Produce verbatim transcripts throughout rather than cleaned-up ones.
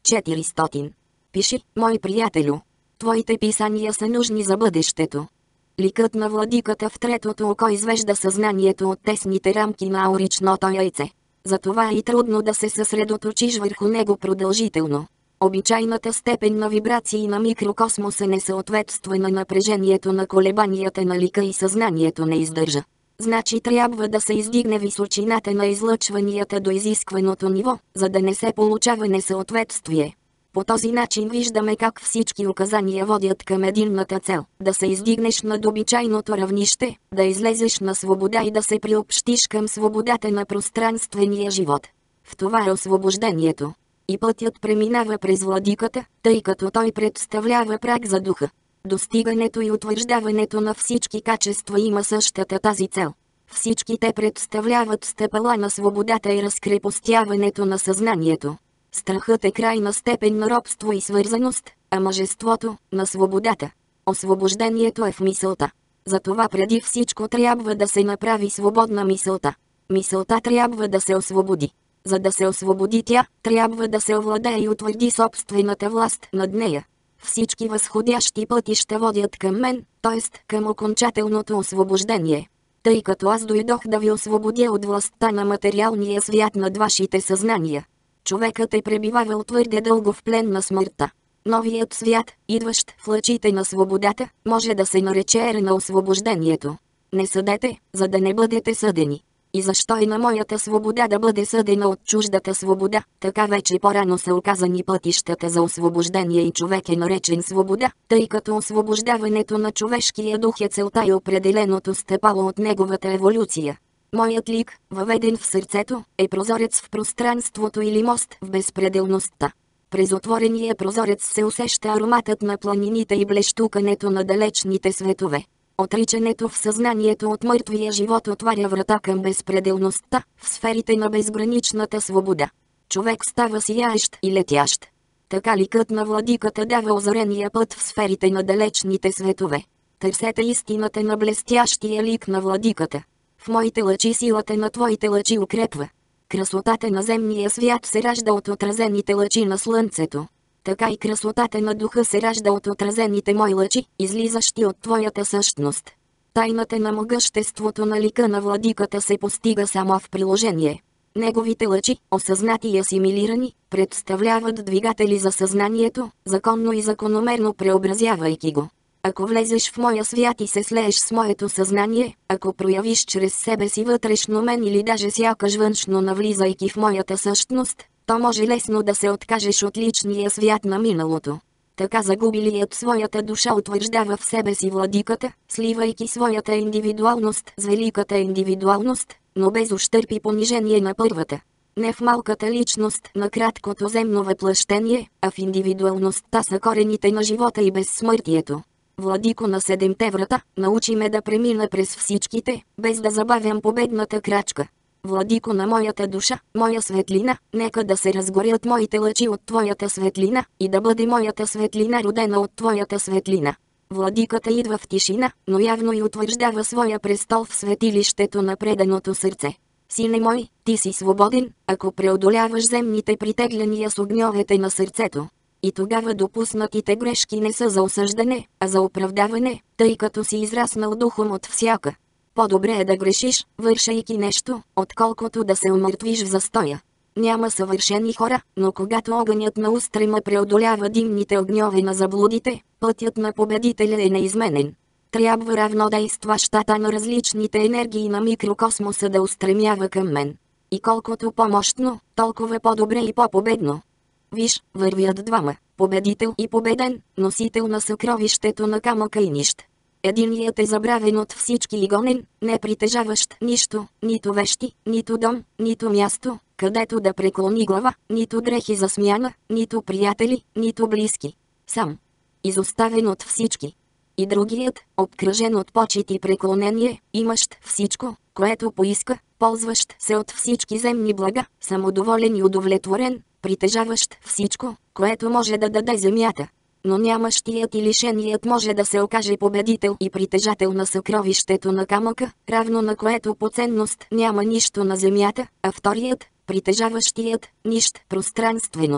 четиристотин. Пиши, мой приятелю. Твоите писания са нужни за бъдещето. Ликът на владиката в третото око извежда съзнанието от тесните рамки на ауричното яйце. Затова е и трудно да се съсредоточиш върху него продължително. Обичайната степен на вибрации на микрокосмоса не съответства на напрежението на колебанията на лика и съзнанието не издържа. Значи трябва да се издигне височината на излъчванията до изискваното ниво, за да не се получава несъответствие. По този начин виждаме как всички указания водят към единната цел – да се издигнеш над обичайното равнище, да излезеш на свобода и да се приобщиш към свободата на пространствения живот. В това е освобождението. И пътят преминава през владиката, тъй като той представлява праг за духа. Достигането и утвърждаването на всички качества има същата тази цел. Всички те представляват стъпала на свободата и разкрепостяването на съзнанието. Страхът е крайна степен на робство и свързаност, а мъжеството – на свободата. Освобождението е в мисълта. Затова преди всичко трябва да се направи свободна мисълта. Мисълта трябва да се освободи. За да се освободи тя, трябва да се овладее и утвърди собствената власт над нея. Всички възходящи пътища водят към мен, т.е. към окончателното освобождение. Тъй като аз дойдох да ви освободя от властта на материалния свят над вашите съзнания. Човекът е пребивавал твърде дълго в плен на смъртта. Новият свят, идващ в лъчите на свободата, може да се нарече ера на освобождението. Не съдете, за да не бъдете съдени. И защо и на моята свобода да бъде съдена от чуждата свобода, така вече по-рано са оказани пътищата за освобождение и човек е наречен свобода, тъй като освобождаването на човешкия дух е целта и определеното стъпало от неговата еволюция. Моят лик, въведен в сърцето, е прозорец в пространството или мост в безпределността. През отворения прозорец се усеща ароматът на планините и блещукането на далечните светове. Отричането в съзнанието от мъртвия живот отваря врата към безпределността, в сферите на безграничната свобода. Човек става сияещ и летящ. Така ликът на владиката дава озарения път в сферите на далечните светове. Търсете истината на блестящия лик на владиката. В моите лъчи силата на твоите лъчи укрепва. Красотата на земния свят се ражда от отразените лъчи на слънцето. Така и красотата на духа се ражда от отразените мои лъчи, излизащи от твоята същност. Тайната на могъществото на лика на владиката се постига само в приложение. Неговите лъчи, осъзнати и асимилирани, представляват двигатели за съзнанието, законно и закономерно преобразявайки го. Ако влезеш в моя свят и се слееш с моето съзнание, ако проявиш чрез себе си вътрешно мен или даже сякаш външно навлизайки в моята същност, то може лесно да се откажеш от личния свят на миналото. Така загубилият своята душа утвърждава в себе си владиката, сливайки своята индивидуалност с великата индивидуалност, но без ущърп и понижение на първата. Не в малката личност на краткото земно въплъщение, а в индивидуалността са корените на живота и безсмъртието. Владико на седемте врата, научи ме да премина през всичките, без да забавям победната крачка. Владико на моята душа, моя светлина, нека да се разгорят моите лъчи от твоята светлина, и да бъде моята светлина родена от твоята светлина. Владиката идва в тишина, но явно и утвърждава своя престол в светилището на преданото сърце. Сине мой, ти си свободен, ако преодоляваш земните притегляния с огньовете на сърцето. И тогава допуснатите грешки не са за осъждане, а за оправдаване, тъй като си израснал духом от всяка. По-добре е да грешиш, вършейки нещо, отколкото да се умъртвиш в застоя. Няма съвършени хора, но когато огънят на устрема преодолява димните огньове на заблудите, пътят на победителя е неизменен. Трябва равнодействащата на различните енергии на микрокосмоса да устремява към мен. И колкото по-мощно, толкова по-добре и по-победно. Виж, вървят двама, победител и победен, носител на съкровището на камъка и нищ. Единият е забравен от всички и гонен, не притежаващ нищо, нито вещи, нито дом, нито място, където да преклони глава, нито дрехи за смяна, нито приятели, нито близки. Сам. Изоставен от всички. И другият, обкръжен от почит и преклонение, имащ всичко, което поиска, ползващ се от всички земни блага, самодоволен и удовлетворен, притежаващ всичко, което може да даде земята. Но нямащият и лишеният може да се окаже победител и притежател на съкровището на камъка, равно на което по ценност няма нищо на земята, а вторият, притежаващият, нищо пространствено.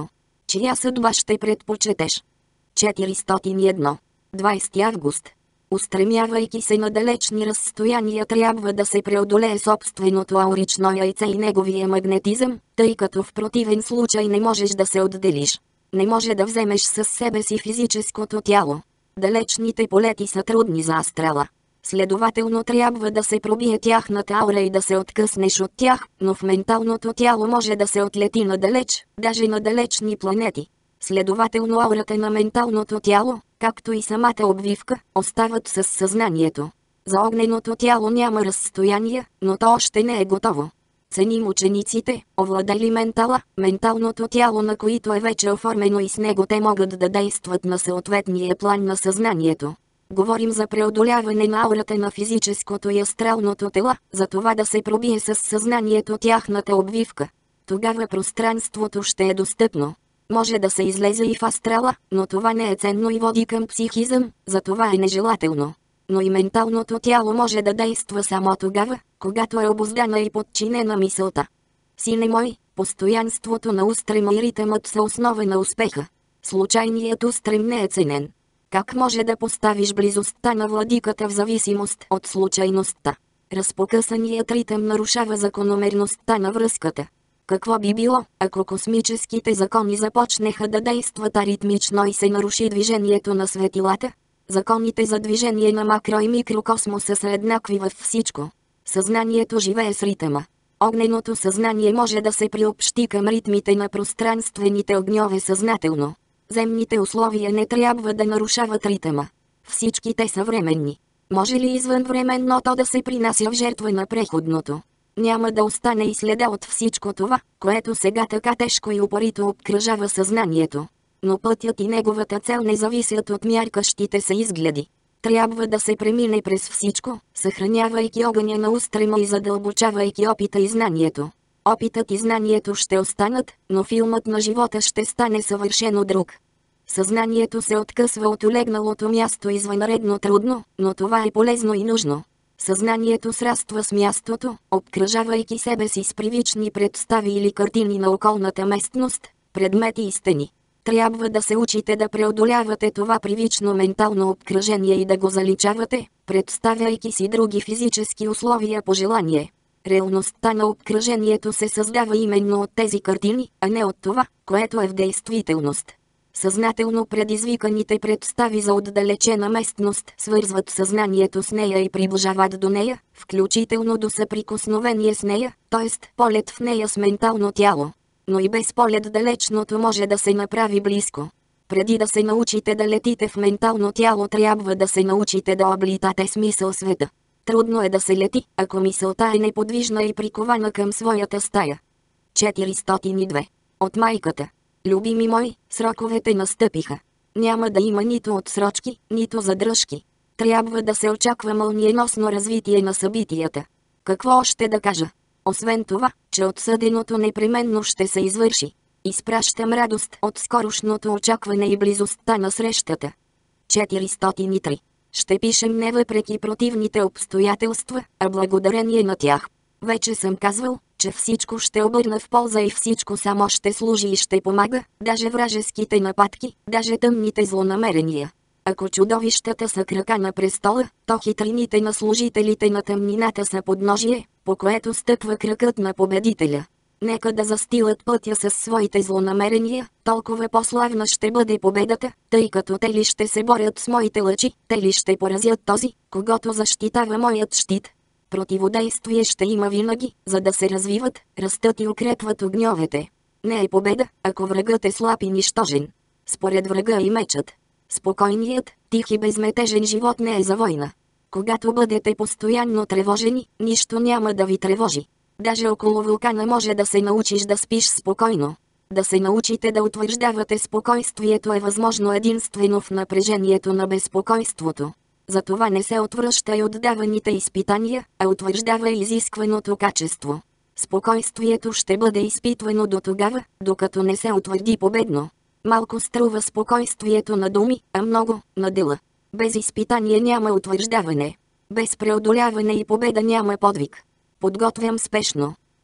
Чия съдба ще предпочетеш? четиристотин и едно. двайсети август. Устремявайки се на далечни разстояния, трябва да се преодолее собственото аурично яйце и неговия магнетизъм, тъй като в противен случай не можеш да се отделиш. Не може да вземеш със себе си физическото тяло. Далечните полети са трудни за астрала. Следователно трябва да се пробие тяхната аура и да се откъснеш от тях, но в менталното тяло може да се отлети надалеч, даже на далечни планети. Следователно аурата на менталното тяло, както и самата обвивка, остават със съзнанието. За огненото тяло няма разстояние, но то още не е готово. Ценим учениците, овладели ментала, менталното тяло на които е вече оформено и с него те могат да действат на съответния план на съзнанието. Говорим за преодоляване на аурата на физическото и астралното тела, за това да се пробие със съзнанието тяхната обвивка. Тогава пространството ще е достъпно. Може да се излезе и в астрала, но това не е ценно и води към психизъм, затова е нежелателно. Но и менталното тяло може да действа само тогава, когато е обуздана и подчинена мисълта. Сине мой, постоянството на устрема и ритъмът са основа на успеха. Случайният устрем не е ценен. Как може да поставиш близостта на владиката в зависимост от случайността? Разпокъсаният ритъм нарушава закономерността на връзката. Какво би било, ако космическите закони започнеха да действат аритмично и се наруши движението на светилата? Законите за движение на макро- и микрокосмоса са еднакви във всичко. Съзнанието живее с ритъма. Огненото съзнание може да се приобщи към ритмите на пространствените огньове съзнателно. Земните условия не трябва да нарушават ритъма. Всички те са временни. Може ли извънвременното да се принася в жертва на преходното? Няма да остане и следа от всичко това, което сега така тежко и упорито обкръжава съзнанието. Но пътят и неговата цел не зависят от мяркащите се изгледи. Трябва да се премине през всичко, съхранявайки огъня на устрема и задълбочавайки опита и знанието. Опитът и знанието ще останат, но филмът на живота ще стане съвършено друг. Съзнанието се откъсва от улегналото място извънредно трудно, но това е полезно и нужно. Съзнанието сраства с мястото, обкръжавайки себе си с привични представи или картини на околната местност, предмети и стени. Трябва да се учите да преодолявате това привично ментално обкръжение и да го заличавате, представяйки си други физически условия по желание. Реалността на обкръжението се създава именно от тези картини, а не от това, което е в действителност. Съзнателно предизвиканите представи за отдалечена местност свързват съзнанието с нея и приближават до нея, включително до съприкосновение с нея, т.е. полет в нея с ментално тяло. Но и без полет далечното може да се направи близко. Преди да се научите да летите в ментално тяло, трябва да се научите да облитате с мисъл света. Трудно е да се лети, ако мисълта е неподвижна и прикована към своята стая. четиристотин и две. От майката. Любими мои, сроковете настъпиха. Няма да има нито отсрочки, нито задръжки. Трябва да се очаква мълниеносно развитие на събитията. Какво още да кажа? Освен това, че отсъденото непременно ще се извърши. Изпращам радост от скорошното очакване и близостта на срещата. четиристотин и три. Ще пишем не въпреки противните обстоятелства, а благодарение на тях. Вече съм казвал, че всичко ще обърна в полза и всичко само ще служи и ще помага, даже вражеските нападки, даже тъмните злонамерения. Ако чудовищата са крака на престола, то хитрините на служителите на тъмнината са подножие, по което стъпва кракът на победителя. Нека да застилат пътя със своите злонамерения, толкова по-славна ще бъде победата, тъй като те ли ще се борят с моите лъчи, те ли ще поразят този, когото защитава моят щит. Противодействие ще има винаги, за да се развиват, растат и укрепват огньовете. Не е победа, ако врагът е слаб и нищожен. Според врага и мечът. Спокойният, тих и безметежен живот не е за война. Когато бъдете постоянно тревожени, нищо няма да ви тревожи. Даже около вулкана може да се научиш да спиш спокойно. Да се научите да утвърждавате спокойствието е възможно единствено в напрежението на безпокойството. Затова не се отвръщай от даваните изпитания, а утвърждавай изискваното качество. Спокойствието ще бъде изпитвано до тогава, докато не се утвърди победно. Малко струва спокойствието на думи, а много – на дела. Без изпитание няма утвърждаване. Без преодоляване и победа няма подвиг. Подготвям спешно.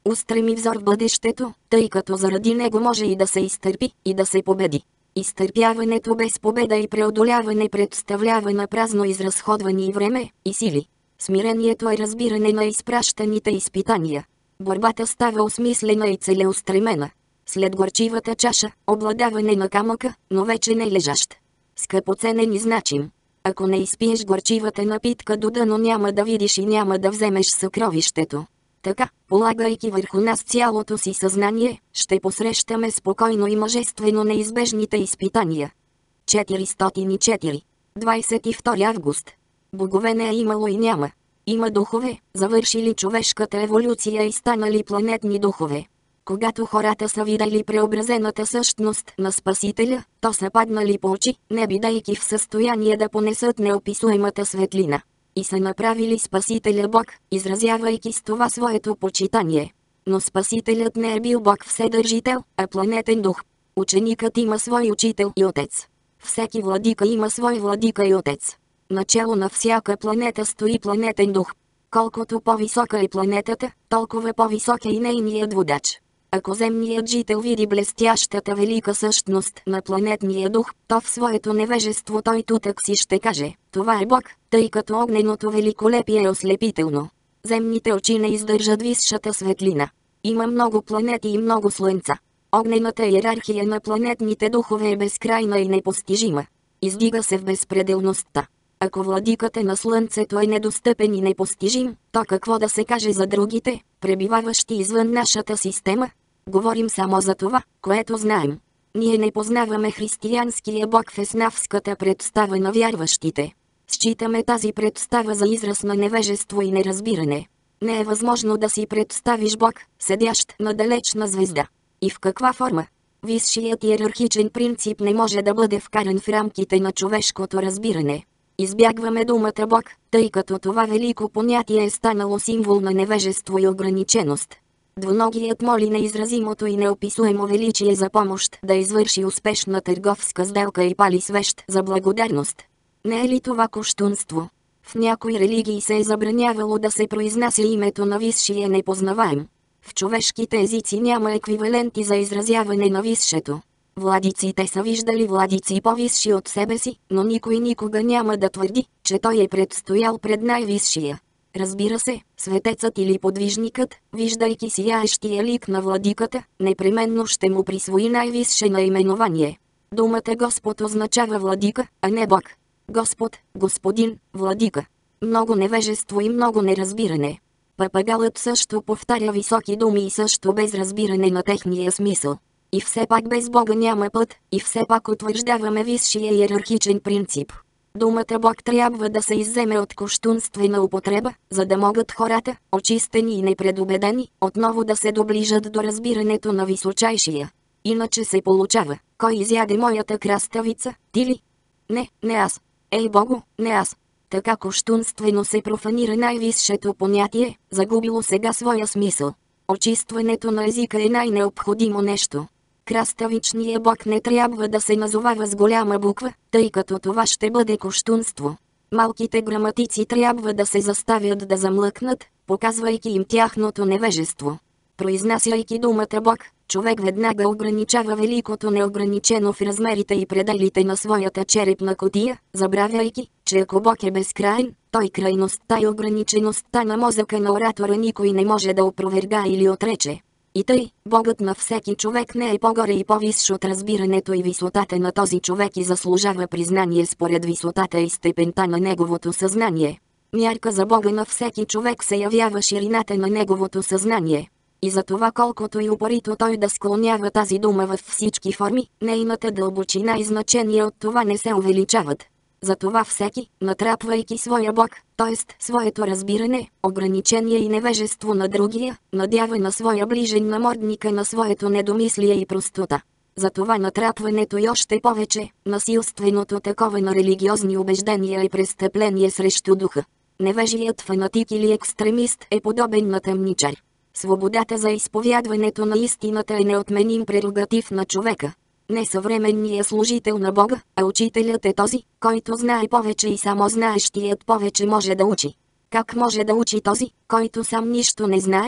Устреми взор в бъдещето, тъй като заради него може и да се изтърпи, и да се победи. Изтърпяването без победа и преодоляване представлява на празно изразходвани време и сили. Смирението е разбиране на изпращаните изпитания. Борбата става осмислена и целеустремена. След горчивата чаша, обладаване на камъка, но вече не лежащ. Скъпоценен и значим. Ако не изпиеш горчивата напитка до дъно, няма да видиш и няма да вземеш съкровището. Така, полагайки върху нас цялото си съзнание, ще посрещаме спокойно и мъжествено неизбежните изпитания. четиристотин и четири. двадесет и втори август. Богове не е имало и няма. Има духове, завършили човешката еволюция и станали планетни духове. Когато хората са видели преобразената същност на Спасителя, то са паднали по очи, не бидейки в състояние да понесат неописуемата светлина. И са направили Спасителя Бог, изразявайки с това своето почитание. Но Спасителят не е бил Бог вседържител, а планетен дух. Ученикът има свой учител и отец. Всеки владика има свой владика и отец. Начало на всяка планета стои планетен дух. Колкото по-висока е планетата, толкова по-висок е и нейният водач. Ако земният жител види блестящата велика същност на планетния дух, то в своето невежество той тутък си ще каже: това е Бог, тъй като огненото великолепие е ослепително. Земните очи не издържат висшата светлина. Има много планети и много слънца. Огнената иерархия на планетните духове е безкрайна и непостижима. Издига се в безпределността. Ако владиката на Слънцето е недостъпен и непостижим, то какво да се каже за другите, пребиваващи извън нашата система? Говорим само за това, което знаем. Ние не познаваме християнския Бог в еснавската представа на вярващите. Считаме тази представа за израз на невежество и неразбиране. Не е възможно да си представиш Бог, седящ на далечна звезда. И в каква форма? Висшият иерархичен принцип не може да бъде вкаран в рамките на човешкото разбиране. Избягваме думата Бог, тъй като това велико понятие е станало символ на невежество и ограниченост. Двуногият моли неизразимото и неописуемо величие за помощ да извърши успешна търговска сделка и пали свещ за благодарност. Не е ли това кощунство? В някои религии се е забранявало да се произнася името на висшия непознаваем. В човешките езици няма еквиваленти за изразяване на висшето. Владиците са виждали владици по-висши от себе си, но никой никога няма да твърди, че той е предстоял пред най-висшия. Разбира се, светецът или подвижникът, виждайки сияещия лик на владиката, непременно ще му присвои най-висше наименование. Думата Господ означава владика, а не Бог. Господ, господин, владика. Много невежество и много неразбиране. Папагалът също повтаря високи думи и също без разбиране на техния смисъл. И все пак без Бога няма път, и все пак утвърждаваме висшия иерархичен принцип. Думата Бог трябва да се изземе от кощунствена употреба, за да могат хората, очистени и непредубедени, отново да се доближат до разбирането на височайшия. Иначе се получава: кой изяде моята краставица, ти ли? Не, не аз. Ей Богу, не аз. Така кощунствено се профанира най-висшето понятие, загубило сега своя смисъл. Очистването на езика е най-необходимо нещо. Краставичният Бог не трябва да се назовава с голяма буква, тъй като това ще бъде кощунство. Малките граматици трябва да се заставят да замлъкнат, показвайки им тяхното невежество. Произнасяйки думата Бог, човек веднага ограничава великото неограничено в размерите и пределите на своята черепна кутия, забравяйки, че ако Бог е безкрайен, той крайността и ограничеността на мозъка на оратора никой не може да опроверга или отрече. И тъй, Богът на всеки човек не е по-горе и по-висш от разбирането и висотата на този човек и заслужава признание според висотата и степента на неговото съзнание. Мярка за Бога на всеки човек се явява ширината на неговото съзнание. И за това колкото и упорито той да склонява тази дума във всички форми, нейната дълбочина и значение от това не се увеличават. Затова всеки, натрапвайки своя Бог, т.е. своето разбиране, ограничение и невежество на другия, надява на своя ближен намордника на своето недомислие и простота. Затова натрапването и още повече, насилственото такова на религиозни убеждения е престъпление срещу духа. Невежият фанатик или екстремист е подобен на тъмничар. Свободата за изповядването на истината е неотменим прерогатив на човека. Не съвременният служител на Бога, а учителят е този, който знае повече и само знаещият повече може да учи. Как може да учи този, който сам нищо не знае?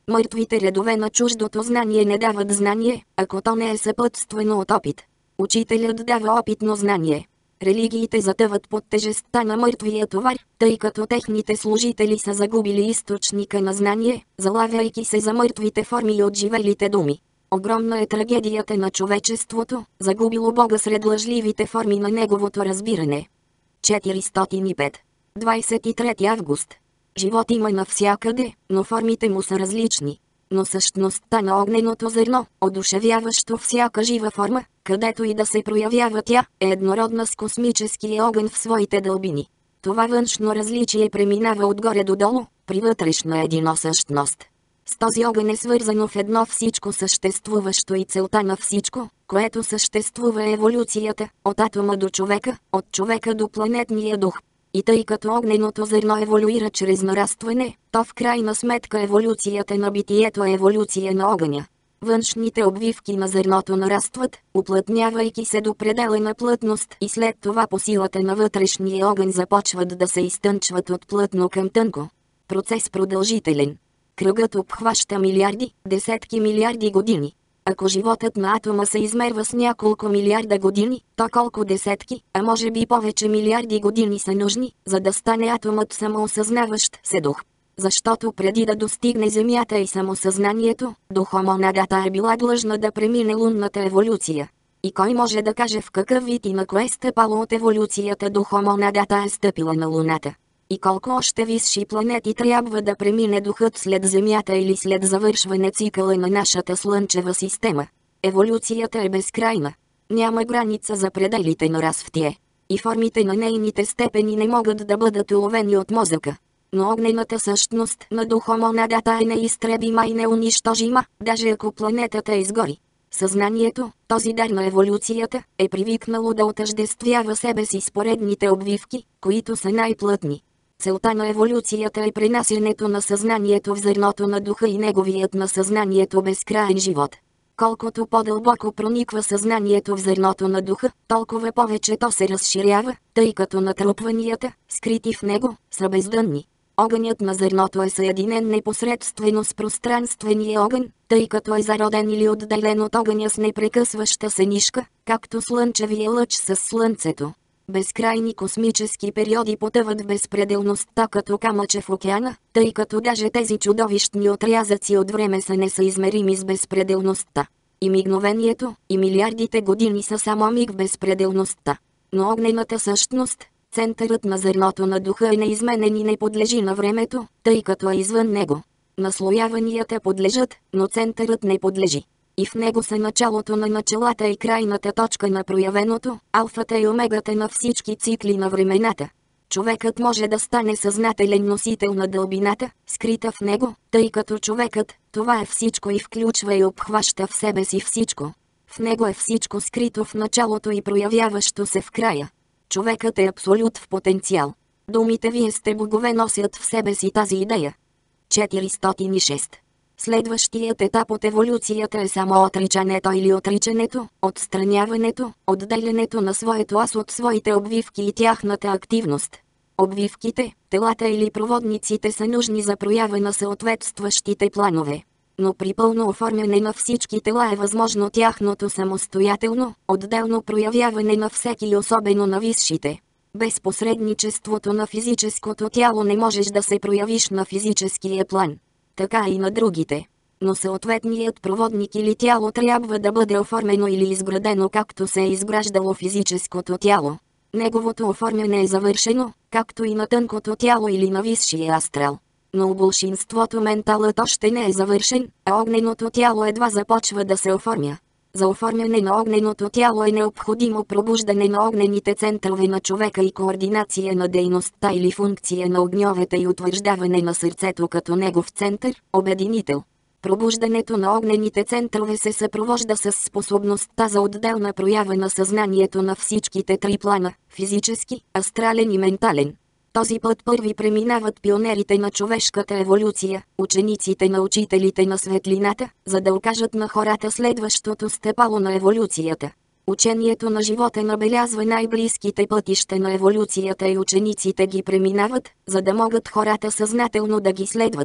Мъртвите редове на чуждото знание не дават знание, ако то не е съпътствано от опит. Учителят дава опитно знание. Религиите затъват под тежестта на мъртвия товар, тъй като техните служители са загубили източника на знание, залавяйки се за мъртвите форми от живелите думи. Огромна е трагедията на човечеството, загубило Бога сред лъжливите форми на неговото разбиране. четиристотин и пет. двадесет и трети август. Живот има навсякъде, но формите му са различни. Но същността на огненото зърно, одушевяващо всяка жива форма, където и да се проявява тя, е еднородна с космическия огън в своите дълбини. Това външно различие преминава отгоре до долу, при вътрешна единосъщност. С този огън е свързано в едно всичко съществуващо и целта на всичко, което съществува е еволюцията, от атома до човека, от човека до планетния дух. И тъй като огненото зърно еволюира чрез нарастване, то в крайна сметка еволюцията на битието е еволюция на огъня. Външните обвивки на зърното нарастват, уплътнявайки се до предела на плътност и след това по силата на вътрешния огън започват да се изтънчват от плътно към тънко. Процес продължителен. Кръгът обхваща милиарди, десетки милиарди години. Ако животът на атома се измерва с няколко милиарда години, то колко десетки, а може би повече милиарди години са нужни, за да стане атомът самоосъзнаващ се дух. Защото преди да достигне Земята и самосъзнанието, до Homo nagata е била длъжна да премине лунната еволюция. И кой може да каже в какъв вид и на кое стъпало от еволюцията до Homo nagata е стъпила на Луната? И колко още висши планети трябва да премине духът след Земята или след завършване цикъла на нашата Слънчева система? Еволюцията е безкрайна. Няма граница за пределите на развитие. И формите на нейните степени не могат да бъдат уловени от мозъка. Но огнената същност на дух Homo nagata е неизтребима и неунищожима, даже ако планетата изгори. Съзнанието, този дар на еволюцията, е привикнало да отъждествява себе си с поредните обвивки, които са най-плътни. Целта на еволюцията е пренасянето на съзнанието в зърното на духа и неговият на съзнанието безкрайен живот. Колкото по-дълбоко прониква съзнанието в зърното на духа, толкова повече то се разширява, тъй като натрупванията, скрити в него, са бездънни. Огънят на зърното е съединен непосредствено с пространствения огън, тъй като е зароден или отделен от огъня с непрекъсваща се нишка, както слънчевия лъч с слънцето. Безкрайни космически периоди потъват в безпределността като камъче в океана, тъй като даже тези чудовищни отрязъци от време са несъизмерими с безпределността. И мигновението, и милиардите години са само миг в безпределността. Но огнената същност, центърът на зърното на духа е неизменен и не подлежи на времето, тъй като е извън него. Наслояванията подлежат, но центърът не подлежи. И в него са началото на началата и крайната точка на проявеното, алфата и омегата на всички цикли на времената. Човекът може да стане съзнателен носител на дълбината, скрита в него, тъй като човекът, това е всичко и включва и обхваща в себе си всичко. В него е всичко скрито в началото и проявяващо се в края. Човекът е абсолют в потенциал. Думите "Вие сте богове" носят в себе си тази идея. четиристотин и шест. Следващият етап от еволюцията е само отричането или отричането, отстраняването, отделянето на своето аз от своите обвивки и тяхната активност. Обвивките, телата или проводниците са нужни за проява на съответстващите планове. Но при пълно оформяне на всички тела е възможно тяхното самостоятелно, отделно проявяване на всеки и особено на висшите. Без посредничеството на физическото тяло не можеш да се проявиш на физическия план. Така и на другите. Но съответният проводник или тяло трябва да бъде оформено или изградено както се е изграждало физическото тяло. Неговото оформяне е завършено, както и на тънкото тяло или на висшия астрал. Но у болшинството менталът още не е завършен, а огненото тяло едва започва да се оформя. За оформяне на огненото тяло е необходимо пробуждане на огнените центрове на човека и координация на дейността или функция на огньовете и утвърждаване на сърцето като негов център, обединител. Пробуждането на огнените центрове се съпровожда с способността за отделна проява на съзнанието на всичките три плана – физически, астрален и ментален. Този път първи преминават пионерите на човешката еволюция, учениците на учителите на светлината, за да окажат на хората следващото стъпало на еволюцията. Учението на живота набелязва най-близките пътища на еволюцията и учениците ги преминават, за да могат хората съзнателно да ги следват.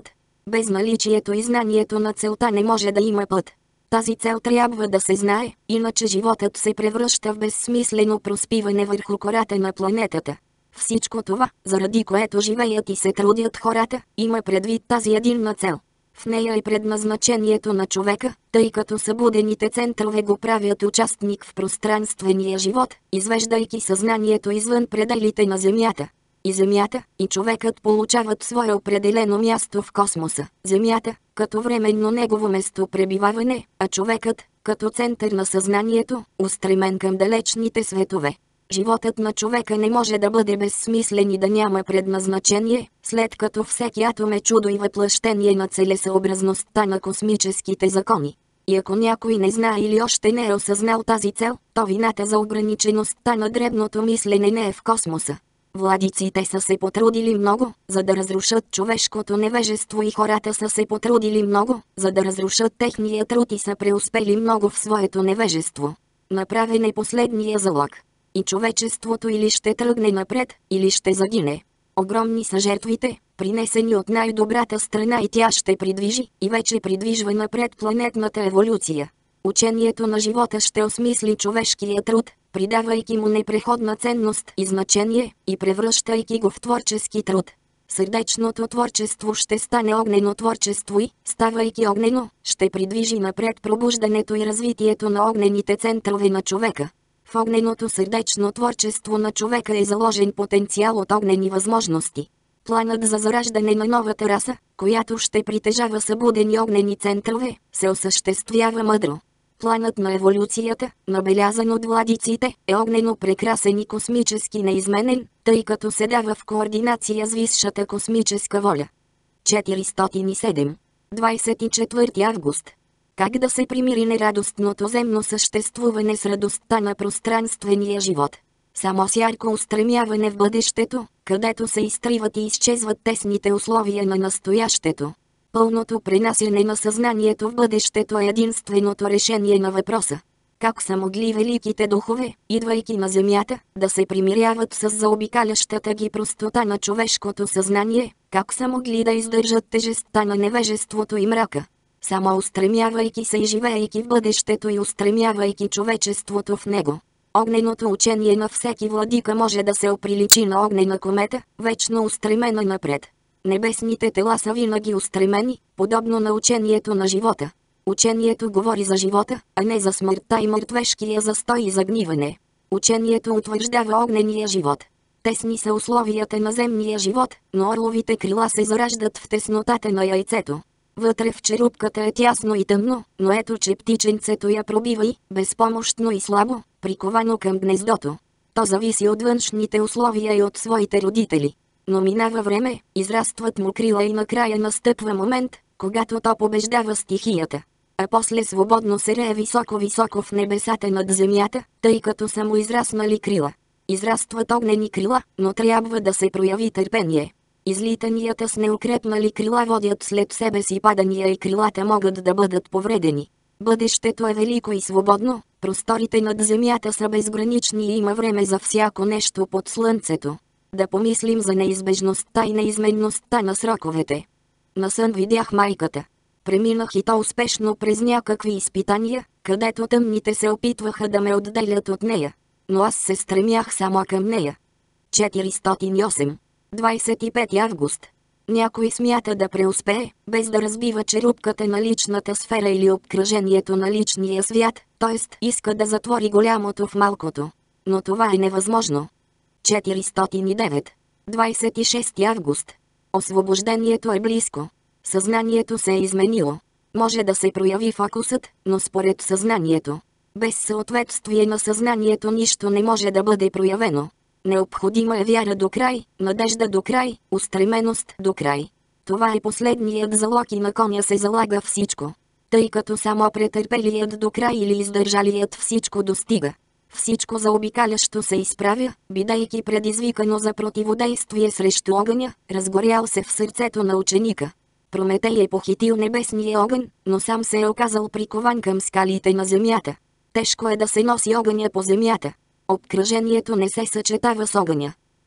Без наличието и знанието на целта не може да има път. Тази цел трябва да се знае, иначе животът се превръща в безсмислено проспиване върху кората на планетата. Всичко това, заради което живеят и се трудят хората, има предвид тази единна цел. В нея е предназначението на човека, тъй като събудените центрове го правят участник в пространствения живот, извеждайки съзнанието извън пределите на Земята. И Земята, и човекът получават свое определено място в космоса. Земята, като временно негово местопребиваване, а човекът, като център на съзнанието, устремен към далечните светове. Животът на човека не може да бъде безсмислен и да няма предназначение, след като всеки атом е чудо и въплъщение на целесъобразността на космическите закони. И ако някой не знае или още не е осъзнал тази цел, то вината за ограничеността на дребното мислене не е в космоса. Владиците са се потрудили много, за да разрушат човешкото невежество, и хората са се потрудили много, за да разрушат техния труд, и са преуспели много в своето невежество. Направен е последния залог. И човечеството или ще тръгне напред, или ще загине. Огромни са жертвите, принесени от най-добрата страна, и тя ще придвижи, и вече придвижва напред планетната еволюция. Учението на живота ще осмисли човешкия труд, придавайки му непреходна ценност и значение, и превръщайки го в творчески труд. Сърдечното творчество ще стане огнено творчество и, ставайки огнено, ще придвижи напред пробуждането и развитието на огнените центрове на човека. В огненото сърдечно творчество на човека е заложен потенциал от огнени възможности. Планът за зараждане на новата раса, която ще притежава събудени огнени центрове, се осъществява мъдро. Планът на еволюцията, набелязан от владиците, е огнено прекрасен и космически неизменен, тъй като се дава в координация с висшата космическа воля. четиристотин и седем. двадесет и четвърти август. Как да се примири нерадостното земно съществуване с радостта на пространствения живот? Само с ярко устремяване в бъдещето, където се изтриват и изчезват тесните условия на настоящето. Пълното пренасяне на съзнанието в бъдещето е единственото решение на въпроса. Как са могли великите духове, идвайки на Земята, да се примиряват с заобикалящата ги простота на човешкото съзнание? Как са могли да издържат тежестта на невежеството и мрака? Само устремявайки се и живеейки в бъдещето и устремявайки човечеството в него. Огненото учение на всеки владика може да се оприличи на огнена комета, вечно устремена напред. Небесните тела са винаги устремени, подобно на учението на живота. Учението говори за живота, а не за смъртта и мъртвешкия застой и загниване. Учението утвърждава огнения живот. Тесни са условията на земния живот, но орловите крила се зараждат в теснотата на яйцето. Вътре в черупката е тясно и тъмно, но ето че птиченцето я пробива и, безпомощно и слабо, приковано към гнездото. То зависи от външните условия и от своите родители. Но минава време, израстват му крила и накрая настъпва момент, когато то побеждава стихията. А после свободно се рее високо-високо в небесата над земята, тъй като са му израснали крила. Израстват огнени крила, но трябва да се прояви търпение. Излитанията с неукрепнали крила водят след себе си падания и крилата могат да бъдат повредени. Бъдещето е велико и свободно, просторите над земята са безгранични и има време за всяко нещо под слънцето. Да помислим за неизбежността и неизменността на сроковете. На сън видях майката. Преминах и то успешно през някакви изпитания, където тъмните се опитваха да ме отделят от нея. Но аз се стремях само към нея. четиристотин и осем. двадесет и пети август. Някой смята да преуспее, без да разбива черупката на личната сфера или обкръжението на личния свят, т.е. иска да затвори голямото в малкото. Но това е невъзможно. четиристотин и девет. двадесет и шести август. Освобождението е близко. Съзнанието се е изменило. Може да се прояви фокусът, но според съзнанието. Без съответствие на съзнанието нищо не може да бъде проявено. Необходима е вяра до край, надежда до край, устременост до край. Това е последният залог и на коня се залага всичко. Тъй като само претърпелият до край или издържалият всичко достига. Всичко заобикалящо се изправя, бидейки предизвикано за противодействие срещу огъня, разгорял се в сърцето на ученика. Прометей е похитил небесния огън, но сам се е оказал прикован към скалите на земята. Тежко е да се носи огъня по земята. Обкръжението не се съчетава с огъня.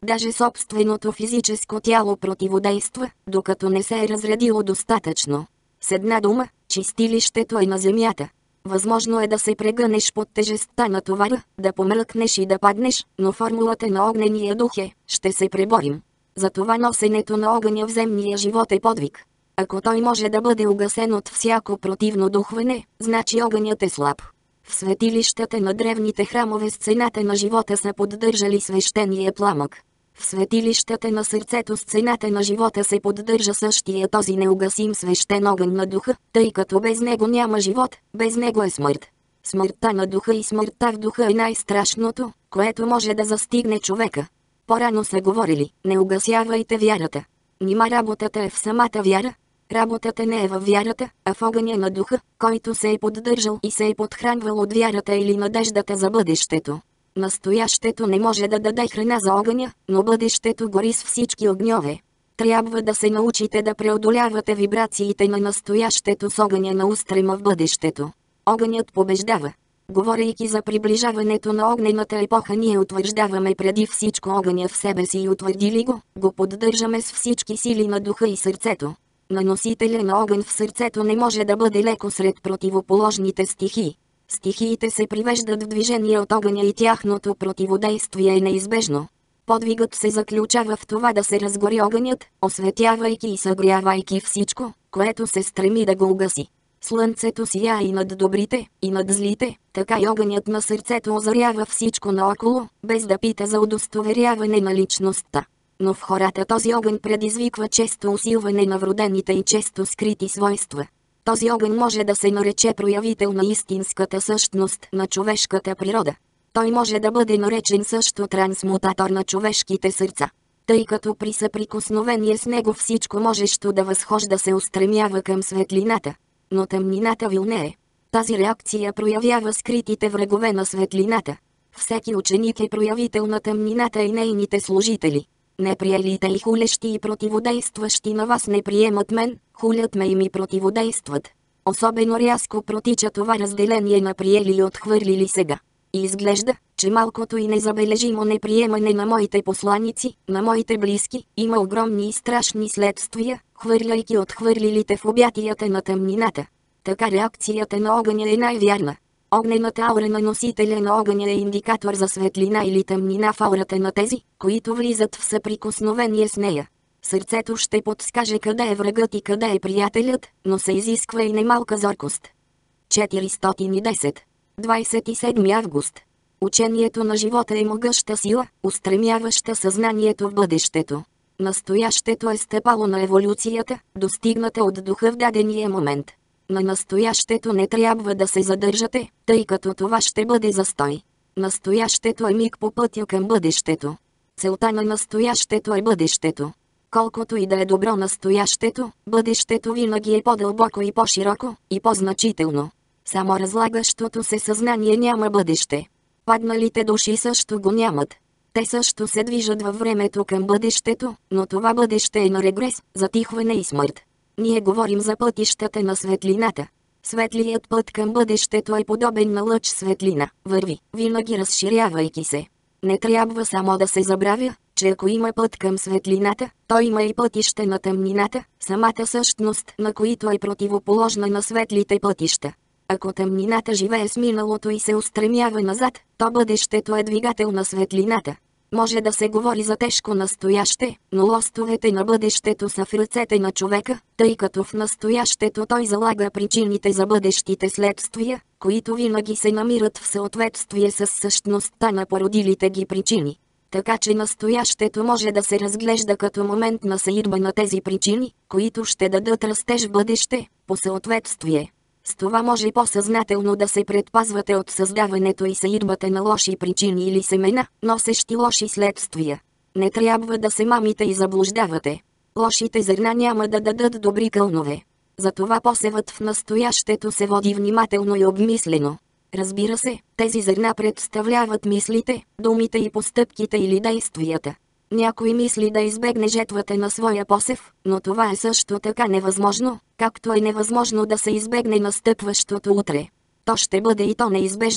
Даже собственото физическо тяло противодейства, докато не се е разредило достатъчно. С една дума, чистилището е на земята. Възможно е да се прегънеш под тежестта на товара, да помръкнеш и да паднеш, но формулата на огнения дух е: ще се преборим. Затова носенето на огъня в земния живот е подвиг. Ако той може да бъде угасен от всяко противно духване, значи огънят е слаб. В светилищата на древните храмове сцената на живота са поддържали свещения пламък. В светилищата на сърцето сцената на живота се поддържа същия този неугасим свещен огън на духа, тъй като без него няма живот, без него е смърт. Смъртта на духа и смъртта в духа е най-страшното, което може да застигне човека. По-рано са говорили: не угасявайте вярата. Нима работата е в самата вяра? Работата не е във вярата, а в огъня на духа, който се е поддържал и се е подхранвал от вярата или надеждата за бъдещето. Настоящето не може да даде храна за огъня, но бъдещето гори с всички огньове. Трябва да се научите да преодолявате вибрациите на настоящето с огъня на устрема в бъдещето. Огънят побеждава. Говорейки за приближаването на огнената епоха, ние утвърждаваме преди всичко огъня в себе си и утвърдили го, го поддържаме с всички сили на духа и сърцето. На носителя на огън в сърцето не може да бъде леко сред противоположните стихии. Стихиите се привеждат в движение от огъня и тяхното противодействие е неизбежно. Подвигът се заключава в това да се разгори огънят, осветявайки и съгрявайки всичко, което се стреми да го угаси. Слънцето сияе и над добрите, и над злите, така и огънят на сърцето озарява всичко наоколо, без да пита за удостоверяване на личността. Но в хората този огън предизвиква често усилване на вродените и често скрити свойства. Този огън може да се нарече проявител на истинската същност на човешката природа. Той може да бъде наречен също трансмутатор на човешките сърца, тъй като при съприкосновение с него всичко можещо да възхожда се устремява към светлината. Но тъмнината вилнее. Тази реакция проявява скритите врагове на светлината. Всеки ученик е проявител на тъмнината и нейните служители. Неприелите и хулещи и противодействащи на вас не приемат мен, хулят ме и ми противодействат. Особено рязко протича това разделение на приели и отхвърлили сега. И изглежда, че малкото и незабележимо неприемане на моите посланици, на моите близки, има огромни и страшни следствия, хвърляйки отхвърлилите в обятията на тъмнината. Така реакцията на огъня е най-вярна. Огнената аура на носителя на огъня е индикатор за светлина или тъмнина в аурата на тези, които влизат в съприкосновение с нея. Сърцето ще подскаже къде е врагът и къде е приятелят, но се изисква и немалка зоркост. четиристотин и десет. двадесет и седми август. Учението на живота е могъща сила, устремяваща съзнанието в бъдещето. Настоящето е стъпало на еволюцията, достигната от духа в дадения момент. На настоящето не трябва да се задържате, тъй като това ще бъде застой. Настоящето е миг по пътя към бъдещето. Целта на настоящето е бъдещето. Колкото и да е добро настоящето, бъдещето винаги е по-дълбоко и по-широко, и по-значително. Само разлагащото се съзнание няма бъдеще. Падналите души също го нямат. Те също се движат във времето към бъдещето, но това бъдеще е на регрес, затихване и смърт. Ние говорим за пътищата на светлината. Светлият път към бъдещето е подобен на лъч светлина, върви, винаги разширявайки се. Не трябва само да се забравя, че ако има път към светлината, то има и пътища на тъмнината, самата същност на които е противоположна на светлите пътища. Ако тъмнината живее с миналото и се устремява назад, то бъдещето е двигател на светлината. Може да се говори за тежко настояще, но лостовете на бъдещето са в ръцете на човека, тъй като в настоящето той залага причините за бъдещите следствия, които винаги се намират в съответствие с същността на породилите ги причини. Така че настоящето може да се разглежда като момент на съидба на тези причини, които ще дадат растеж в бъдеще, по съответствие. С това може по-съзнателно да се предпазвате от създаването и съидбата на лоши причини или семена, носещи лоши следствия. Не трябва да се мамите и заблуждавате. Лошите зърна няма да дадат добри кълнове. Затова посевът в настоящето се води внимателно и обмислено. Разбира се, тези зърна представляват мислите, думите и постъпките или действията. Някой мисли да избегне жетвата на своя посев, но това е също така невъзможно, както е невъзможно да се избегне настъпващото утре. То ще бъде и то неизбежно.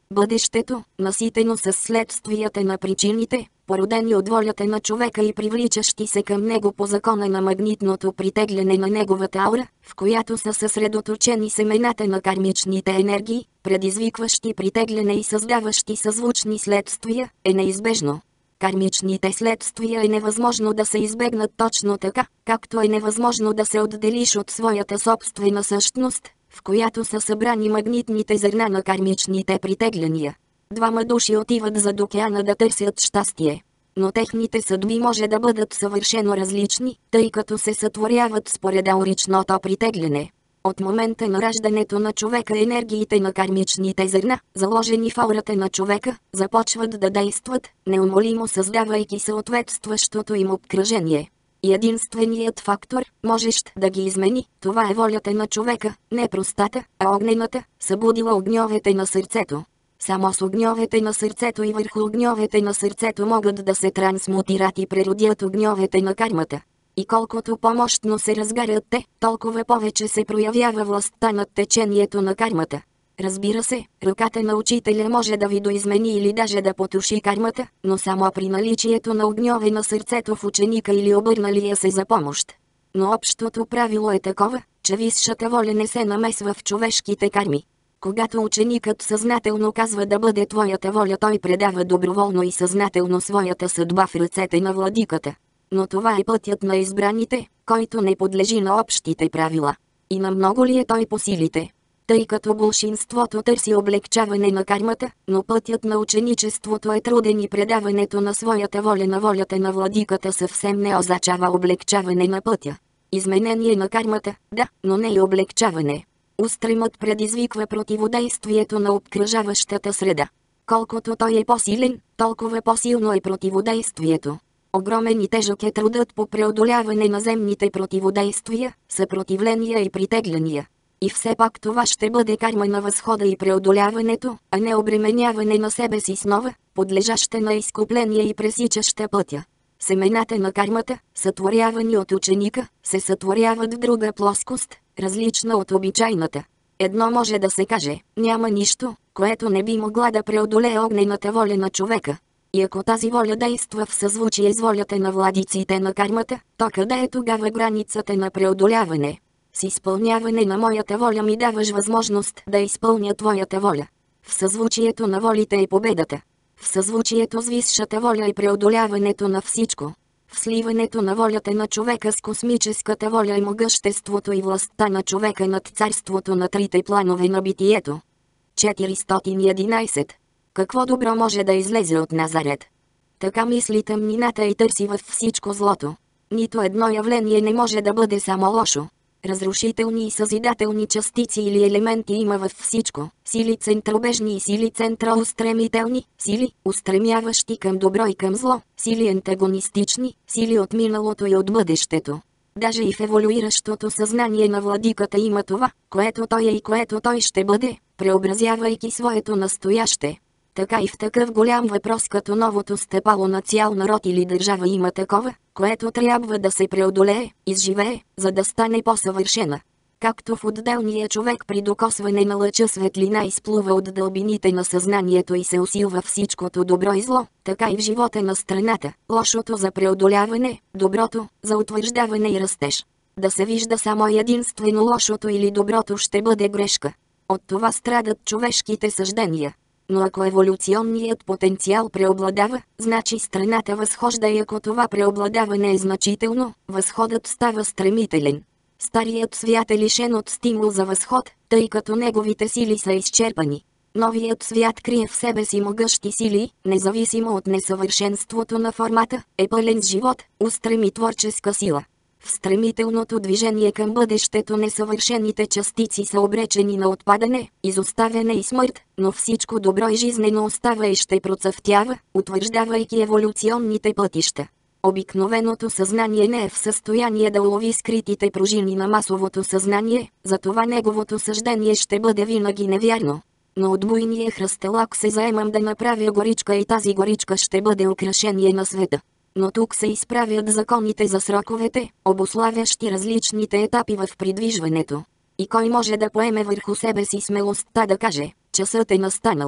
Бъдещето, наситено с следствията на причините, породени от волята на човека и привличащи се към него по закона на магнитното притегляне на неговата аура, в която са съсредоточени семената на кармичните енергии, предизвикващи притегляне и създаващи съзвучни следствия, е неизбежно. Кармичните следствия е невъзможно да се избегнат точно така, както е невъзможно да се отделиш от своята собствена същност, в която са събрани магнитните зърна на кармичните притегляния. Двама души отиват зад океана да търсят щастие. Но техните съдби може да бъдат съвършено различни, тъй като се сътворяват според ауричното притегляне. От момента на раждането на човека енергиите на кармичните зърна, заложени в аурата на човека, започват да действат, неумолимо създавайки съответстващото им обкръжение. И единственият фактор, можещ да ги измени, това е волята на човека, не простата, а огнената, събудила огньовете на сърцето. Само с огньовете на сърцето и върху огньовете на сърцето могат да се трансмутират и преродят огньовете на кармата. И колкото по-мощно се разгарят те, толкова повече се проявява властта над течението на кармата. Разбира се, ръката на учителя може да ви доизмени или даже да потуши кармата, но само при наличието на огньове на сърцето в ученика или обърналия се за помощ. Но общото правило е такова, че висшата воля не се намесва в човешките карми. Когато ученикът съзнателно казва да бъде твоята воля, той предава доброволно и съзнателно своята съдба в ръцете на владиката. Но това е пътят на избраните, който не подлежи на общите правила. И на много ли е той по силите? Тъй като болшинството търси облегчаване на кармата, но пътят на ученичеството е труден и предаването на своята воля на волята на владиката съвсем не означава облегчаване на пътя. Изменение на кармата, да, но не и облегчаване. Устремът предизвиква противодействието на обкръжаващата среда. Колкото той е по-силен, толкова по-силно е противодействието. Огромен и тежък е трудът по преодоляване на земните противодействия, съпротивления и притегляния. И все пак това ще бъде карма на възхода и преодоляването, а не обременяване на себе си с нова, подлежаща на изкупление и пресичаща пътя. Семената на кармата, сътворявани от ученика, се сътворяват в друга плоскост, различна от обичайната. Едно може да се каже, няма нищо, което не би могла да преодолее огнената воля на човека. И ако тази воля действа в съзвучие с волята на владиците на кармата, то къде е тогава границата на преодоляване? С изпълняване на моята воля ми даваш възможност да изпълня твоята воля. В съзвучието на волите е победата. В съзвучието с висшата воля е преодоляването на всичко. В сливането на волята на човека с космическата воля е могъществото и властта на човека над царството на трите планове на битието. четиристотин и единайсет. Какво добро може да излезе от Назарет? Така мисли тъмнината и търси във всичко злото. Нито едно явление не може да бъде само лошо. Разрушителни и съзидателни частици или елементи има във всичко. Сили центробежни и сили центроустремителни, сили, устремяващи към добро и към зло, сили антагонистични, сили от миналото и от бъдещето. Даже и в еволюиращото съзнание на владиката има това, което той е и което той ще бъде, преобразявайки своето настояще. Така и в такъв голям въпрос като новото стъпало на цял народ или държава има такова, което трябва да се преодолее, изживее, за да стане по-съвършена. Както в отделния човек при докосване на лъча светлина изплува от дълбините на съзнанието и се усилва всичкото добро и зло, така и в живота на страната, лошото за преодоляване, доброто за утвърждаване и растеж. Да се вижда само единствено лошото или доброто ще бъде грешка. От това страдат човешките съждения. Но ако еволюционният потенциал преобладава, значи страната възхожда и ако това преобладаване е значително, възходът става стремителен. Старият свят е лишен от стимул за възход, тъй като неговите сили са изчерпани. Новият свят крие в себе си могъщи сили, независимо от несъвършенството на формата, е пълен с живот, устрем и творческа сила. В стремителното движение към бъдещето несъвършените частици са обречени на отпадане, изоставяне и смърт, но всичко добро и жизнено остава и ще процъфтява, утвърждавайки еволюционните пътища. Обикновеното съзнание не е в състояние да улови скритите пружини на масовото съзнание, затова неговото съждение ще бъде винаги невярно. Но от буйния хръстелак се заемам да направя горичка и тази горичка ще бъде украшение на света. Но тук се изправят законите за сроковете, обуславящи различните етапи в придвижването. И кой може да поеме върху себе си смелостта да каже, часът е настанал?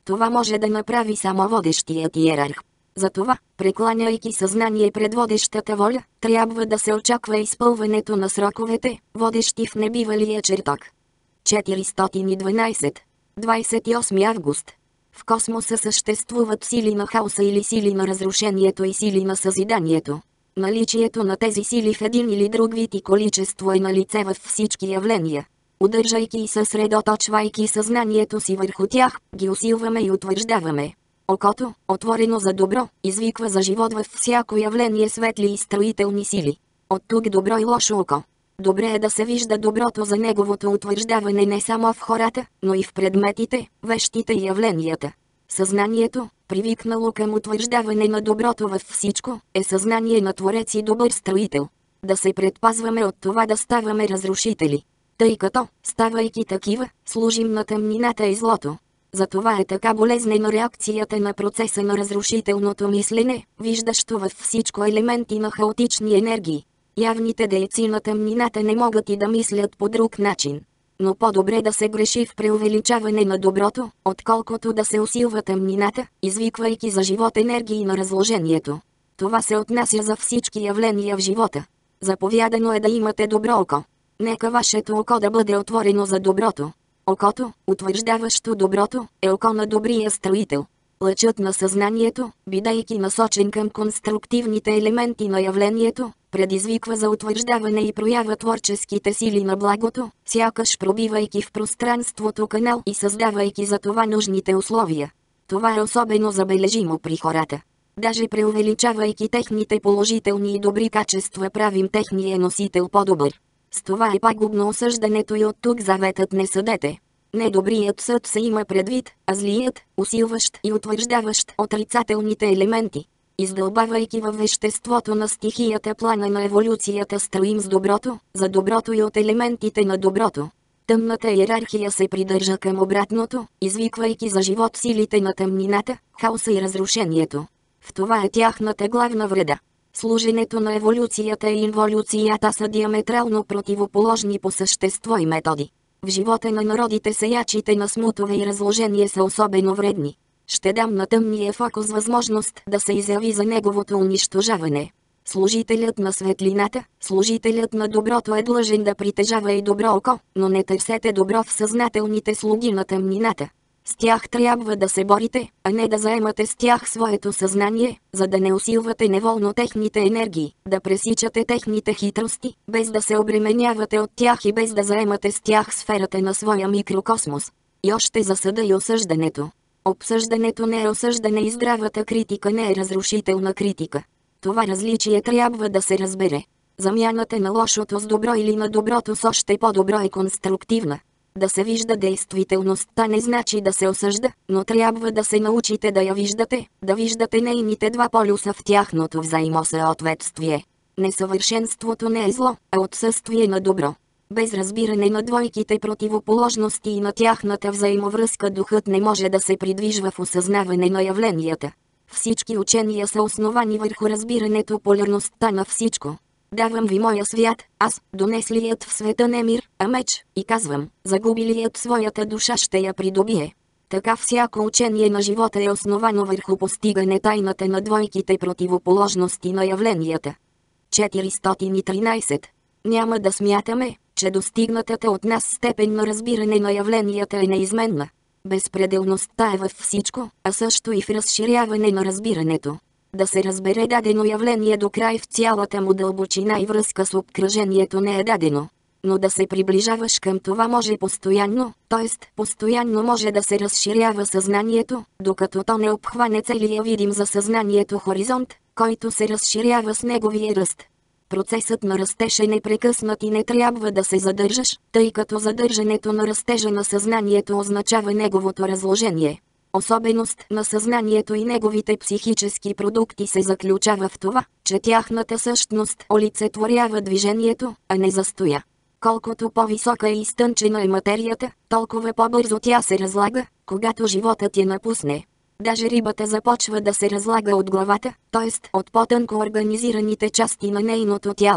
Това може да направи само водещият иерарх. Затова, прекланяйки съзнание пред водещата воля, трябва да се очаква изпълването на сроковете, водещи в небивалия чертог. четиристотин и дванадесет. двадесет и осми август. В космоса съществуват сили на хаоса или сили на разрушението и сили на съзиданието. Наличието на тези сили в един или друг вид и количество е налице във всички явления. Удържайки и съсредоточвайки съзнанието си върху тях, ги усилваме и утвърждаваме. Окото, отворено за добро, извиква за живот във всяко явление светли и строителни сили. От тук добро и лошо око. Добре е да се вижда доброто за неговото утвърждаване не само в хората, но и в предметите, вещите и явленията. Съзнанието, привикнало към утвърждаване на доброто във всичко, е съзнание на Творец и добър строител. Да се предпазваме от това да ставаме разрушители. Тъй като, ставайки такива, служим на тъмнината и злото. Затова е така болезнена реакцията на процеса на разрушителното мислене, виждащо във всичко елементи на хаотични енергии. Явните дейци на тъмнината не могат и да мислят по друг начин. Но по-добре да се греши в преувеличаване на доброто, отколкото да се усилва тъмнината, извиквайки за живот енергии на разложението. Това се отнася за всички явления в живота. Заповядано е да имате добро око. Нека вашето око да бъде отворено за доброто. Окото, утвърждаващо доброто, е око на добрия строител. Лъчът на съзнанието, бидейки насочен към конструктивните елементи на явлението, предизвиква за утвърждаване и проява творческите сили на благото, сякаш пробивайки в пространството канал и създавайки за това нужните условия. Това е особено забележимо при хората. Даже преувеличавайки техните положителни и добри качества, правим техния носител по-добър. С това е пагубно осъждането и от тук заветът не съдете. Недобрият съд се има предвид, а злият, усилващ и утвърждаващ отрицателните елементи. Издълбавайки във веществото на стихията плана на еволюцията строим с доброто, за доброто и от елементите на доброто. Тъмната иерархия се придържа към обратното, извиквайки за живот силите на тъмнината, хаоса и разрушението. В това е тяхната главна вреда. Служенето на еволюцията и инволюцията са диаметрално противоположни по същество и методи. В живота на народите сеячите на смутове и разложение са особено вредни. Ще дам на тъмния фокус възможност да се изяви за неговото унищожаване. Служителят на светлината, служителят на доброто е длъжен да притежава и добро око, но не търсете добро в съзнателните слуги на тъмнината. С тях трябва да се борите, а не да заемате с тях своето съзнание, за да не усилвате неволно техните енергии, да пресичате техните хитрости, без да се обременявате от тях и без да заемате с тях сферата на своя микрокосмос. И още за съда и осъждането. Обсъждането не е осъждане и здравата критика не е разрушителна критика. Това различие трябва да се разбере. Замяната на лошото с добро или на доброто с още по-добро е конструктивна. Да се вижда действителността не значи да се осъжда, но трябва да се научите да я виждате, да виждате нейните два полюса в тяхното взаимосъответствие. Несъвършенството не е зло, а отсъствие на добро. Без разбиране на двойките противоположности и на тяхната взаимовръзка духът не може да се придвижва в осъзнаване на явленията. Всички учения са основани върху разбирането полярността на всичко. Давам ви моя свят, аз, донеслият в света не мир, а меч, и казвам, загубилият своята душа ще я придобие. Така всяко учение на живота е основано върху постигане тайната на двойките противоположности на явленията. четиристотин и тринадесет. Няма да смятаме, че достигнатата от нас степен на разбиране на явленията е неизменна. Безпределността е във всичко, а също и в разширяване на разбирането. Да се разбере дадено явление до край в цялата му дълбочина и връзка с обкръжението не е дадено. Но да се приближаваш към това може постоянно, т.е. постоянно може да се разширява съзнанието, докато то не обхване целия видим за съзнанието хоризонт, който се разширява с неговия ръст. Процесът на растеж е непрекъснат и не трябва да се задържаш, тъй като задържането на растежа на съзнанието означава неговото разложение. Особеност на съзнанието и неговите психически продукти се заключава в това, че тяхната същност олицетворява движението, а не застоя. Колкото по-висока и изтънчена е материята, толкова по-бързо тя се разлага, когато животът я напусне. Даже рибата започва да се разлага от главата, т.е. от по-тънко организираните части на нейното тяло.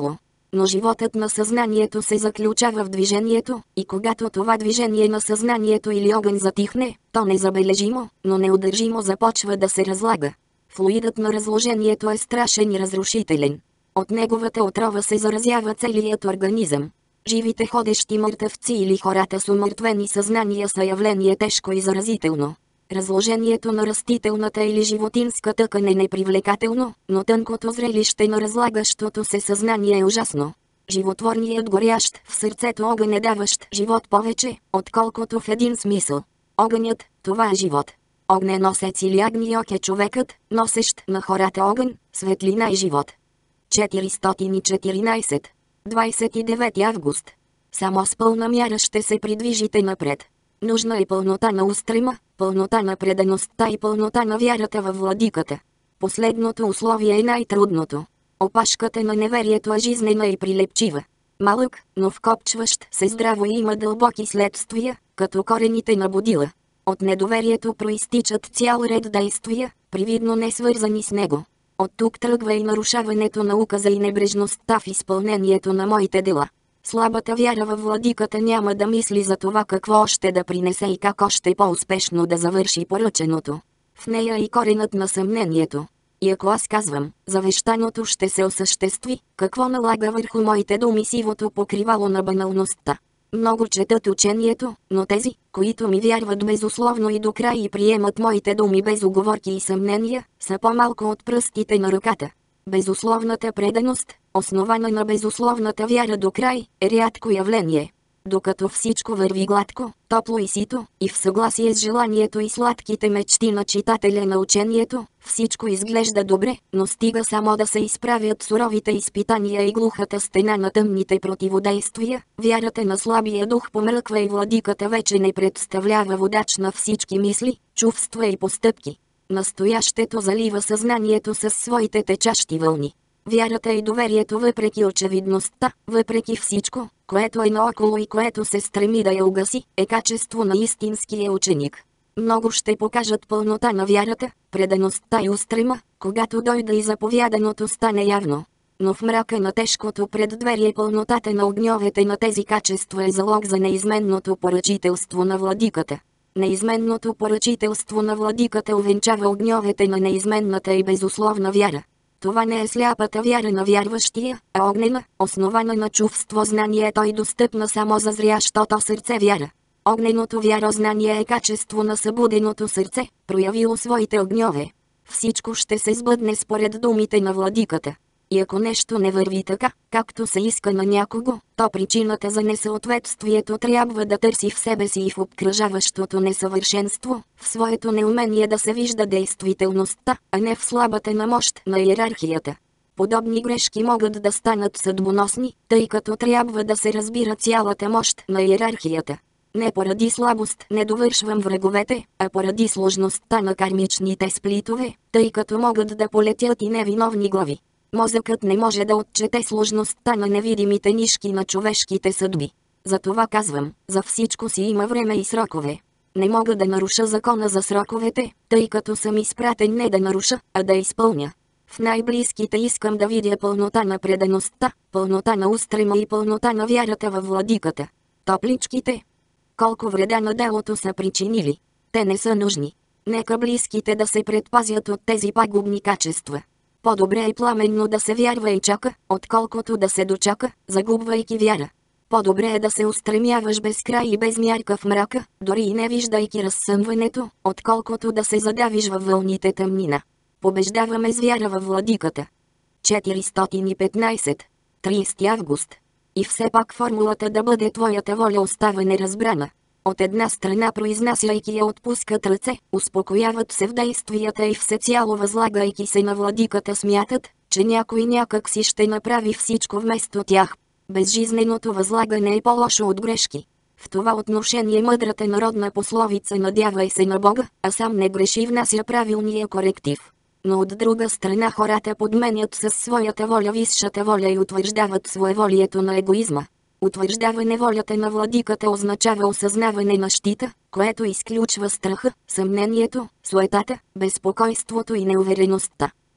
Но животът на съзнанието се заключава в движението, и когато това движение на съзнанието или огън затихне, то незабележимо, но неудържимо започва да се разлага. Флуидът на разложението е страшен и разрушителен. От неговата отрова се заразява целият организъм. Живите ходещи мъртъвци или хората с умъртвени съзнания са явление тежко и заразително. Разложението на растителната или животинска тъкан е непривлекателно, но тънкото зрелище на разлагащото се съзнание е ужасно. Животворният горящ в сърцето огън е даващ живот повече, отколкото в един смисъл. Огънят, това е живот. Огненосец или агниок е човекът, носещ на хората огън, светлина и живот. четиристотин и четиринайсет. двайсет и девети август. Само с пълна мяра ще се придвижите напред. Нужна е пълнота на устрема, пълнота на предаността и пълнота на вярата във владиката. Последното условие е най-трудното. Опашката на неверието е жизнена и прилепчива. Малък, но вкопчващ се здраво и има дълбоки следствия, като корените на будила. От недоверието проистичат цял ред действия, привидно не свързани с него. От тук тръгва и нарушаването на указа и небрежността в изпълнението на моите дела. Слабата вяра във владиката няма да мисли за това какво още да принесе и как още по-успешно да завърши поръченото. В нея и коренът на съмнението. И ако аз казвам, завещаното ще се осъществи, какво налага върху моите думи сивото покривало на баналността? Много четат учението, но тези, които ми вярват безусловно и до край и приемат моите думи без уговорки и съмнения, са по-малко от пръстите на ръката. Безусловната преданост, основана на безусловната вяра до край, е рядко явление. Докато всичко върви гладко, топло и сито, и в съгласие с желанието и сладките мечти на читателя на учението, всичко изглежда добре, но стига само да се изправят суровите изпитания и глухата стена на тъмните противодействия, вярата на слабия дух помръква и владиката вече не представлява водач на всички мисли, чувства и постъпки. Настоящето залива съзнанието със своите течащи вълни. Вярата и доверието въпреки очевидността, въпреки всичко, което е наоколо и което се стреми да я угаси, е качество на истинския ученик. Много ще покажат пълнота на вярата, предаността и устрема, когато дойде и заповяданото стане явно. Но в мрака на тежкото преддверие пълнотата на огньовете на тези качества е залог за неизменното поръчителство на владиката. Неизменното поръчителство на владиката увенчава огньовете на неизменната и безусловна вяра. Това не е сляпата вяра на вярващия, а огнена, основана на чувство знанието и достъпна само за зрящото сърце вяра. Огненото вярознание е качество на събуденото сърце, проявило своите огньове. Всичко ще се сбъдне според думите на владиката. И ако нещо не върви така, както се иска на някого, то причината за несъответствието трябва да търси в себе си и в обкръжаващото несъвършенство, в своето неумение да се вижда действителността, а не в слабата на мощ на иерархията. Подобни грешки могат да станат съдбоносни, тъй като трябва да се разбира цялата мощ на иерархията. Не поради слабост не довършвам враговете, а поради сложността на кармичните сплитове, тъй като могат да полетят и невиновни глави. Мозъкът не може да отчете сложността на невидимите нишки на човешките съдби. Затова казвам, за всичко си има време и срокове. Не мога да наруша закона за сроковете, тъй като съм изпратен не да наруша, а да изпълня. В най-близките искам да видя пълнота на предаността, пълнота на устрема и пълнота на вярата във владиката. Топличките. Колко вреда на делото са причинили. Те не са нужни. Нека близките да се предпазят от тези пагубни качества. По-добре е пламенно да се вярва и чака, отколкото да се дочака, загубвайки вяра. По-добре е да се устремяваш без край и без мярка в мрака, дори и не виждайки разсъмването, отколкото да се задавиш във вълните тъмнина. Побеждаваме с вяра във владиката. четиристотин и петнайсет. тридесети август. И все пак формулата да бъде твоята воля остава неразбрана. От една страна произнасяйки я отпускат ръце, успокояват се в действията и всецяло възлагайки се на владиката смятат, че някой някак си ще направи всичко вместо тях. Безжизненото възлагане е по-лошо от грешки. В това отношение мъдрата народна пословица "надявай се на Бога, а сам не греши" внася правилния коректив. Но от друга страна хората подменят със своята воля висшата воля и утвърждават своеволието на егоизма. Утвърждаване волята на владиката означава осъзнаване на щита, което изключва страха, съмнението, суетата, безпокойството и неувереността.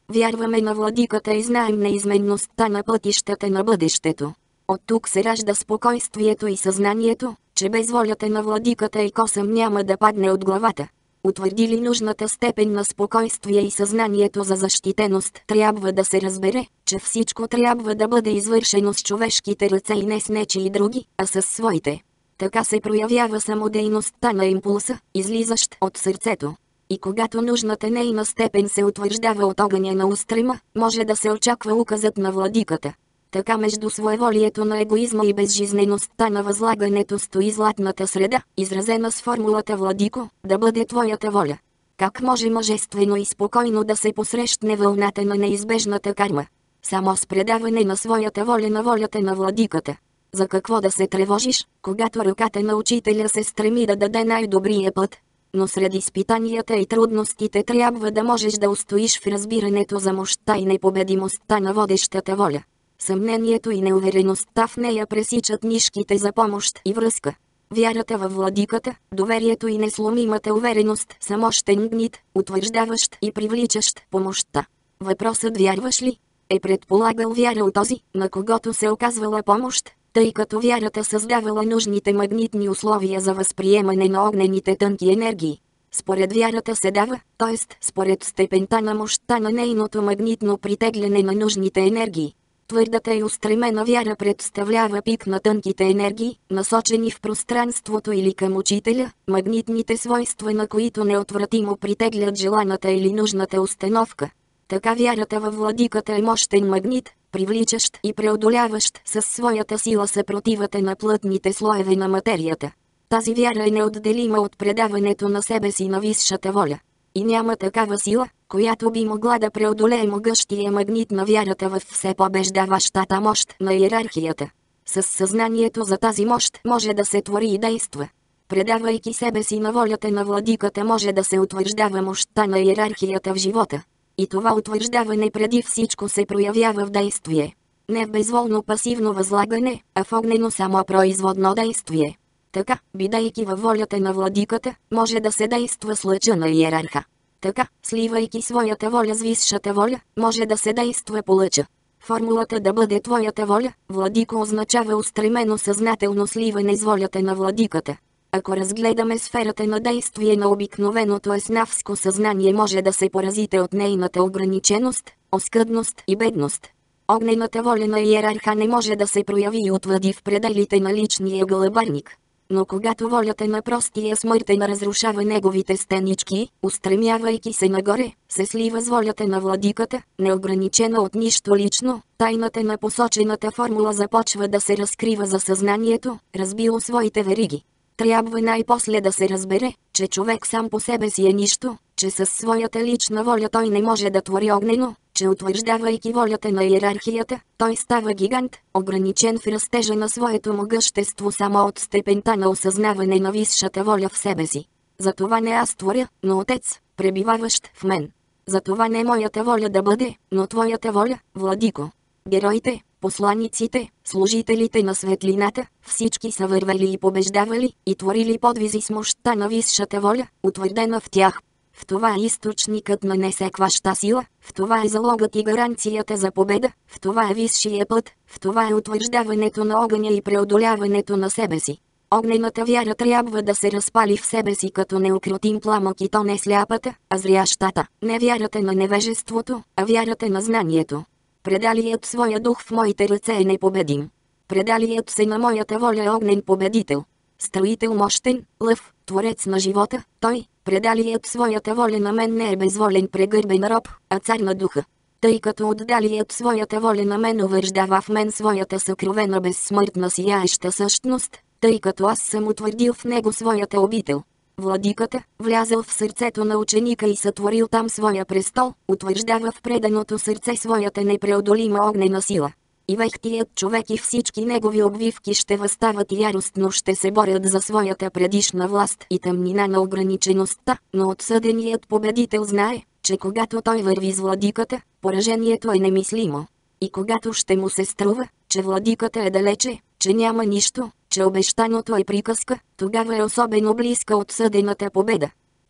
Вярваме на владиката и знаем неизменността на пътищата на бъдещето. От тук се ражда спокойствието и съзнанието, че без волята на владиката и косъм няма да падне от главата. Утвърдили нужната степен на спокойствие и съзнанието за защитеност, трябва да се разбере, че всичко трябва да бъде извършено с човешките ръце и не с нечии други, а с своите. Така се проявява самодейността на импулса, излизащ от сърцето. И когато нужната нейна степен се утвърждава от огъня на устрема, може да се очаква указът на владиката. Така между своеволието на егоизма и безжизнеността на възлагането стои златната среда, изразена с формулата владико, да бъде твоята воля. Как може мъжествено и спокойно да се посрещне вълната на неизбежната карма? Само с предаване на своята воля на волята на владиката. За какво да се тревожиш, когато ръката на учителя се стреми да даде най-добрия път? Но сред изпитанията и трудностите трябва да можеш да устоиш в разбирането за мощта и непобедимостта на водещата воля. Съмнението и неувереността в нея пресичат нишките за помощ и връзка. Вярата във владиката, доверието и несломимата увереност са мощен гнит, утвърждаващ и привличащ помощта. Въпросът вярваш ли? Е предполагал вяра от този, на когото се оказвала помощ, тъй като вярата създавала нужните магнитни условия за възприемане на огнените тънки енергии. Според вярата се дава, т.е. според степента на мощта на нейното магнитно притегляне на нужните енергии. Твърдата и устремена вяра представлява пик на тънките енергии, насочени в пространството или към учителя, магнитните свойства на които неотвратимо притеглят желаната или нужната установка. Така вярата във владиката е мощен магнит, привличащ и преодоляващ със своята сила съпротивата на плътните слоеве на материята. Тази вяра е неотделима от предаването на себе си на висшата воля. И няма такава сила, която би могла да преодолее могъщия магнит на вярата в все побеждаващата мощ на иерархията. С съзнанието за тази мощ може да се твори и действа. Предавайки себе си на волята на владиката може да се утвърждава мощта на иерархията в живота. И това утвърждаване преди всичко се проявява в действие. Не в безволно пасивно възлагане, а в огнено самопроизводно действие. Така, бидейки във волята на владиката, може да се действа с лъча на иерарха. Така, сливайки своята воля с висшата воля, може да се действа по лъча. Формулата да бъде твоята воля, владико означава устремено съзнателно сливане с волята на владиката. Ако разгледаме сферата на действие на обикновеното еснавско съзнание, може да се поразите от нейната ограниченост, оскъдност и бедност. Огнената воля на иерарха не може да се прояви и утвърди в пределите на личния гълъбарник. Но когато волята на простия смъртен разрушава неговите стенички, устремявайки се нагоре, се слива с волята на владиката, неограничена от нищо лично, тайната на посочената формула започва да се разкрива за съзнанието, разбило своите вериги. Трябва най-после да се разбере, че човек сам по себе си е нищо, че със своята лична воля той не може да твори огнено, че утвърждавайки волята на иерархията, той става гигант, ограничен в растежа на своето могъщество само от степента на осъзнаване на висшата воля в себе си. Затова не аз творя, но Отец, пребиваващ в мен. Затова не моята воля да бъде, но твоята воля, владико. Героите, посланиците, служителите на светлината, всички са вървели и побеждавали, и творили подвизи с мощта на висшата воля, утвърдена в тях. В това е източникът на несекваща сила, в това е залогът и гаранцията за победа, в това е висшия път, в това е утвърждаването на огъня и преодоляването на себе си. Огнената вяра трябва да се разпали в себе си като неукротим пламък, и то не сляпата, а зрящата, не вярата на невежеството, а вярата на знанието. Предалият своя дух в моите ръце е непобедим. Предалият се на моята воля е огнен победител. Строител мощен, лъв, творец на живота, той, предалият своята воля на мен не е безволен прегърбен роб, а цар на духа. Тъй като отдалият своята воля на мен увърждава в мен своята съкровена безсмъртна сияеща същност, тъй като аз съм утвърдил в него своята обител. Владиката, влязъл в сърцето на ученика и сътворил там своя престол, утвърждава в преданото сърце своята непреодолима огнена сила. И вехтият човек и всички негови обвивки ще възстават и яростно ще се борят за своята предишна власт и тъмнина на ограничеността, но отсъденият победител знае, че когато той върви с владиката, поражението е немислимо. И когато ще му се струва, че владиката е далече, че няма нищо, че обещаното е приказка, тогава е особено близка отсъдената победа.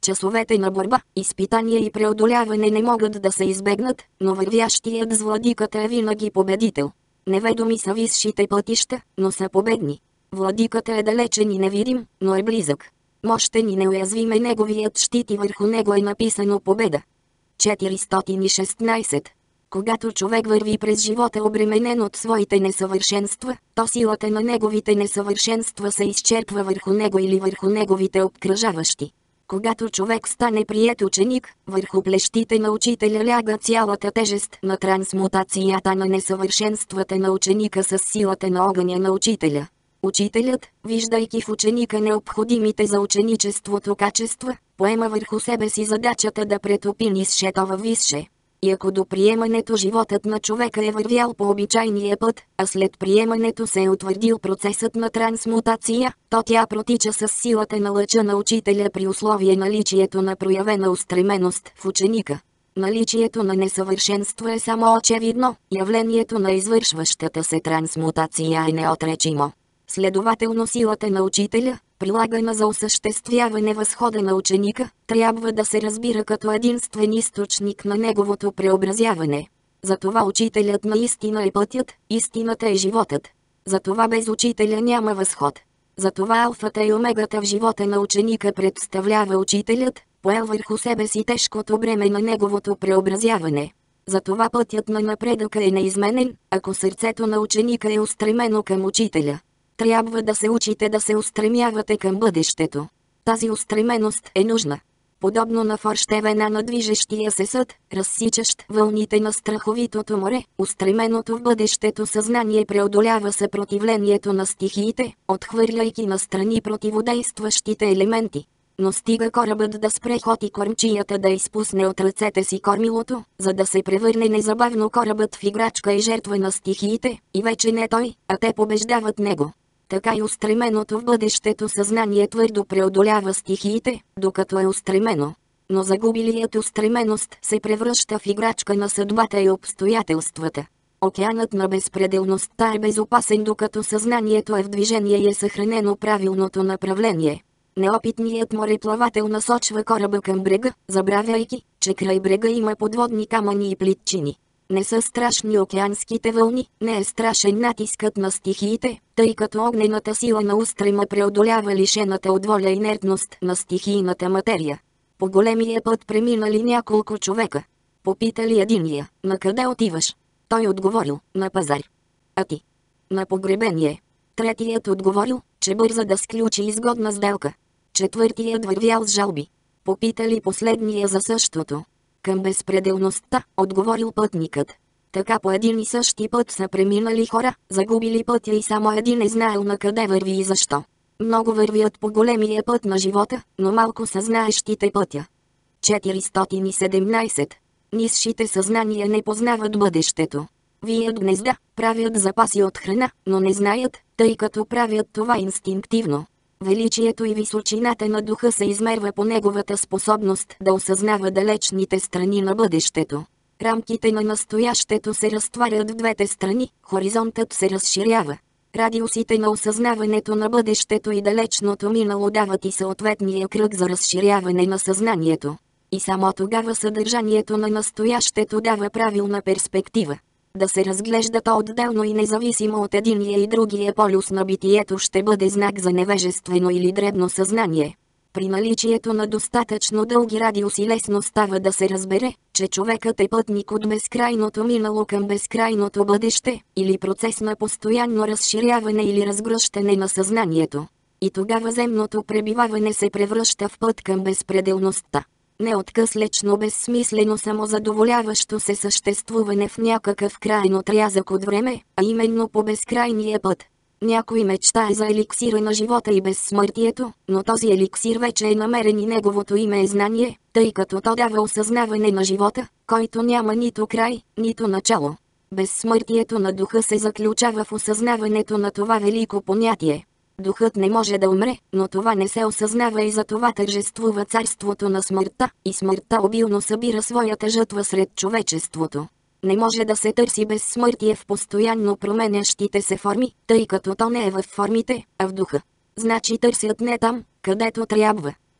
Часовете на борба, изпитания и преодоляване не могат да се избегнат, но вървящият с владиката е винаги победител. Неведоми са висшите пътища, но са победни. Владиката е далечен и невидим, но е близък. Мощен и неуязвим е неговият щит и върху него е написано победа. четиристотин и шестнайсет. Когато човек върви през живота обременен от своите несъвършенства, то силата на неговите несъвършенства се изчерпва върху него или върху неговите обкръжаващи. Когато човек стане приет ученик, върху плещите на учителя ляга цялата тежест на трансмутацията на несъвършенствата на ученика с силата на огъня на учителя. Учителят, виждайки в ученика необходимите за ученичеството качества, поема върху себе си задачата да претопи нисшето във висше. И ако до приемането животът на човека е вървял по обичайния път, а след приемането се е утвърдил процесът на трансмутация, то тя протича с силата на лъча на учителя при условие наличието на проявена устременост в ученика. Наличието на несъвършенство е само очевидно, явлението на извършващата се трансмутация е неотречимо. Следователно силата на учителя, прилагана за осъществяване възхода на ученика, трябва да се разбира като единствен източник на неговото преобразяване. Затова учителят наистина е пътят, истината е животът. Затова без учителя няма възход. Затова алфата и омегата в живота на ученика представлява учителят, поел върху себе си тежкото бреме на неговото преобразяване. Затова пътят на напредъка е неизменен, ако сърцето на ученика е устремено към учителя. Трябва да се учите да се устремявате към бъдещето. Тази устременост е нужна. Подобно на форщевена на движещия се съд, разсичащ вълните на страховитото море, устременото в бъдещето съзнание преодолява съпротивлението на стихиите, отхвърляйки настрани противодействащите елементи. Но стига корабът да спре ход и кормчията да изпусне от ръцете си кормилото, за да се превърне незабавно корабът в играчка и жертва на стихиите, и вече не той, а те побеждават него. Така и устременото в бъдещето съзнание твърдо преодолява стихиите, докато е устремено. Но загубилият устременост се превръща в играчка на съдбата и обстоятелствата. Океанът на безпределността е безопасен, докато съзнанието е в движение и е съхранено правилното направление. Неопитният мореплавател насочва кораба към брега, забравяйки, че край брега има подводни камъни и плитчини. Не са страшни океанските вълни, не е страшен натискът на стихиите, тъй като огнената сила на устрема преодолява лишената от воля инертност на стихийната материя. По големия път преминали няколко човека. Попитали единия: "На къде отиваш?" Той отговорил: "На пазар." "А ти?" "На погребение." Третият отговорил, че бърза да сключи изгодна сделка. Четвъртият вървял с жалби. Попитали последния за същото. "Към безпределността," отговорил пътникът. Така по един и същи път са преминали хора, загубили пътя и само един е знаел на къде върви и защо. Много вървят по големия път на живота, но малко са знаещите пътя. четиристотин и седемнайсет. Нисшите съзнания не познават бъдещето. Вият гнезда, правят запаси от храна, но не знаят, тъй като правят това инстинктивно. Величието и височината на духа се измерва по неговата способност да осъзнава далечните страни на бъдещето. Рамките на настоящето се разтварят в двете страни, хоризонтът се разширява. Радиусите на осъзнаването на бъдещето и далечното минало дават и съответния кръг за разширяване на съзнанието. И само тогава съдържанието на настоящето дава правилна перспектива. Да се разглежда то отделно и независимо от единия и другия полюс на битието ще бъде знак за невежествено или дребно съзнание. При наличието на достатъчно дълги радиуси лесно става да се разбере, че човекът е пътник от безкрайното минало към безкрайното бъдеще, или процес на постоянно разширяване или разгръщане на съзнанието. И тогава земното пребиваване се превръща в път към безпределността. Не откъслечно безсмислено самозадоволяващо се съществуване в някакъв краен отрязък от време, а именно по безкрайния път. Някой мечтае за еликсира на живота и безсмъртието, но този еликсир вече е намерен и неговото име е знание, тъй като то дава осъзнаване на живота, който няма нито край, нито начало. Безсмъртието на духа се заключава в осъзнаването на това велико понятие. Духът не може да умре, но това не се осъзнава и затова тържествува царството на смъртта, и смъртта обилно събира своята жътва сред човечеството. Не може да се търси безсмъртие в постоянно променящите се форми, тъй като то не е в формите, а в духа. Значи търсят не там, където трябва.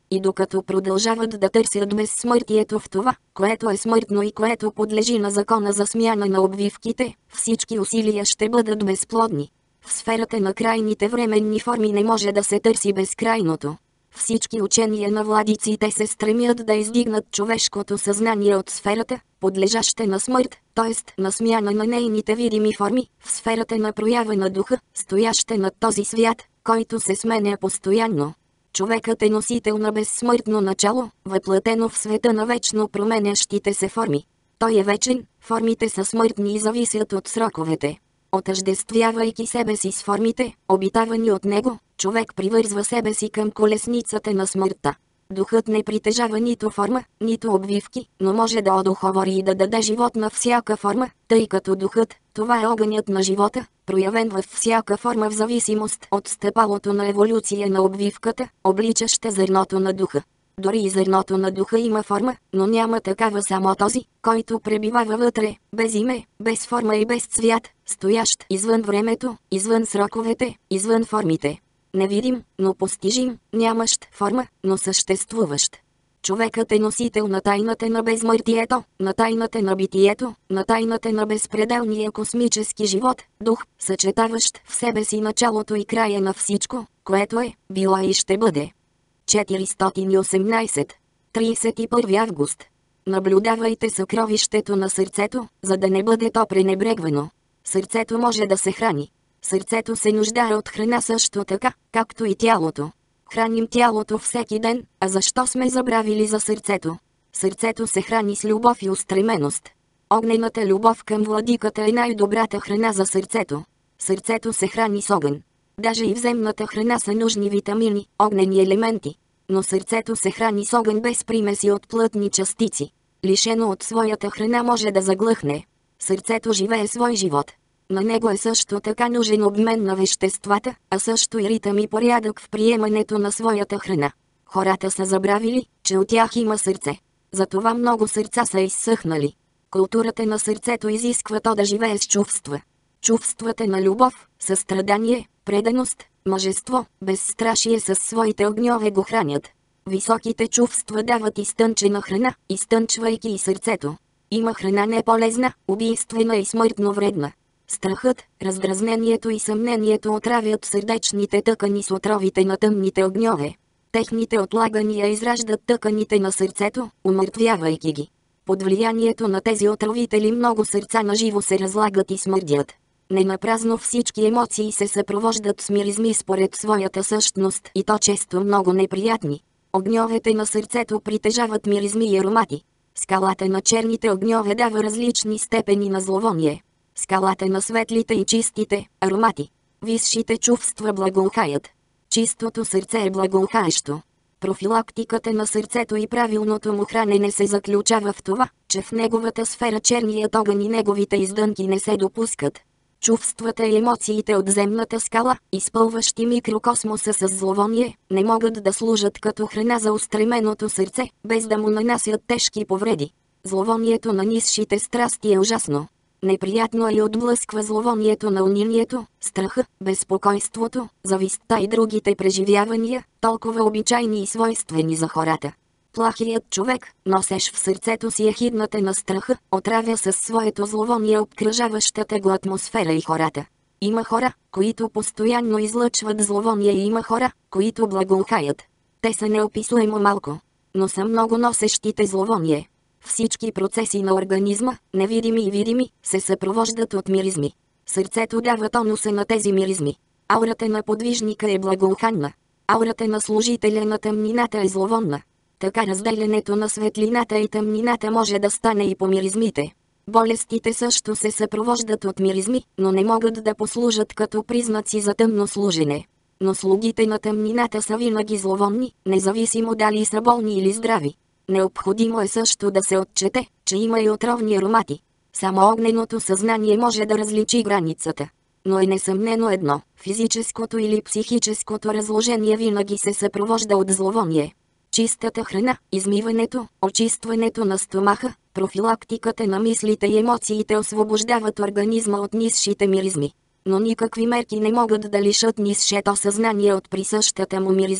И докато продължават да търсят безсмъртието в това, което е смъртно и което подлежи на закона за смяна на обвивките, всички усилия ще бъдат безплодни. В сферата на крайните временни форми не може да се търси безкрайното. Всички учения на владиците се стремят да издигнат човешкото съзнание от сферата, подлежаща на смърт, т.е. на смяна на нейните видими форми, в сферата на проява на духа, стояща над този свят, който се сменя постоянно. Човекът е носител на безсмъртно начало, въплътено в света на вечно променящите се форми. Той е вечен, формите са смъртни и зависят от сроковете. Отъждествявайки себе си с формите, обитавани от него, човек привързва себе си към колесницата на смъртта. Духът не притежава нито форма, нито обвивки, но може да одуховори и да даде живот на всяка форма, тъй като духът, това е огънят на живота, проявен във всяка форма в зависимост от стъпалото на еволюция на обвивката, обличаща зърното на духа. Дори и зърното на духа има форма, но няма такава само този, който пребивава вътре, без име, без форма и без цвят, стоящ извън времето, извън сроковете, извън формите. Невидим, но постижим, нямащ форма, но съществуващ. Човекът е носител на тайната на безсмъртието, на тайната на битието, на тайната на безпределния космически живот, дух, съчетаващ в себе си началото и края на всичко, което е, било и ще бъде. четиристотин и осемнайсет. тридесет и първи август. Наблюдавайте съкровището на сърцето, за да не бъде то пренебрегвано. Сърцето може да се храни. Сърцето се нуждае от храна също така, както и тялото. Храним тялото всеки ден, а защо сме забравили за сърцето? Сърцето се храни с любов и устременост. Огнената любов към владиката е най-добрата храна за сърцето. Сърцето се храни с огън. Даже и в земната храна са нужни витамини, огнени елементи. Но сърцето се храни с огън без примеси от плътни частици. Лишено от своята храна може да заглъхне. Сърцето живее свой живот. На него е също така нужен обмен на веществата, а също и ритъм и порядък в приемането на своята храна. Хората са забравили, че от тях има сърце. Затова много сърца са изсъхнали. Културата на сърцето изисква то да живее с чувства. Чувствата на любов, състрадание, преданост, мъжество, безстрашие със своите огньове го хранят. Високите чувства дават изтънчена храна, изтънчвайки и сърцето. Има храна не полезна, убийствена и смъртно вредна. Страхът, раздразнението и съмнението отравят сърдечните тъкани с отровите на тъмните огньове. Техните отлагания израждат тъканите на сърцето, умъртвявайки ги. Под влиянието на тези отровители много сърца наживо се разлагат и смърдят. Ненапразно всички емоции се съпровождат с миризми според своята същност и то често много неприятни. Огньовете на сърцето притежават миризми и аромати. Скалата на черните огньове дава различни степени на зловоние. Скалата на светлите и чистите – аромати. Висшите чувства благоухаят. Чистото сърце е благоухаещо. Профилактиката на сърцето и правилното му хранене се заключава в това, че в неговата сфера черният огън и неговите издънки не се допускат. Чувствата и емоциите от земната скала, изпълващи микрокосмоса с зловоние, не могат да служат като храна за устременото сърце, без да му нанасят тежки повреди. Зловонието на нисшите страсти е ужасно. Неприятно е и отблъсква зловонието на унинието, страха, безпокойството, завистта и другите преживявания, толкова обичайни и свойствени за хората. Плахият човек, носещ в сърцето си ехидната на страха, отравя със своето зловоние обкръжаващата го атмосфера и хората. Има хора, които постоянно излъчват зловоние и има хора, които благоухаят. Те са неописуемо малко, но са много носещите зловоние. Всички процеси на организма, невидими и видими, се съпровождат от миризми. Сърцето дава тонуса на тези миризми. Аурата на подвижника е благоуханна. Аурата на служителя на тъмнината е зловонна. Така разделянето на светлината и тъмнината може да стане и по миризмите. Болестите също се съпровождат от миризми, но не могат да послужат като признаци за тъмно служене. Но слугите на тъмнината са винаги зловонни, независимо дали са болни или здрави. Необходимо е също да се отчете, че има и отровни аромати. Само огненото съзнание може да различи границата. Но е несъмнено едно – физическото или психическото разложение винаги се съпровожда от зловоние. Чистата храна, измиването, очистването на стомаха, профилактиката на мислите и емоциите освобождават организма от нисшите миризми. Но никакви мерки не могат да лишат нисшето съзнание от присъщата му миризма.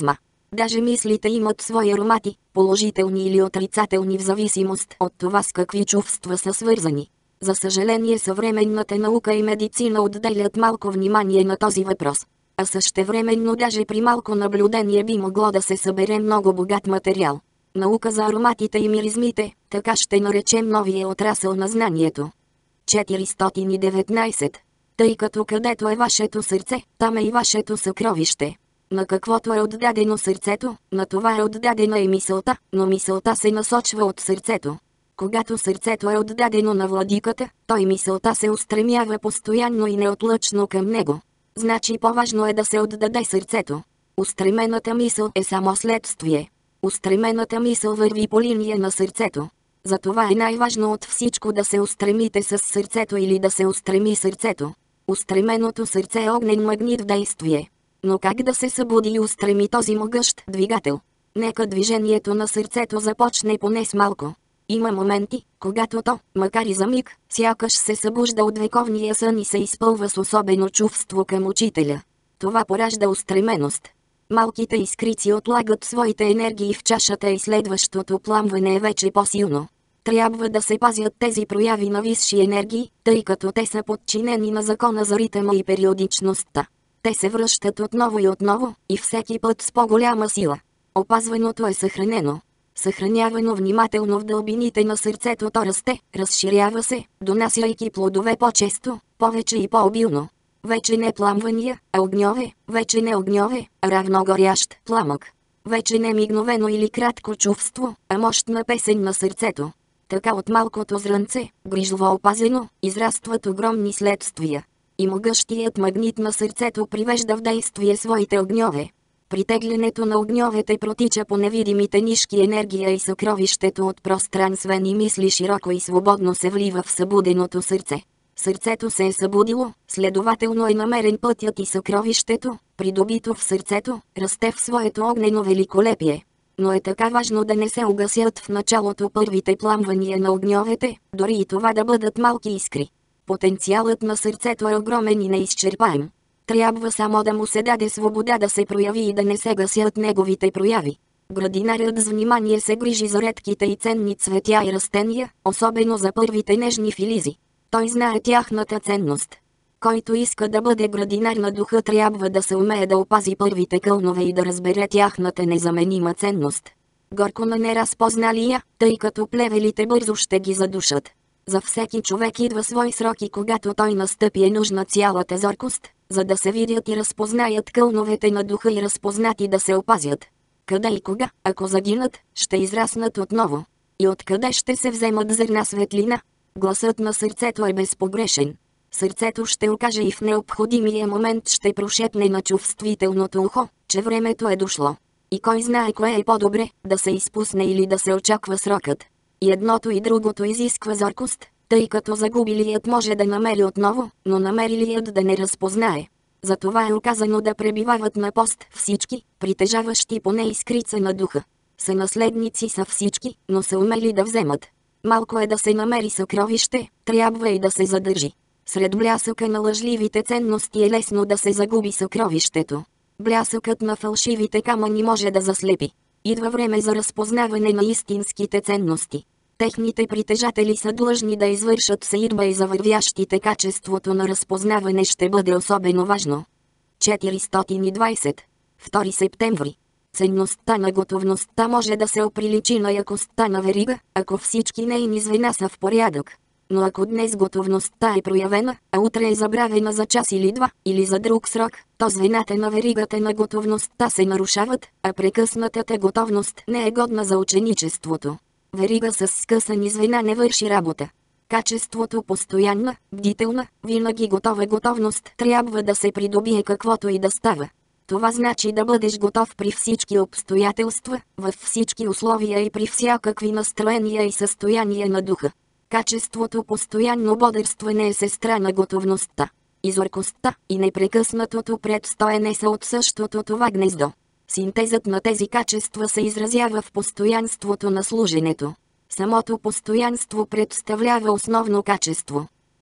Даже мислите имат свои аромати, положителни или отрицателни в зависимост от това с какви чувства са свързани. За съжаление съвременната наука и медицина отделят малко внимание на този въпрос. А същевременно даже при малко наблюдение би могло да се събере много богат материал. Наука за ароматите и миризмите, така ще наречем новия отрасъл на знанието. четиристотин и деветнайсет. Тъй като където е вашето сърце, там е и вашето съкровище. На каквото е отдадено сърцето, на това е отдадена и мисълта, но мисълта се насочва от сърцето. Когато сърцето е отдадено на владиката, той мисълта се устремява постоянно и неотлъчно към него. Значи по-важно е да се отдаде сърцето. Устремената мисъл е само следствие. Устремената мисъл върви по линия на сърцето. Затова е най-важно от всичко да се устремите с сърцето или да се устреми сърцето. Устременото сърце е огнен магнит в действие. Но как да се събуди и устреми този могъщ двигател? Нека движението на сърцето започне поне с малко. Има моменти, когато то, макар и за миг, сякаш се събужда от вековния сън и се изпълва с особено чувство към учителя. Това поражда устременост. Малките искрици отлагат своите енергии в чашата и следващото пламване е вече по-силно. Трябва да се пазят тези прояви на висши енергии, тъй като те са подчинени на закона за ритъма и периодичността. Те се връщат отново и отново, и всеки път с по-голяма сила. Опазваното е съхранено. Съхранявано внимателно в дълбините на сърцето, то расте, разширява се, донасяйки плодове по-често, повече и по-обилно. Вече не пламвания, а огньове, вече не огньове, а равногорящ пламък. Вече не мигновено или кратко чувство, а мощна песен на сърцето. Така от малкото зрънце, грижово опазено, израстват огромни следствия. И могъщият магнит на сърцето привежда в действие своите огньове. Притеглянето на огньовете протича по невидимите нишки, енергия и съкровището от пространствени мисли широко и свободно се влива в събуденото сърце. Сърцето се е събудило, следователно е намерен пътят и съкровището, придобито в сърцето, расте в своето огнено великолепие. Но е така важно да не се угасят в началото първите пламвания на огньовете, дори и това да бъдат малки искри. Потенциалът на сърцето е огромен и неизчерпаем. Трябва само да му се даде свобода да се прояви и да не се гасят неговите прояви. Градинарят с внимание се грижи за редките и ценни цветя и растения, особено за първите нежни филизи. Той знае тяхната ценност. Който иска да бъде градинар на духа, трябва да се умее да опази първите кълнове и да разбере тяхната незаменима ценност. Горко на неразпозналия, тъй като плевелите бързо ще ги задушат. За всеки човек идва свой срок и когато той настъпи е нужна цялата зоркост, за да се видят и разпознаят кълновете на духа и разпознати да се опазят. Къде и кога, ако загинат, ще израснат отново. И откъде ще се вземат зърна светлина? Гласът на сърцето е безпогрешен. Сърцето ще окаже и в необходимия момент ще прошепне на чувствителното ухо, че времето е дошло. И кой знае кое е по-добре, да се изпусне или да се очаква срокът. И едното и другото изисква зоркост, тъй като загубилият може да намери отново, но намерилият да не разпознае. Затова е указано да пребивават на пост всички, притежаващи поне искрица на духа. Сънаследници са всички, но са умели да вземат. Малко е да се намери съкровище, трябва и да се задържи. Сред блясъка на лъжливите ценности е лесно да се загуби съкровището. Блясъкът на фалшивите камъни може да заслепи. Идва време за разпознаване на истинските ценности. Техните притежатели са длъжни да извършат сеидба и за вървящите качеството на разпознаване ще бъде особено важно. четиристотин и двайсет. втори септември. Ценността на готовността може да се оприличи на якостта на верига, ако всички нейни звена са в порядък. Но ако днес готовността е проявена, а утре е забравена за час или два, или за друг срок, то звената на веригата на готовността се нарушават, а прекъснатата готовност не е годна за ученичеството. Верига с скъсани звена не върши работа. Качеството постоянна, бдителна, винаги готова готовност трябва да се придобие каквото и да става. Това значи да бъдеш готов при всички обстоятелства, във всички условия и при всякакви настроения и състояния на духа. Качеството постоянно бодрстване е сестра на готовността. Изоркостта и непрекъснатото предстоене са от същото това гнездо. Синтезът на тези качества се изразява в постоянството на служенето. Самото постоянство представлява основно качество.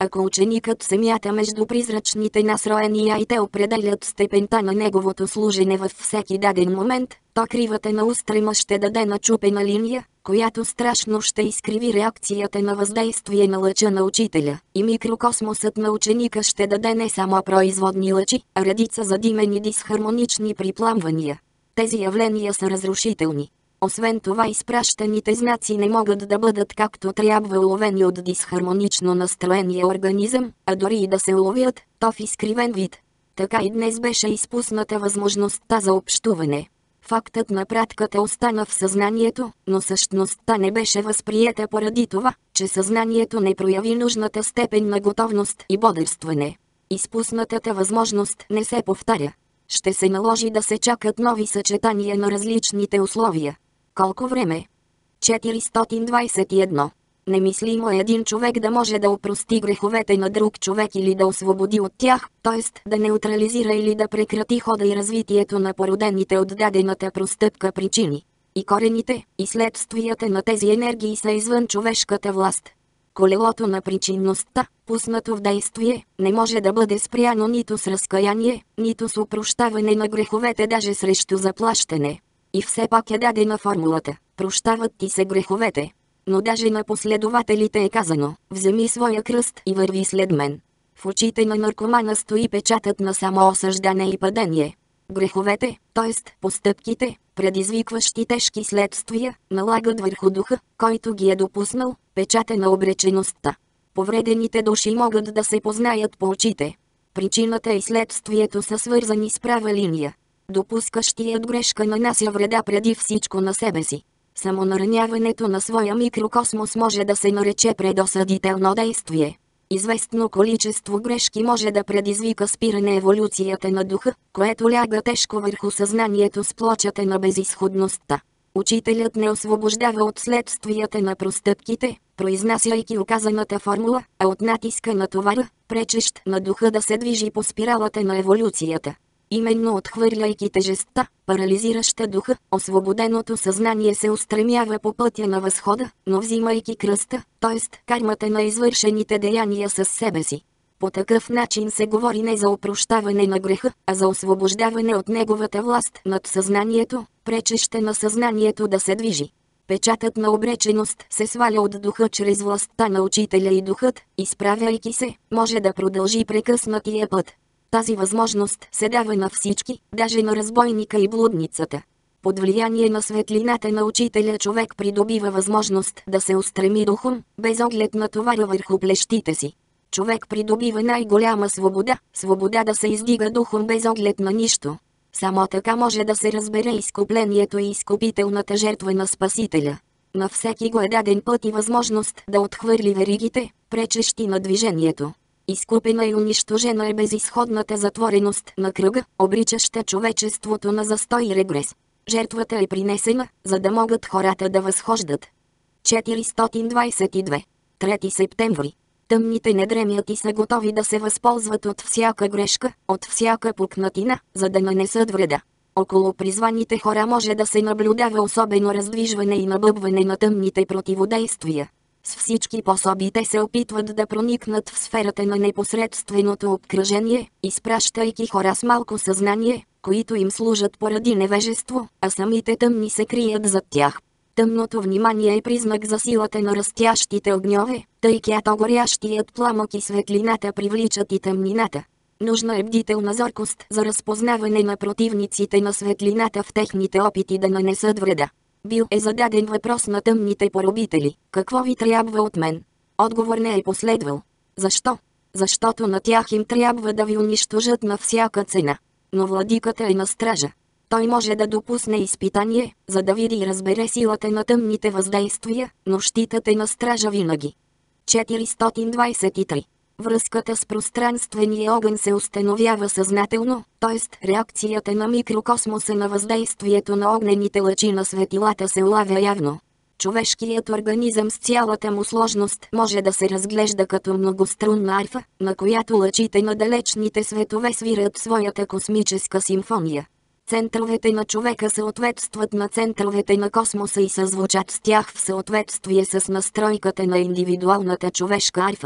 Ако ученикът се мята между призрачните настроения и те определят степента на неговото служене във всеки даден момент, то кривата на устрема ще даде начупена линия, която страшно ще изкриви реакцията на въздействие на лъча на учителя, и микрокосмосът на ученика ще даде не само производни лъчи, а редица задимени дисхармонични припламвания. Тези явления са разрушителни. Освен това, изпращаните знаци не могат да бъдат както трябва уловени от дисхармонично настроения организъм, а дори и да се уловят, то в изкривен вид. Така и днес беше изпусната възможността за общуване. Фактът на пратката остана в съзнанието, но същността не беше възприета поради това, че съзнанието не прояви нужната степен на готовност и бодрстване. Изпуснатата възможност не се повтаря. Ще се наложи да се чакат нови съчетания на различните условия. Колко време? четиристотин двадесет и едно. Немислимо е един човек да може да опрости греховете на друг човек или да освободи от тях, т.е. да неутрализира или да прекрати хода и развитието на породените от дадената простъпка причини. И корените, и следствията на тези енергии са извън човешката власт. Колелото на причинността, пуснато в действие, не може да бъде спряно нито с разкаяние, нито с опрощаване на греховете, даже срещу заплащане. И все пак е дадена формулата: прощават ти се греховете. Но даже на последователите е казано: вземи своя кръст и върви след мен. В очите на наркомана стои печатът на самоосъждане и падение. Греховете, т.е. постъпките, предизвикващи тежки следствия, налагат върху духа, който ги е допуснал, печата на обречеността. Повредените души могат да се познаят по очите. Причината и следствието са свързани с права линия. Допускащият грешка нанася вреда преди всичко на себе си. Самонараняването на своя микрокосмос може да се нарече предосъдително действие. Известно количество грешки може да предизвика спиране еволюцията на духа, което ляга тежко върху съзнанието с плочата на безизходността. Учителят не освобождава от следствията на простъпките, произнасяйки указаната формула, а от натиска на товара, пречещ на духа да се движи по спиралата на еволюцията. Именно отхвърляйки тежестта, парализираща духа, освободеното съзнание се устремява по пътя на възхода, но взимайки кръста, т.е. кармата на извършените деяния със себе си. По такъв начин се говори не за опрощаване на греха, а за освобождаване от неговата власт над съзнанието, пречеща на съзнанието да се движи. Печатът на обреченост се сваля от духа чрез властта на учителя и духът, изправяйки се, може да продължи прекъснатия път. Тази възможност се дава на всички, даже на разбойника и блудницата. Под влияние на светлината на учителя човек придобива възможност да се устреми духом, без оглед на товара върху плещите си. Човек придобива най-голяма свобода, свобода да се издига духом без оглед на нищо. Само така може да се разбере изкуплението и изкупителната жертва на Спасителя. На всеки го е даден път и възможност да отхвърли веригите, пречещи на движението. Изкупена и унищожена е безизходната затвореност на кръга, обричаща човечеството на застой и регрес. Жертвата е принесена, за да могат хората да възхождат. четиристотин двадесет и две. трети септември. Тъмните не дремят и са готови да се възползват от всяка грешка, от всяка пукнатина, за да нанесат вреда. Около призваните хора може да се наблюдава особено раздвижване и набъбване на тъмните противодействия. С всички пособи те се опитват да проникнат в сферата на непосредственото обкръжение, изпращайки хора с малко съзнание, които им служат поради невежество, а самите тъмни се крият зад тях. Тъмното внимание е признак за силата на растящите огньове, тъй като горящият пламък и светлината привличат и тъмнината. Нужна е бдителна зоркост за разпознаване на противниците на светлината в техните опити да нанесат вреда. Бил е зададен въпрос на тъмните поробители: какво ви трябва от мен? Отговор не е последвал. Защо? Защото на тях им трябва да ви унищожат на всяка цена. Но владиката е на стража. Той може да допусне изпитание, за да види и разбере силата на тъмните въздействия, но щитът е на стража винаги. четиристотин двадесет и три. Връзката с пространствения огън се установява съзнателно, т.е. реакцията на микрокосмоса на въздействието на огнените лъчи на светилата се улавя явно. Човешкият организъм с цялата му сложност може да се разглежда като многострунна арфа, на която лъчите на далечните светове свирят своята космическа симфония. Центровете на човека съответстват на центровете на космоса и съзвучат с тях в съответствие с настройката на индивидуалната човешка арфа.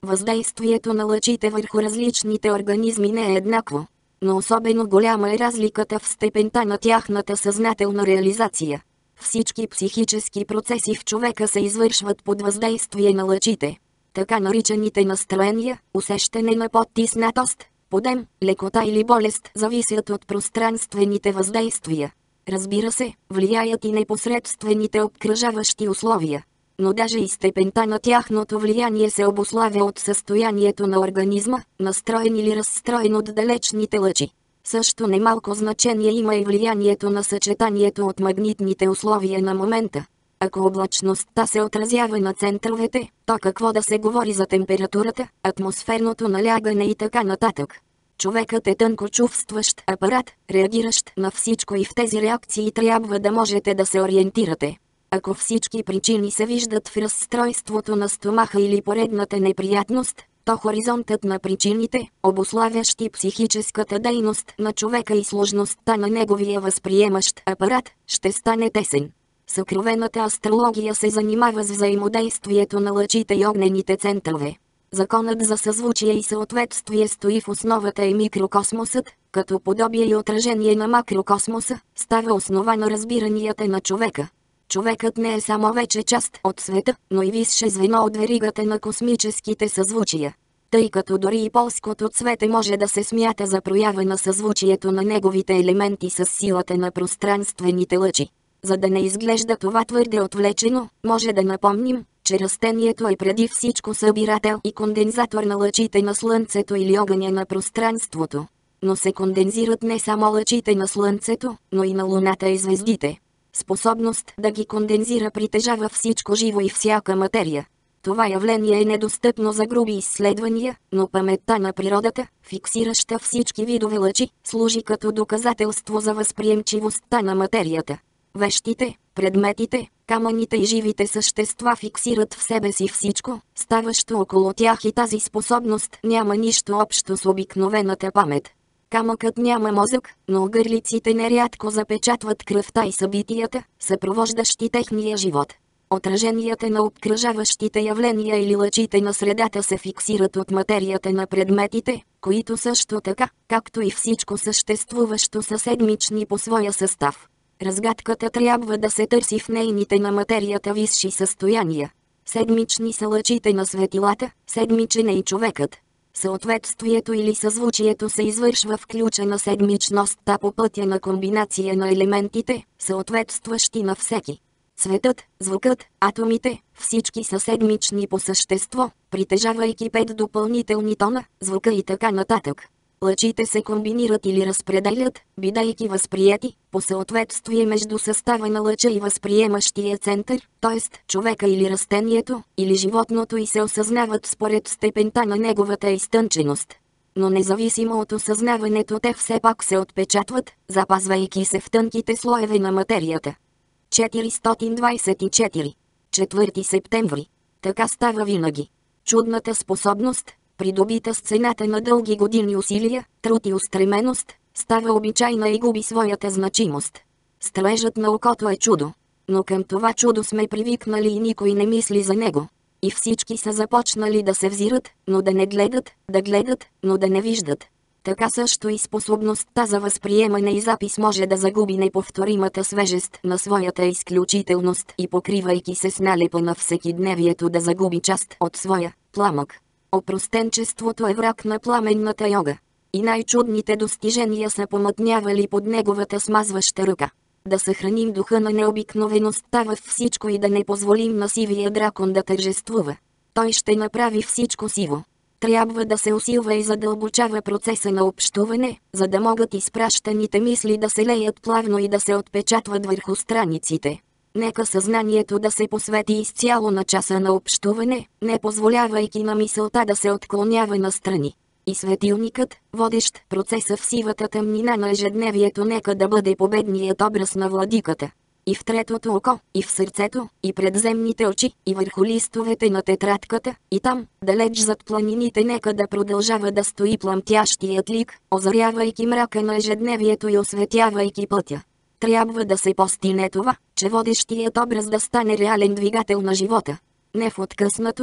Въздействието на лъчите върху различните организми не е еднакво, но особено голяма е разликата в степента на тяхната съзнателна реализация. Всички психически процеси в човека се извършват под въздействие на лъчите. Така наричаните настроения, усещане на потиснатост, подем, лекота или болест зависят от пространствените въздействия. Разбира се, влияят и непосредствените обкръжаващи условия. Но даже и степента на тяхното влияние се обуславя от състоянието на организма, настроен или разстроен от далечните лъчи. Също немалко значение има и влиянието на съчетанието от магнитните условия на момента. Ако облачността се отразява на центровете, то какво да се говори за температурата, атмосферното налягане и така нататък. Човекът е тънко чувстващ апарат, реагиращ на всичко и в тези реакции трябва да можете да се ориентирате. Ако всички причини се виждат в разстройството на стомаха или поредната неприятност, то хоризонтът на причините, обуславящи психическата дейност на човека и сложността на неговия възприемащ апарат, ще стане тесен. Съкровената астрология се занимава с взаимодействието на лъчите и огнените центрове. Законът за съзвучие и съответствие стои в основата и микрокосмосът, като подобие и отражение на макрокосмоса, става основа на разбиранията на човека. Човекът не е само вече част от света, но и висше звено от веригата на космическите съзвучия. Тъй като дори и полското цвете може да се смята за проява на съзвучието на неговите елементи с силата на пространствените лъчи. За да не изглежда това твърде отвлечено, може да напомним, че растението е преди всичко събирател и кондензатор на лъчите на Слънцето или огъня на пространството. Но се кондензират не само лъчите на Слънцето, но и на Луната и звездите. Способност да ги кондензира притежава всичко живо и всяка материя. Това явление е недостъпно за груби изследвания, но паметта на природата, фиксираща всички видове лъчи, служи като доказателство за възприемчивостта на материята. Вещите, предметите, камъните и живите същества фиксират в себе си всичко, ставащо около тях, и тази способност няма нищо общо с обикновената памет. Камъкът няма мозък, но гърлиците нерядко запечатват кръвта и събитията, съпровождащи техния живот. Отраженията на обкръжаващите явления или лъчите на средата се фиксират от материята на предметите, които също така, както и всичко съществуващо, са седмични по своя състав. Разгадката трябва да се търси в нейните на материята висши състояния. Седмични са лъчите на светилата, седмичен е и човекът. Съответствието или съзвучието се извършва в ключа на седмичността по пътя на комбинация на елементите, съответстващи на всеки. Цветът, звукът, атомите, всички са седмични по същество, притежавайки пет допълнителни тона, звука и така нататък. Лъчите се комбинират или разпределят, бидейки възприяти, по съответствие между състава на лъча и възприемащия център, т.е. човека или растението, или животното, и се осъзнават според степента на неговата изтънченост. Но независимо от осъзнаването, те все пак се отпечатват, запазвайки се в тънките слоеве на материята. четиристотин двадесет и четири. четвърти септември. Така става винаги. Чудната способност, придобита с цената на дълги години усилия, труд и устременост, става обичайна и губи своята значимост. Строежът на окото е чудо. Но към това чудо сме привикнали и никой не мисли за него. И всички са започнали да се взират, но да не гледат, да гледат, но да не виждат. Така също и способността за възприемане и запис може да загуби неповторимата свежест на своята изключителност и, покривайки се с налепа на всекидневието, да загуби част от своя пламък. Опростенчеството е враг на пламенната йога. И най-чудните достижения са помътнявали под неговата смазваща ръка. Да съхраним духа на необикновеността във всичко и да не позволим на сивия дракон да тържествува. Той ще направи всичко сиво. Трябва да се усилва и задълбочава процеса на общуване, за да могат изпращаните мисли да се леят плавно и да се отпечатват върху страниците. Нека съзнанието да се посвети изцяло на часа на общуване, не позволявайки на мисълта да се отклонява настрани. И светилникът, водещ процеса в сивата тъмнина на ежедневието, нека да бъде победният образ на владиката. И в третото око, и в сърцето, и пред земните очи, и върху листовете на тетрадката, и там, далеч зад планините, нека да продължава да стои пламтящият лик, озарявайки мрака на ежедневието и осветявайки пътя. Трябва да се постигне това, че водещият образ да стане реален двигател на живота. Не в откъснатост,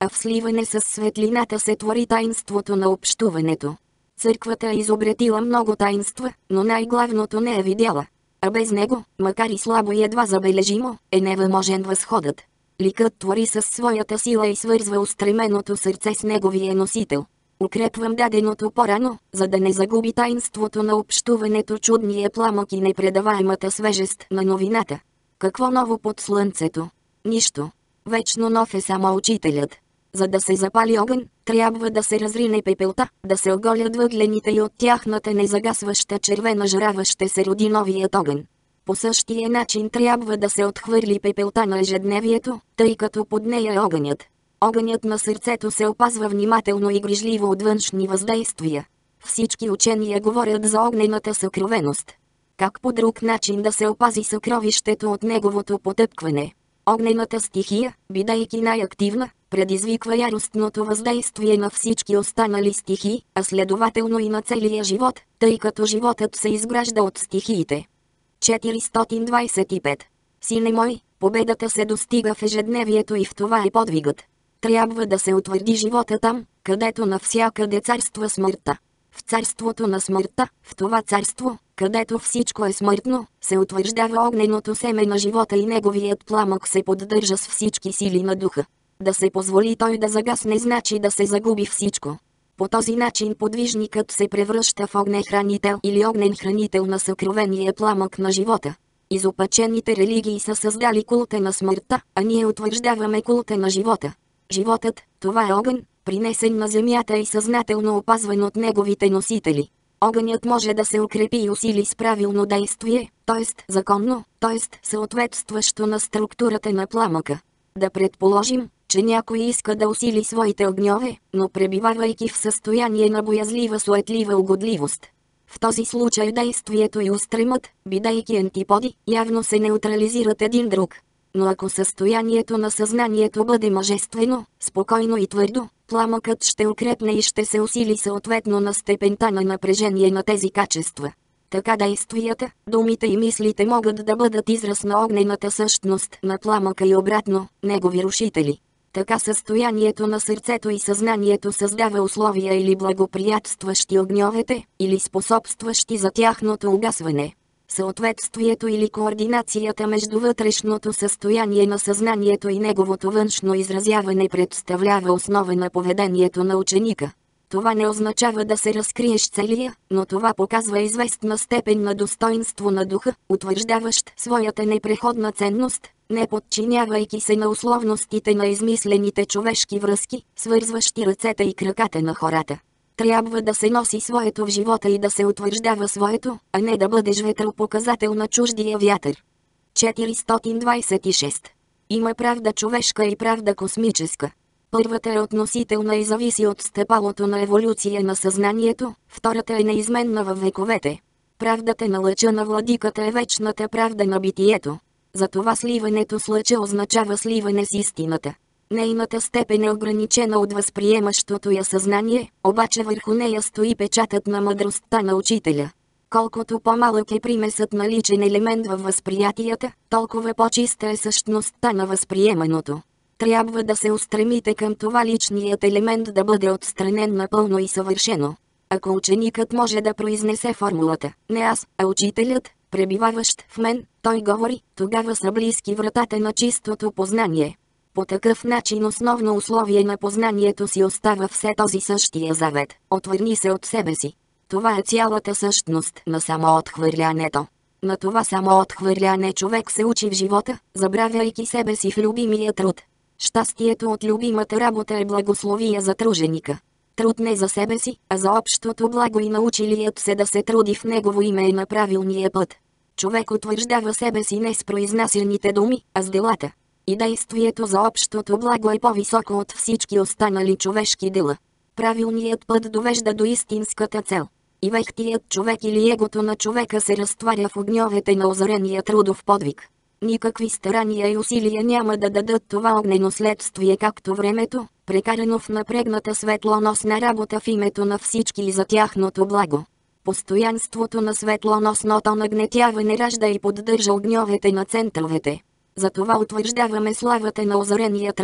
а в сливане с светлината се твори таинството на общуването. Църквата е изобретила много таинства, но най-главното не е видяла. А без него, макар и слабо и едва забележимо, е невъзможен възходът. Ликът твори със своята сила и свързва устременото сърце с неговия носител. Укрепвам даденото по-рано, за да не загуби таинството на общуването, чудния пламък и непредаваемата свежест на новината. Какво ново под слънцето? Нищо. Вечно нов е само учителят. За да се запали огън, трябва да се разрине пепелта, да се оголят въглените и от тяхната незагасваща червена жрава ще се роди новият огън. По същия начин трябва да се отхвърли пепелта на ежедневието, тъй като под нея е огънят. Огънят на сърцето се опазва внимателно и грижливо от външни въздействия. Всички учения говорят за огнената съкровеност. Как по друг начин да се опази съкровището от неговото потъпкване? Огнената стихия, бидейки най-активна, предизвиква яростното въздействие на всички останали стихии, а следователно и на целия живот, тъй като животът се изгражда от стихиите. четиристотин двадесет и пет. Сине мой, победата се достига в ежедневието и в това е подвигът. Трябва да се утвърди живота там, където навсякъде царства смъртта. В царството на смъртта, в това царство, където всичко е смъртно, се утвърждава огненото семе на живота и неговият пламък се поддържа с всички сили на духа. Да се позволи той да загасне значи да се загуби всичко. По този начин подвижникът се превръща в огнехранител или огнен хранител на съкровения пламък на живота. Изопачените религии са създали култа на смъртта, а ние утвърждаваме култа на живота. Животът, това е огън, принесен на земята и съзнателно опазван от неговите носители. Огънят може да се укрепи и усили с правилно действие, т.е. законно, т.е. съответстващо на структурата на пламъка. Да предположим, че някой иска да усили своите огньове, но пребивавайки в състояние на боязлива суетлива угодливост. В този случай действието и устремът, бидейки антиподи, явно се неутрализират един друг. Но ако състоянието на съзнанието бъде мъжествено, спокойно и твърдо, пламъкът ще укрепне и ще се усили съответно на степента на напрежение на тези качества. Така действията, думите и мислите могат да бъдат израз на огнената същност на пламъка и обратно, негови рушители. Така състоянието на сърцето и съзнанието създава условия или благоприятстващи огньовете, или способстващи за тяхното угасване. Съответствието или координацията между вътрешното състояние на съзнанието и неговото външно изразяване представлява основа на поведението на ученика. Това не означава да се разкриеш целия, но това показва известна степен на достоинство на духа, утвърждаващ своята непреходна ценност, не подчинявайки се на условностите на измислените човешки връзки, свързващи ръцете и краката на хората. Трябва да се носи своето в живота и да се утвърждава своето, а не да бъдеш ветропоказател на чуждия вятър. четиристотин двадесет и шест. Има правда човешка и правда космическа. Първата е относителна и зависи от стъпалото на еволюция на съзнанието, втората е неизменна във вековете. Правдата на лъча на владиката е вечната правда на битието. Затова сливането с лъча означава сливане с истината. Нейната степен е ограничена от възприемащото я съзнание, обаче върху нея стои печатът на мъдростта на учителя. Колкото по-малък е примесът на личен елемент във възприятията, толкова по-чиста е същността на възприеманото. Трябва да се устремите към това личният елемент да бъде отстранен напълно и съвършено. Ако ученикът може да произнесе формулата «Не аз, а учителят», пребиваващ в мен, той говори, тогава са близки вратата на чистото познание. По такъв начин основно условие на познанието си остава все този същия завет – отвърни се от себе си. Това е цялата същност на самоотхвърлянето. На това самоотхвърляне човек се учи в живота, забравяйки себе си в любимия труд. Щастието от любимата работа е благословие за труженика. Труд не за себе си, а за общото благо и научилият се да се труди в негово име е на правилния път. Човек утвърждава себе си не с произнасяните думи, а с делата. И действието за общото благо е по-високо от всички останали човешки дела. Правилният път довежда до истинската цел. И вехтият човек или егото на човека се разтваря в огньовете на озарения трудов подвиг. Никакви старания и усилия няма да дадат това огнено следствие, както времето, прекарано в напрегната светлоносна работа в името на всички и за тяхното благо. Постоянството на светлоносното нагнетяване ражда и поддържа огньовете на центровете. Затова утвърждаваме славата на озарения труд.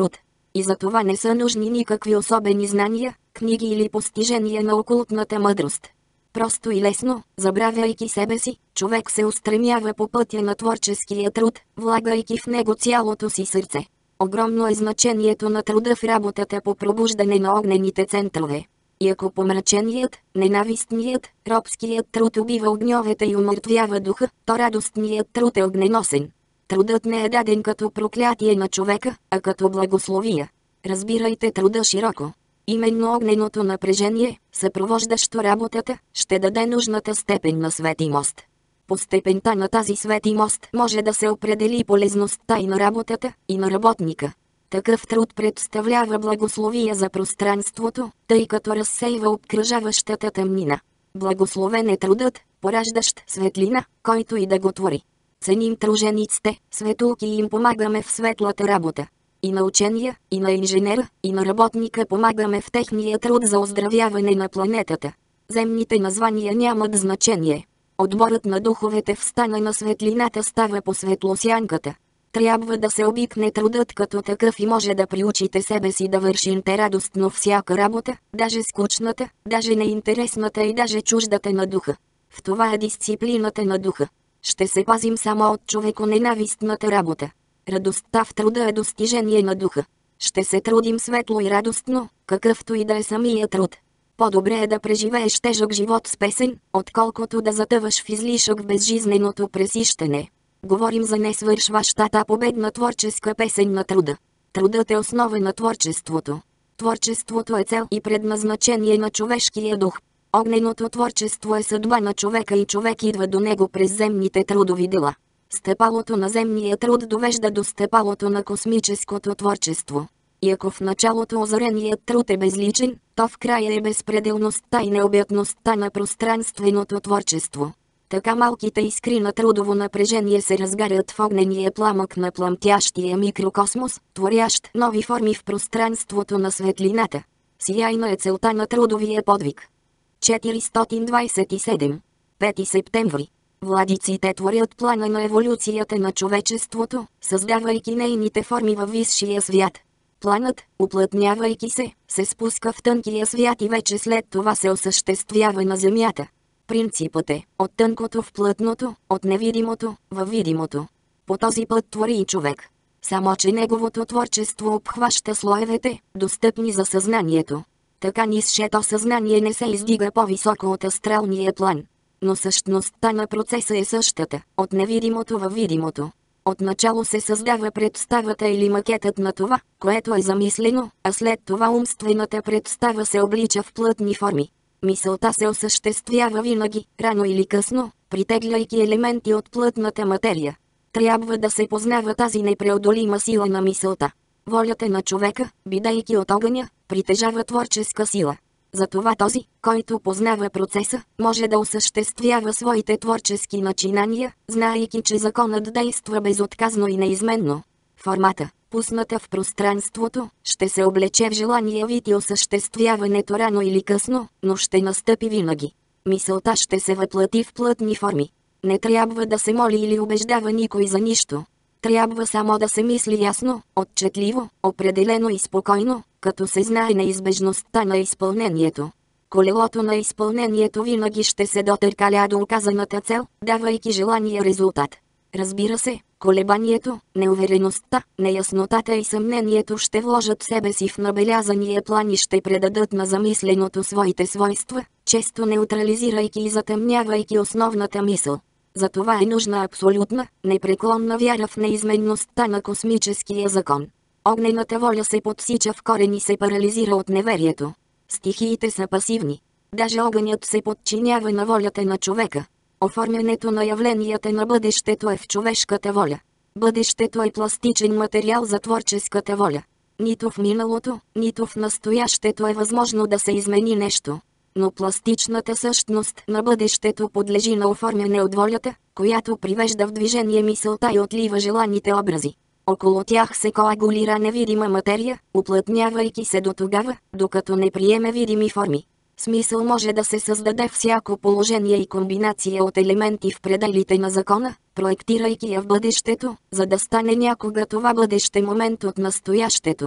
И за това не са нужни никакви особени знания, книги или постижения на окултната мъдрост. Просто и лесно, забравяйки себе си, човек се устремява по пътя на творческия труд, влагайки в него цялото си сърце. Огромно е значението на труда в работата по пробуждане на огнените центрове. И ако помраченият, ненавистният, робският труд убива огньовете и умъртвява духа, то радостният труд е огненосен. Трудът не е даден като проклятие на човека, а като благословия. Разбирайте труда широко. Именно огненото напрежение, съпровождащо работата, ще даде нужната степен на светимост. По степента на тази светимост може да се определи полезността и на работата, и на работника. Такъв труд представлява благословие за пространството, тъй като разсейва обкръжаващата тъмнина. Благословен е трудът, пораждащ светлина, който и да го твори. Ценим тружениците, светулки и им помагаме в светлата работа. И на учения, и на инженера, и на работника помагаме в техния труд за оздравяване на планетата. Земните названия нямат значение. Отборът на духовете в стана на светлината става по светлосянката. Трябва да се обикне трудът като такъв и може да приучите себе си да вършите радостно всяка работа, даже скучната, даже неинтересната и даже чуждата на духа. В това е дисциплината на духа. Ще се пазим само от човеконенавистната работа. Радостта в труда е достижение на духа. Ще се трудим светло и радостно, какъвто и да е самия труд. По-добре е да преживееш тежък живот с песен, отколкото да затъваш в излишък в безжизненото пресищане. Говорим за несвършващата победна творческа песен на труда. Трудът е основа на творчеството. Творчеството е цел и предназначение на човешкия дух. Огненото творчество е съдба на човека и човек идва до него през земните трудови дела. Стъпалото на земния труд довежда до стъпалото на космическото творчество. И ако в началото озареният труд е безличен, то в края е безпределността и необятността на пространственото творчество. Така малките искри на трудово напрежение се разгарят в огнения пламък на пламтящия микрокосмос, творящ нови форми в пространството на светлината. Сияйна е целта на трудовия подвиг. четиристотин двадесет и седем. пети септември. Владиците творят плана на еволюцията на човечеството, създавайки нейните форми във висшия свят. Планът, уплътнявайки се, се спуска в тънкия свят и вече след това се осъществява на земята. Принципът е от тънкото в плътното, от невидимото във видимото. По този път твори и човек. Само че неговото творчество обхваща слоевете, достъпни за съзнанието. Така нисшето съзнание не се издига по-високо от астралния план. Но същността на процеса е същата, от невидимото във видимото. Отначало се създава представата или макетът на това, което е замислено, а след това умствената представа се облича в плътни форми. Мисълта се осъществява винаги, рано или късно, притегляйки елементи от плътната материя. Трябва да се познава тази непреодолима сила на мисълта. Волята на човека, бидейки от огъня, притежава творческа сила. Затова този, който познава процеса, може да осъществява своите творчески начинания, знаейки, че законът действа безотказно и неизменно. Формата, пусната в пространството, ще се облече в желания вид и осъществяването рано или късно, но ще настъпи винаги. Мисълта ще се въплати в плътни форми. Не трябва да се моли или убеждава никой за нищо. Трябва само да се мисли ясно, отчетливо, определено и спокойно, като се знае неизбежността на изпълнението. Колелото на изпълнението винаги ще се дотъркаля до указаната цел, давайки желания резултат. Разбира се, колебанието, неувереността, неяснотата и съмнението ще вложат себе си в набелязания план и ще предадат на замисленото своите свойства, често неутрализирайки и затъмнявайки основната мисъл. Затова е нужна абсолютна, непреклонна вяра в неизменността на космическия закон. Огнената воля се подсича в корен и се парализира от неверието. Стихиите са пасивни. Даже огънят се подчинява на волята на човека. Оформянето на явленията на бъдещето е в човешката воля. Бъдещето е пластичен материал за творческата воля. Нито в миналото, нито в настоящето е възможно да се измени нещо. Но пластичната същност на бъдещето подлежи на оформяне от волята, която привежда в движение мисълта и отлива желаните образи. Около тях се коагулира невидима материя, уплътнявайки се до тогава, докато не приеме видими форми. Смисъл може да се създаде всяко положение и комбинация от елементи в пределите на закона, проектирайки я в бъдещето, за да стане някога това бъдеще момент от настоящето.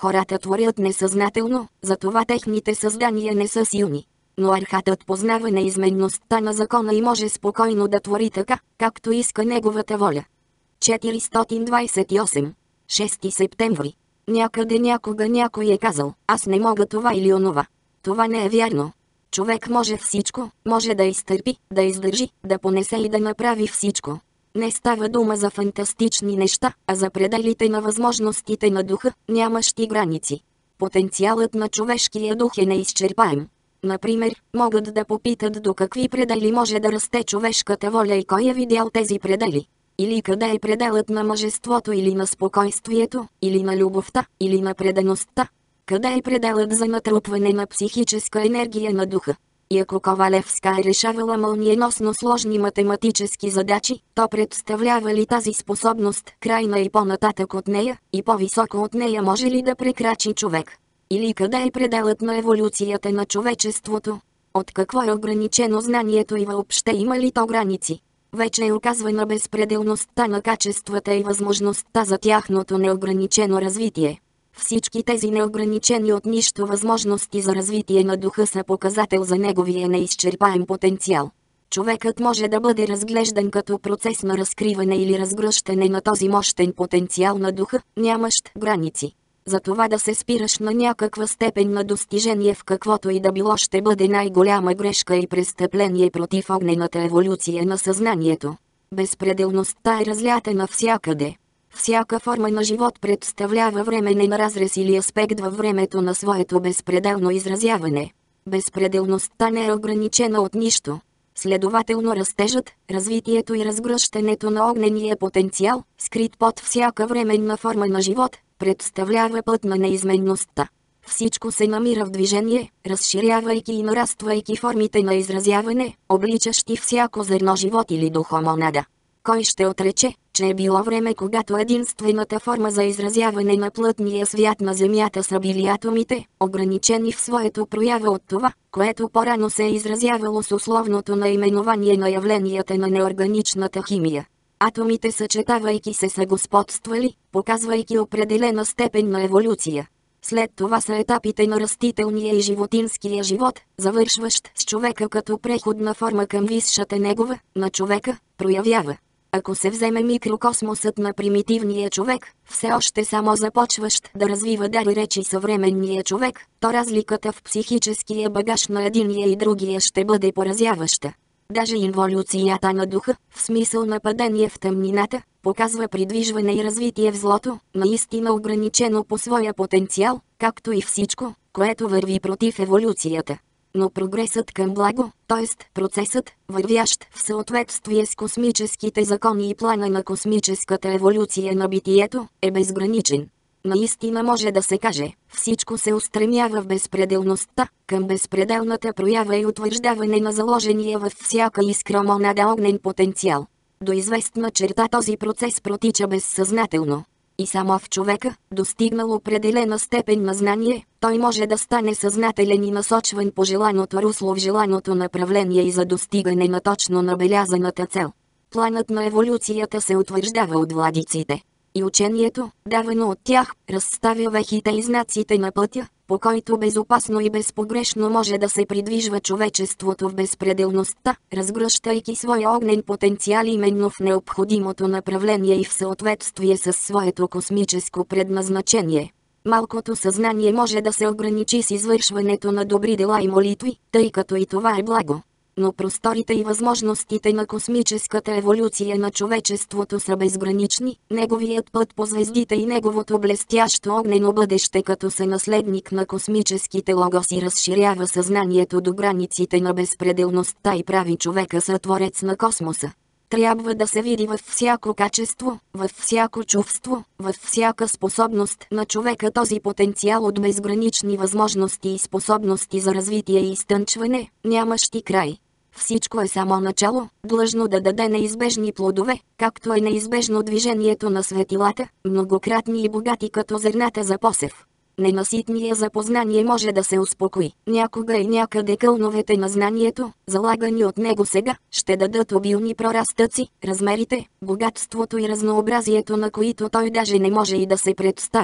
Хората творят несъзнателно, затова техните създания не са силни. Но архатът познава неизменността на закона и може спокойно да твори така, както иска неговата воля. четиристотин двадесет и осем. шести септември. Някъде някога някой е казал, аз не мога това или онова. Това не е вярно. Човек може всичко, може да изтърпи, да издържи, да понесе и да направи всичко. Не става дума за фантастични неща, а за пределите на възможностите на духа, нямащи граници. Потенциалът на човешкия дух е неизчерпаем. Например, могат да попитат до какви предели може да расте човешката воля и кой е видял тези предели. Или къде е пределът на мъжеството или на спокойствието, или на любовта, или на предаността. Къде е пределът за натрупване на психическа енергия на духа? И ако Ковалевска е решавала мълниеносно сложни математически задачи, то представлява ли тази способност крайна и по-нататък от нея, и по-високо от нея може ли да прекрачи човек? Или къде е пределът на еволюцията на човечеството? От какво е ограничено знанието и въобще има ли то граници? Вече е оказвана безпределността на качествата и възможността за тяхното неограничено развитие. Всички тези неограничени от нищо възможности за развитие на духа са показател за неговия неизчерпаем потенциал. Човекът може да бъде разглеждан като процес на разкриване или разгръщане на този мощен потенциал на духа, нямащ граници. Затова да се спираш на някаква степен на достижение в каквото и да било ще бъде най-голяма грешка и престъпление против огнената еволюция на съзнанието. Безпределността е разлята навсякъде. Всяка форма на живот представлява временен разрез или аспект във времето на своето безпределно изразяване. Безпределността не е ограничена от нищо. Следователно растежът, развитието и разгръщането на огнения потенциал, скрит под всяка временна форма на живот, представлява път на неизменността. Всичко се намира в движение, разширявайки и нараствайки формите на изразяване, обличащи всяко зерно живот или духомонада. Кой ще отрече, че е било време, когато единствената форма за изразяване на плътния свят на Земята са били атомите, ограничени в своето проява от това, което по-рано се е изразявало с условното наименование на явленията на неорганичната химия. Атомите съчетавайки се са господствали, показвайки определена степен на еволюция. След това са етапите на растителния и животинския живот, завършващ с човека като преходна форма към висшата негова, на човека, проявява. Ако се вземе микрокосмосът на примитивния човек, все още само започващ да развива дар и речи съвременния човек, то разликата в психическия багаж на единия и другия ще бъде поразяваща. Даже инволюцията на духа, в смисъл на падение в тъмнината, показва придвижване и развитие в злото, наистина ограничено по своя потенциал, както и всичко, което върви против еволюцията. Но прогресът към благо, т.е. процесът, вървящ в съответствие с космическите закони и плана на космическата еволюция на битието, е безграничен. Наистина може да се каже, всичко се устремява в безпределността, към безпределната проява и утвърждаване на заложения във всяка искра монада огнен потенциал. До известна черта този процес протича безсъзнателно. И само в човека, достигнал определена степен на знание, той може да стане съзнателен и насочван по желаното русло в желаното направление и за достигане на точно набелязаната цел. Планът на еволюцията се утвърждава от владиците. И учението, давано от тях, разставя вехите и знаците на пътя, по който безопасно и безпогрешно може да се придвижва човечеството в безпределността, разгръщайки своя огнен потенциал именно в необходимото направление и в съответствие с своето космическо предназначение. Малкото съзнание може да се ограничи с извършването на добри дела и молитви, тъй като и това е благо. Но просторите и възможностите на космическата еволюция на човечеството са безгранични, неговият път по звездите и неговото блестящо огнено бъдеще като сънаследник на космическите логоси разширява съзнанието до границите на безпределността и прави човека сътворец на космоса. Трябва да се види във всяко качество, във всяко чувство, във всяка способност на човека този потенциал от безгранични възможности и способности за развитие и изтънчване, нямащи край. Всичко е само начало, длъжно да даде неизбежни плодове, както е неизбежно движението на светилата, многократни и богати като зърната за посев. Ненаситният за познание може да се успокои. Някога и някъде кълновете на знанието, залагани от него сега, ще дадат обилни прорастъци, размерите, богатството и разнообразието, на които той даже не може и да се представи.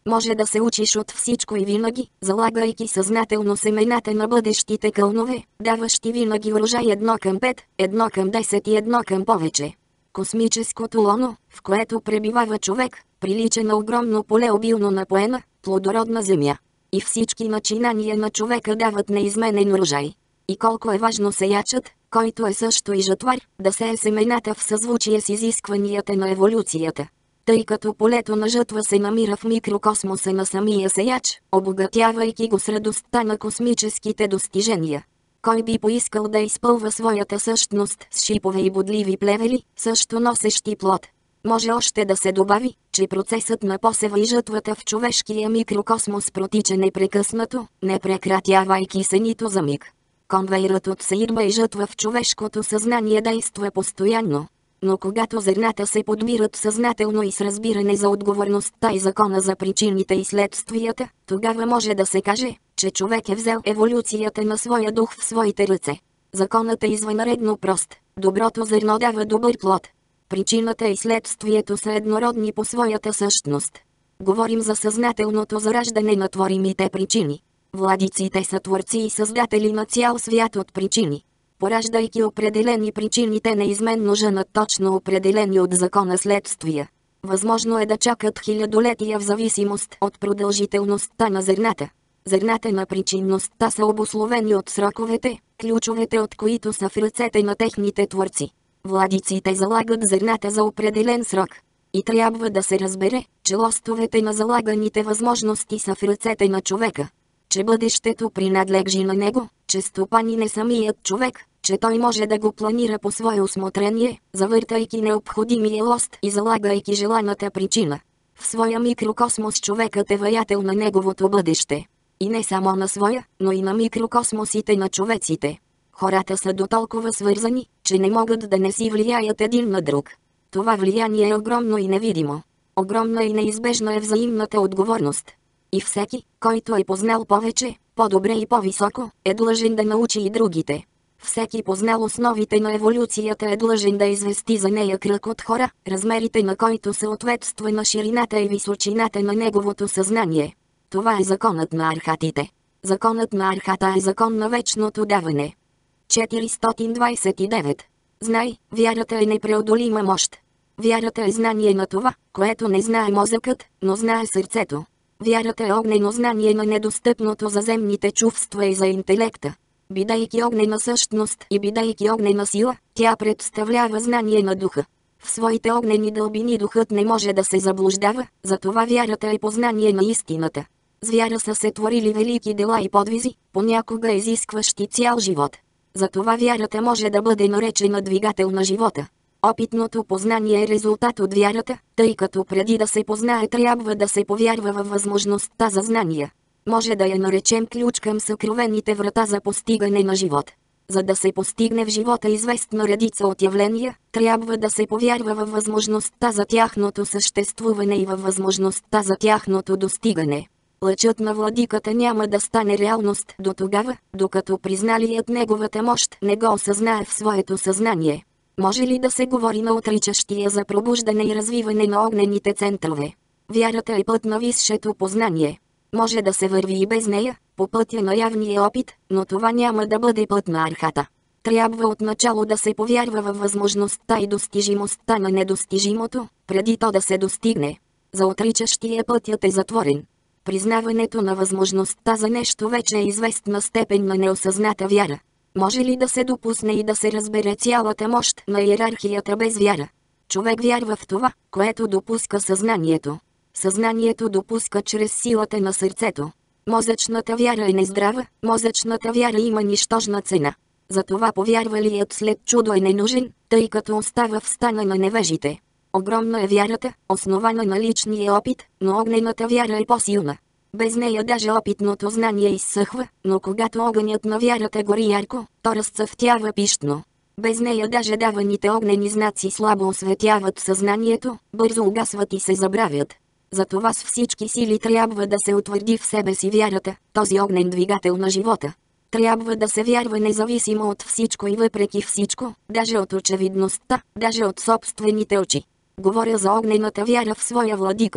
Може да се учиш от всичко и винаги, залагайки съзнателно семената на бъдещите кълнове, даващи винаги урожай едно към пет, едно към десет и едно към повече. Космическото лоно, в което пребивава човек, прилича на огромно поле обилно напоена, плодородна земя. И всички начинания на човека дават неизменен урожай. И колко е важно сеячът, който е също и жатвар, да сее семената в съзвучие с изискванията на еволюцията. Тъй като полето на жътва се намира в микрокосмоса на самия сеяч, обогатявайки го с радостта на космическите достижения. Кой би поискал да изпълва своята същност с шипове и бодливи плевели, също носещи плод? Може още да се добави, че процесът на посева и жътвата в човешкия микрокосмос протича непрекъснато, не прекратявайки се нито за миг. Конвейерът от сеитба и жътва в човешкото съзнание действа постоянно. Но когато зърната се подбират съзнателно и с разбиране за отговорността и закона за причините и следствията, тогава може да се каже, че човек е взел еволюцията на своя дух в своите ръце. Законът е извънредно прост. Доброто зърно дава добър плод. Причината и следствието са еднородни по своята същност. Говорим за съзнателното зараждане на творимите причини. Владиците са творци и създатели на цял свят от причини. Пораждайки определени причини, те неизменно женат точно определени от закона следствия. Възможно е да чакат хилядолетия в зависимост от продължителността на зърната. Зърната на причинността са обусловени от сроковете, ключовете от които са в ръцете на техните творци. Владиците залагат зърната за определен срок. И трябва да се разбере, че лостовете на залаганите възможности са в ръцете на човека. Че бъдещето принадлежи на него, че стопанин е самият човек, че той може да го планира по свое усмотрение, завъртайки необходимия лост и залагайки желаната причина. В своя микрокосмос човекът е ваятел на неговото бъдеще. И не само на своя, но и на микрокосмосите на човеците. Хората са дотолкова свързани, че не могат да не си влияят един на друг. Това влияние е огромно и невидимо. Огромна и неизбежна е взаимната отговорност. И всеки, който е познал повече, по-добре и по-високо, е длъжен да научи и другите. Всеки познал основите на еволюцията е длъжен да извести за нея кръг от хора, размерите на който съответства на ширината и височината на неговото съзнание. Това е законът на архатите. Законът на архата е закон на вечното даване. четиристотин двадесет и девет. Знай, вярата е непреодолима мощ. Вярата е знание на това, което не знае мозъкът, но знае сърцето. Вярата е огнено знание на недостъпното за земните чувства и за интелекта. Бидейки огнена същност и бидейки огнена сила, тя представлява знание на духа. В своите огнени дълбини духът не може да се заблуждава, затова вярата е познание на истината. С вяра са се творили велики дела и подвизи, понякога изискващи цял живот. Затова вярата може да бъде наречена двигател на живота. Опитното познание е резултат от вярата, тъй като преди да се познае трябва да се повярва във възможността за знания. Може да я наречем ключ към съкровените врата за постигане на живот. За да се постигне в живота известна редица от явления, трябва да се повярва във възможността за тяхното съществуване и във възможността за тяхното достигане. Лъчът на владиката няма да стане реалност до тогава, докато призналият неговата мощ не го осъзнае в своето съзнание. Може ли да се говори на отричащия за пробуждане и развиване на огнените центрове? Вярата е път на висшето познание. Може да се върви и без нея, по пътя на явния опит, но това няма да бъде път на архата. Трябва отначало да се повярва във възможността и достижимостта на недостижимото, преди то да се достигне. За отричащия пътят е затворен. Признаването на възможността за нещо вече е известна степен на неосъзната вяра. Може ли да се допусне и да се разбере цялата мощ на иерархията без вяра? Човек вярва в това, което допуска съзнанието. Съзнанието допуска чрез силата на сърцето. Мозъчната вяра е нездрава, мозъчната вяра има нищожна цена. Затова повярвалият след чудо е ненужен, тъй като остава в стана на невежите. Огромна е вярата, основана на личния опит, но огнената вяра е по-силна. Без нея даже опитното знание изсъхва, но когато огънят на вярата гори ярко, то разцъфтява пищно. Без нея даже даваните огнени знаци слабо осветяват съзнанието, бързо угасват и се забравят. Затова с всички сили трябва да се утвърди в себе си вярата, този огнен двигател на живота. Трябва да се вярва независимо от всичко и въпреки всичко, даже от очевидността, даже от собствените очи. Говоря за огнената вяра в своя владика.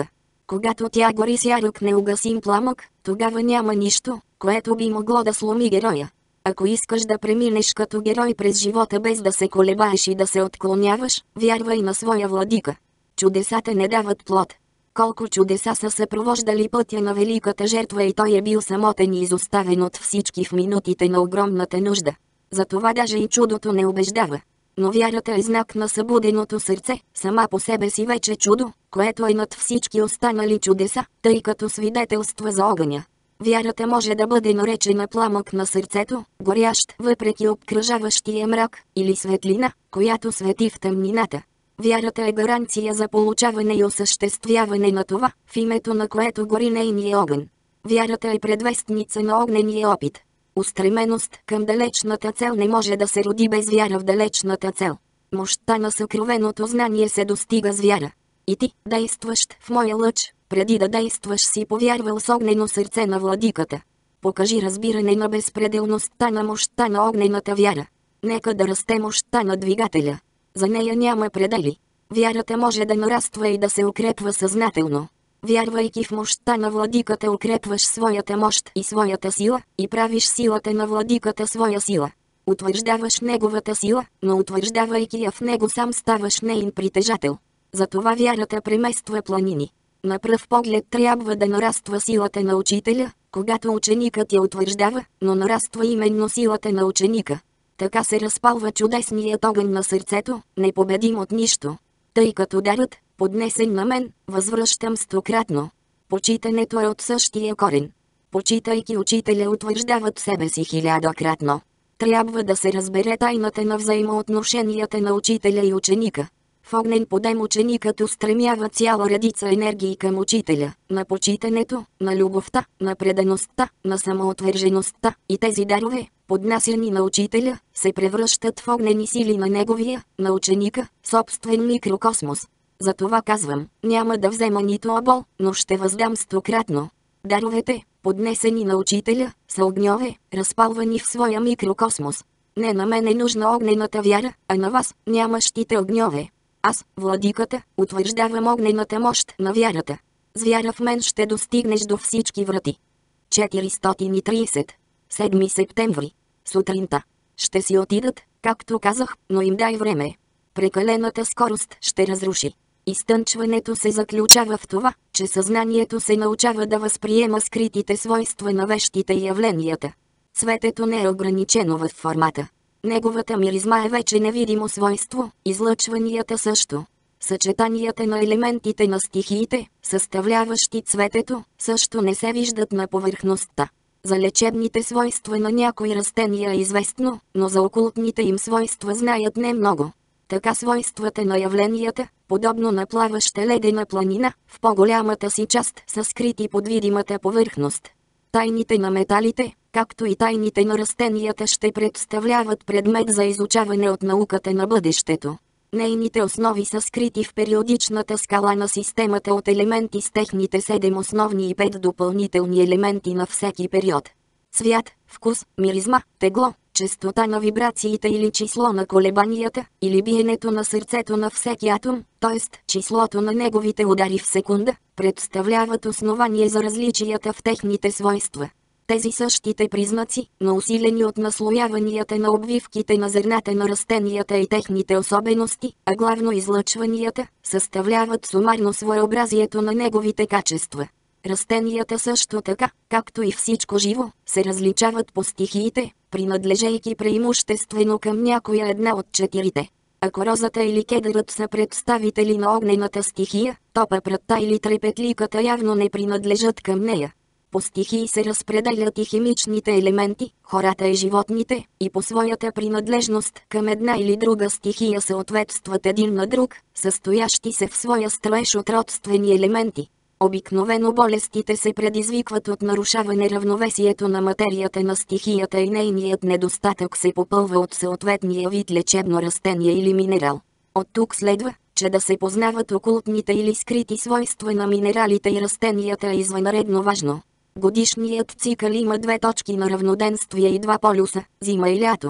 Когато тя гори с ярък неугасим пламък, тогава няма нищо, което би могло да сломи героя. Ако искаш да преминеш като герой през живота без да се колебаеш и да се отклоняваш, вярвай на своя владика. Чудесата не дават плод. Колко чудеса са съпровождали пътя на великата жертва и той е бил самотен и изоставен от всички в минутите на огромната нужда. Затова даже и чудото не убеждава. Но вярата е знак на събуденото сърце, сама по себе си вече чудо, което е над всички останали чудеса, тъй като свидетелства за огъня. Вярата може да бъде наречена пламък на сърцето, горящ въпреки обкръжаващия мрак, или светлина, която свети в тъмнината. Вярата е гаранция за получаване и осъществяване на това, в името на което гори нейния огън. Вярата е предвестница на огнения опит. Устременост към далечната цел не може да се роди без вяра в далечната цел. Мощта на съкровеното знание се достига с вяра. И ти, действащ в моя лъч, преди да действаш си повярвал с огнено сърце на владиката. Покажи разбиране на безпределността на мощта на огнената вяра. Нека да расте мощта на двигателя. За нея няма предели. Вярата може да нараства и да се укрепва съзнателно. Вярвайки в мощта на владиката укрепваш своята мощ и своята сила, и правиш силата на владиката своя сила. Утвърждаваш неговата сила, но утвърждавайки я в него сам ставаш неин притежател. Затова вярата премества планини. На пръв поглед трябва да нараства силата на учителя, когато ученикът я утвърждава, но нараства именно силата на ученика. Така се разпалва чудесният огън на сърцето, непобедим от нищо. Тъй като дарът, поднесен на мен, възвръщам стократно. Почитането е от същия корен. Почитайки учителя утвърждават себе си хилядократно. Трябва да се разбере тайната на взаимоотношенията на учителя и ученика. В огнен подем ученикът устремява цяла редица енергии към учителя, на почитането, на любовта, на предаността, на самоотвържеността, и тези дарове, поднасяни на учителя, се превръщат в огнени сили на неговия, на ученика, собствен микрокосмос. Затова казвам, няма да взема нито обол, но ще въздам стократно. Даровете, поднесени на учителя, са огньове, разпалвани в своя микрокосмос. Не на мен е нужна огнената вяра, а на вас, нямащите огньове. Аз, владиката, утвърждавам огнената мощ на вярата. С вяра в мен ще достигнеш до всички врати. четиристотин и тридесет. седми септември. Сутринта. Ще си отидат, както казах, но им дай време. Прекалената скорост ще разруши. Изтънчването се заключава в това, че съзнанието се научава да възприема скритите свойства на вещите и явленията. Светето не е ограничено в формата. Неговата миризма е вече невидимо свойство, излъчванията също. Съчетанията на елементите на стихиите, съставляващи цветето, също не се виждат на повърхността. За лечебните свойства на някои растения е известно, но за окултните им свойства знаят не много. Така свойствата на явленията, подобно на плаваща ледена планина, в по-голямата си част са скрити под видимата повърхност. Тайните на металите, както и тайните на растенията ще представляват предмет за изучаване от науката на бъдещето. Нейните основи са скрити в периодичната скала на системата от елементи с техните седем основни и пет допълнителни елементи на всеки период. Цвят, вкус, миризма, тегло, честота на вибрациите или число на колебанията, или биенето на сърцето на всеки атом, т.е. числото на неговите удари в секунда, представляват основание за различията в техните свойства. Тези същите признаци, но усилени от наслояванията на обвивките на зърната на растенията и техните особености, а главно излъчванията, съставляват сумарно своеобразието на неговите качества. Растенията също така, както и всичко живо, се различават по стихиите, принадлежейки преимуществено към някоя една от четирите. Ако розата или кедърът са представители на огнената стихия, то папрата или трепетликата явно не принадлежат към нея. По стихии се разпределят и химичните елементи, хората и животните, и по своята принадлежност към една или друга стихия съответстват един на друг, състоящи се в своя строеж от родствени елементи. Обикновено болестите се предизвикват от нарушаване равновесието на материята на стихията и нейният недостатък се попълва от съответния вид лечебно растение или минерал. От тук следва, че да се познават окултните или скрити свойства на минералите и растенията е извънредно важно. Годишният цикъл има две точки на равноденствие и два полюса – зима и лято.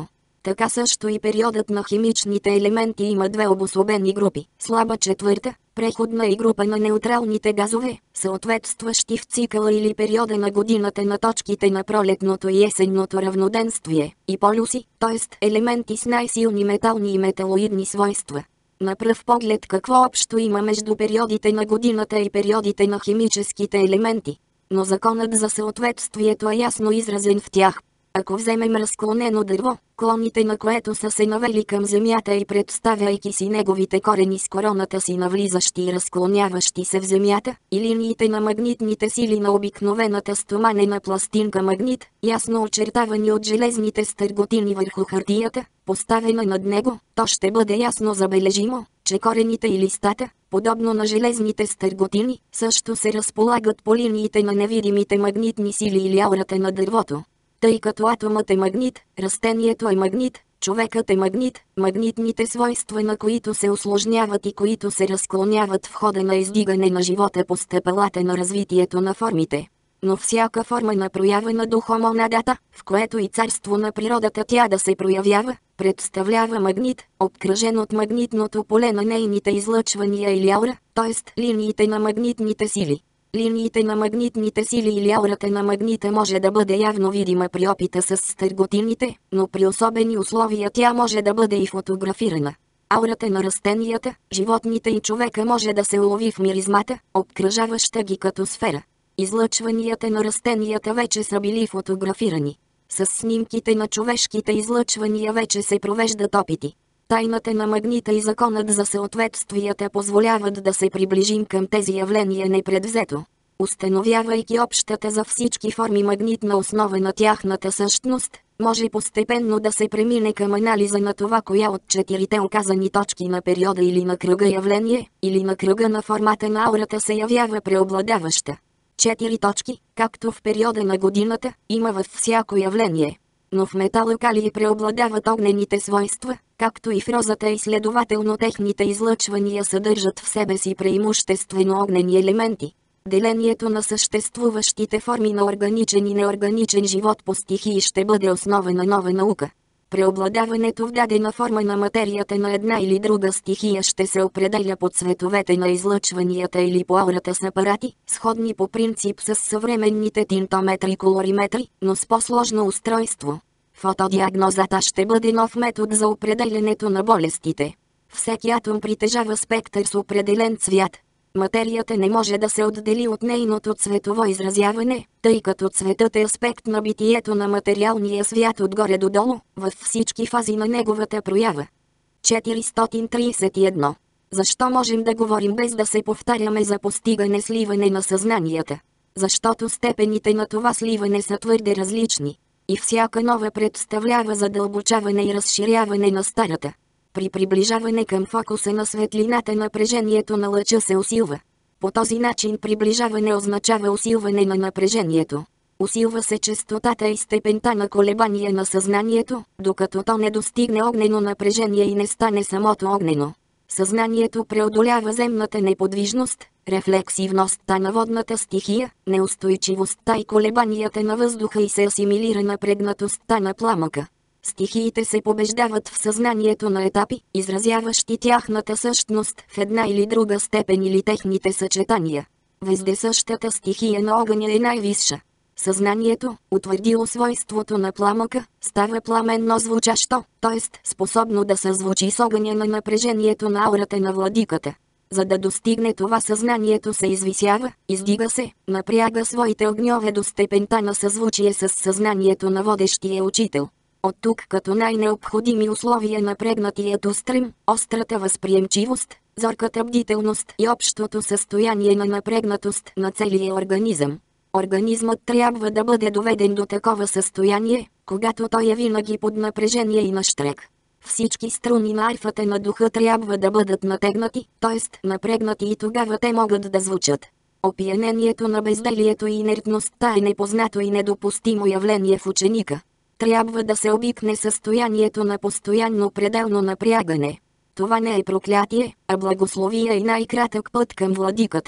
Така също и периодът на химичните елементи има две обособени групи. Слаба четвърта, преходна и група на неутралните газове, съответстващи в цикъла или периода на годината на точките на пролетното и есенното равноденствие, и полюси, т.е. елементи с най-силни метални и металоидни свойства. На пръв поглед какво общо има между периодите на годината и периодите на химическите елементи? Но законът за съответствието е ясно изразен в тях. Ако вземем разклонено дърво, клоните на което са се навели към земята и представяйки си неговите корени с короната си навлизащи и разклоняващи се в земята, и линиите на магнитните сили на обикновената стоманена пластинка магнит, ясно очертавани от железните стърготини върху хартията, поставена над него, то ще бъде ясно забележимо, че корените и листата, подобно на железните стърготини, също се разполагат по линиите на невидимите магнитни сили или аурата на дървото. Тъй като атомът е магнит, растението е магнит, човекът е магнит, магнитните свойства на които се усложняват и които се разклоняват в хода на издигане на живота по стъпалата на развитието на формите. Но всяка форма на проява на духомонадата, в което и царство на природата тя да се проявява, представлява магнит, обкръжен от магнитното поле на нейните излъчвания или аура, т.е. линиите на магнитните сили. Линиите на магнитните сили или аурата на магнита може да бъде явно видима при опита с стърготините, но при особени условия тя може да бъде и фотографирана. Аурата на растенията, животните и човека може да се улови в миризмата, обкръжаваща ги като сфера. Излъчванията на растенията вече са били фотографирани. С снимките на човешките излъчвания вече се провеждат опити. Тайната на магнита и законът за съответствията позволяват да се приближим към тези явления непредвзето. Установявайки общата за всички форми магнитна основа на тяхната същност, може постепенно да се премине към анализа на това коя от четирите оказани точки на периода или на кръга явление, или на кръга на формата на аурата се явява преобладаваща. Четири точки, както в периода на годината, има във всяко явление. Но в метала калий преобладават огнените свойства, както и в розата и следователно техните излъчвания съдържат в себе си преимуществено огнени елементи. Делението на съществуващите форми на органичен и неорганичен живот по стихии ще бъде основа на нова наука. Преобладаването в дадена форма на материята на една или друга стихия ще се определя по цветовете на излъчванията или по аурата с апарати, сходни по принцип с съвременните тинтометри-колориметри, но с по-сложно устройство. Фотодиагнозата ще бъде нов метод за определянето на болестите. Всеки атом притежава спектър с определен цвят. Материята не може да се отдели от нейното цветово изразяване, тъй като цветът е аспект на битието на материалния свят отгоре до долу, във всички фази на неговата проява. четиристотин тридесет и едно. Защо можем да говорим без да се повтаряме за постигане сливане на съзнанията? Защото степените на това сливане са твърде различни. И всяка нова представлява задълбочаване и разширяване на старата. При приближаване към фокуса на светлината напрежението на лъча се усилва. По този начин приближаване означава усилване на напрежението. Усилва се честотата и степента на колебание на съзнанието, докато то не достигне огнено напрежение и не стане самото огнено. Съзнанието преодолява земната неподвижност, рефлексивността на водната стихия, неустойчивостта и колебанията на въздуха и се асимилира напрегнатостта на пламъка. Стихиите се побеждават в съзнанието на етапи, изразяващи тяхната същност в една или друга степен или техните съчетания. Вездесъщата стихия на огъня е най-висша. Съзнанието, утвърдило свойството на пламъка, става пламенно звучащо, т.е. способно да съзвучи с огъня на напрежението на аурата на владиката. За да достигне това съзнанието се извисява, издига се, напряга своите огньове до степента на съзвучие с съзнанието на водещия учител. От тук като най-необходими условия напрегнатият устрем, острата възприемчивост, зорката бдителност и общото състояние на напрегнатост на целия организъм. Организмът трябва да бъде доведен до такова състояние, когато той е винаги под напрежение и нащрек. Всички струни на арфата на духа трябва да бъдат натегнати, т.е. напрегнати и тогава те могат да звучат. Опиянението на безделието и инертността е непознато и недопустимо явление в ученика. Трябва да се обикне състоянието на постоянно пределно напрягане. Това не е проклятие, а благословие и най-кратък път към владиката.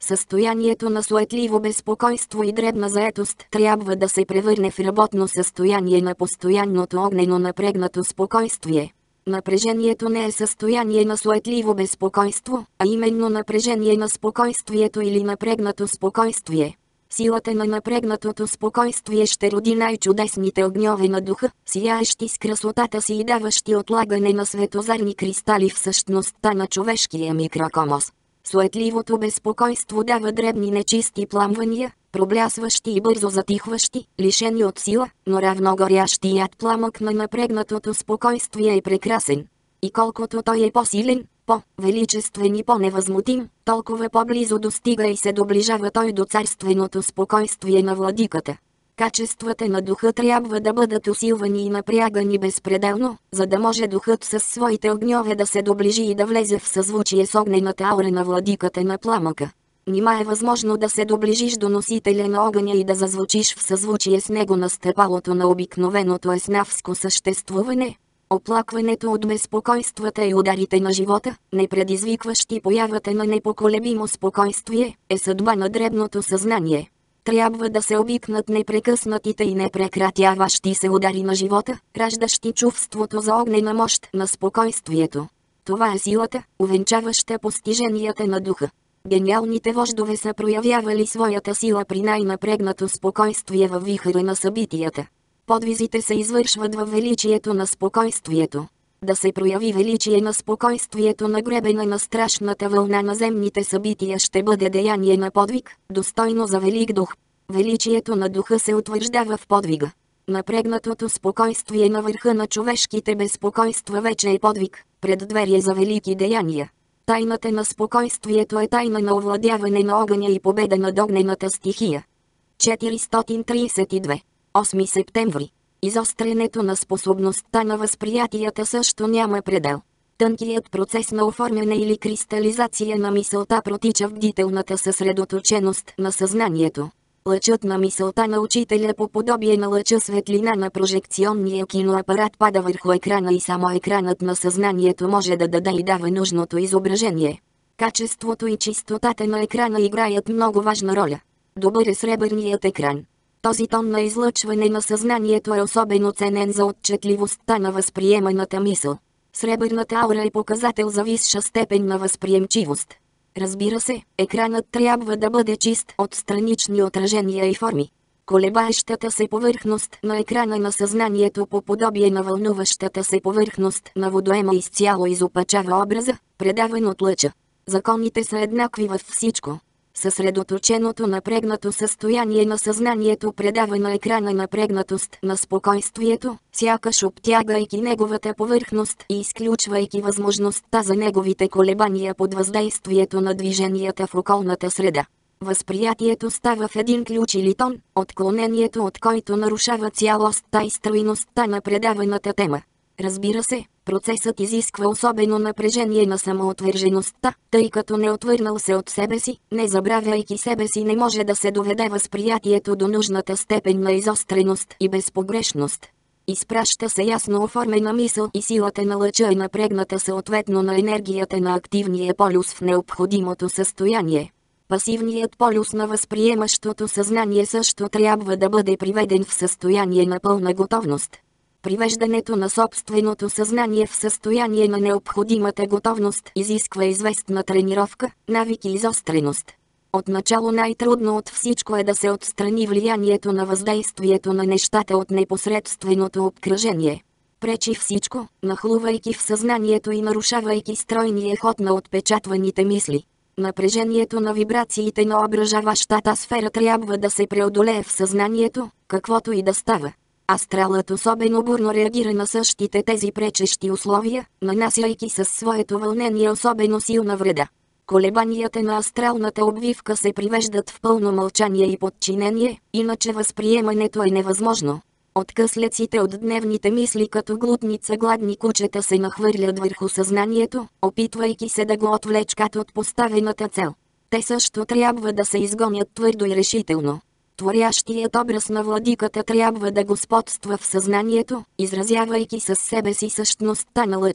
Състоянието на суетливо безпокойство и дребна заетост трябва да се превърне в работно състояние на постоянното огнено напрегнато спокойствие. Напрежението не е състояние на суетливо безпокойство, а именно напрежение на спокойствието или напрегнато спокойствие. Силата на напрегнатото спокойствие ще роди най-чудесните огньове на духа, сияещи с красотата си и даващи отлагане на светозарни кристали в същността на човешкия микрокосмос. Суетливото безпокойство дава дребни нечисти пламвания, проблясващи и бързо затихващи, лишени от сила, но равно горящият пламък на напрегнатото спокойствие е прекрасен. И колкото той е по-силен, по-величествен и по-невъзмутим, толкова по-близо достига и се доближава той до царственото спокойствие на владиката. Качествата на духа трябва да бъдат усилвани и напрягани безпределно, за да може духът със своите огньове да се доближи и да влезе в съзвучие с огнената аура на владиката на пламъка. Нима е възможно да се доближиш до носителя на огъня и да зазвучиш в съзвучие с него на стъпалото на обикновеното еснавско съществуване? Оплакването от безпокойствата и ударите на живота, не предизвикващи появата на непоколебимо спокойствие, е съдба на дребното съзнание. Трябва да се обикнат непрекъснатите и непрекратяващи се удари на живота, раждащи чувството за огнена мощ на спокойствието. Това е силата, увенчаваща постиженията на духа. Гениалните вождове са проявявали своята сила при най-напрегнато спокойствие във вихъра на събитията. Подвизите се извършват във величието на спокойствието. Да се прояви величие на спокойствието на гребена на страшната вълна на земните събития ще бъде деяние на подвиг, достойно за велик дух. Величието на духа се утвърждава в подвига. Напрегнатото спокойствие на върха на човешките безпокойства вече е подвиг, преддверие за велики деяния. Тайната на спокойствието е тайна на овладяване на огъня и победа над огнената стихия. четиристотин тридесет и две. осми септември. Изострянето на способността на възприятията също няма предел. Тънкият процес на оформяне или кристализация на мисълта протича в бдителната съсредоточеност на съзнанието. Лъчът на мисълта на учителя по подобие на лъча светлина на прожекционния киноапарат пада върху екрана и само екранът на съзнанието може да даде и дава нужното изображение. Качеството и чистотата на екрана играят много важна роля. Добър е сребърният екран. Този тон на излъчване на съзнанието е особено ценен за отчетливостта на възприеманата мисъл. Сребърната аура е показател за висша степен на възприемчивост. Разбира се, екранът трябва да бъде чист от странични отражения и форми. Колебаещата се повърхност на екрана на съзнанието по подобие на вълнуващата се повърхност на водоема изцяло изопачава образа, предаван от лъча. Законите са еднакви във всичко. Съсредоточеното напрегнато състояние на съзнанието предава на екрана напрегнатост на спокойствието, сякаш обтягайки неговата повърхност и изключвайки възможността за неговите колебания под въздействието на движенията в околната среда. Възприятието става в един ключ или тон, отклонението от който нарушава цялостта и стройността на предаваната тема. Разбира се, процесът изисква особено напрежение на самоотвържеността, тъй като не отвърнал се от себе си, не забравяйки себе си не може да се доведе възприятието до нужната степен на изостреност и безпогрешност. Изпраща се ясно оформена мисъл и силата на лъча е напрегната съответно на енергията на активния полюс в необходимото състояние. Пасивният полюс на възприемащото съзнание също трябва да бъде приведен в състояние на пълна готовност. Привеждането на собственото съзнание в състояние на необходимата готовност изисква известна тренировка, навик и изостреност. Отначало най-трудно от всичко е да се отстрани влиянието на въздействието на нещата от непосредственото обкръжение. Пречи всичко, нахлувайки в съзнанието и нарушавайки стройния ход на отпечатваните мисли. Напрежението на вибрациите на ображаващата сфера трябва да се преодолее в съзнанието, каквото и да става. Астралът особено бурно реагира на същите тези пречещи условия, нанасяйки със своето вълнение особено силна вреда. Колебанията на астралната обвивка се привеждат в пълно мълчание и подчинение, иначе възприемането е невъзможно. Откъслеците от дневните мисли като глутница гладни кучета се нахвърлят върху съзнанието, опитвайки се да го отвлечкат от поставената цел. Те също трябва да се изгонят твърдо и решително. Творящият образ на владиката трябва да господства в съзнанието, изразявайки със себе си същността на лъча.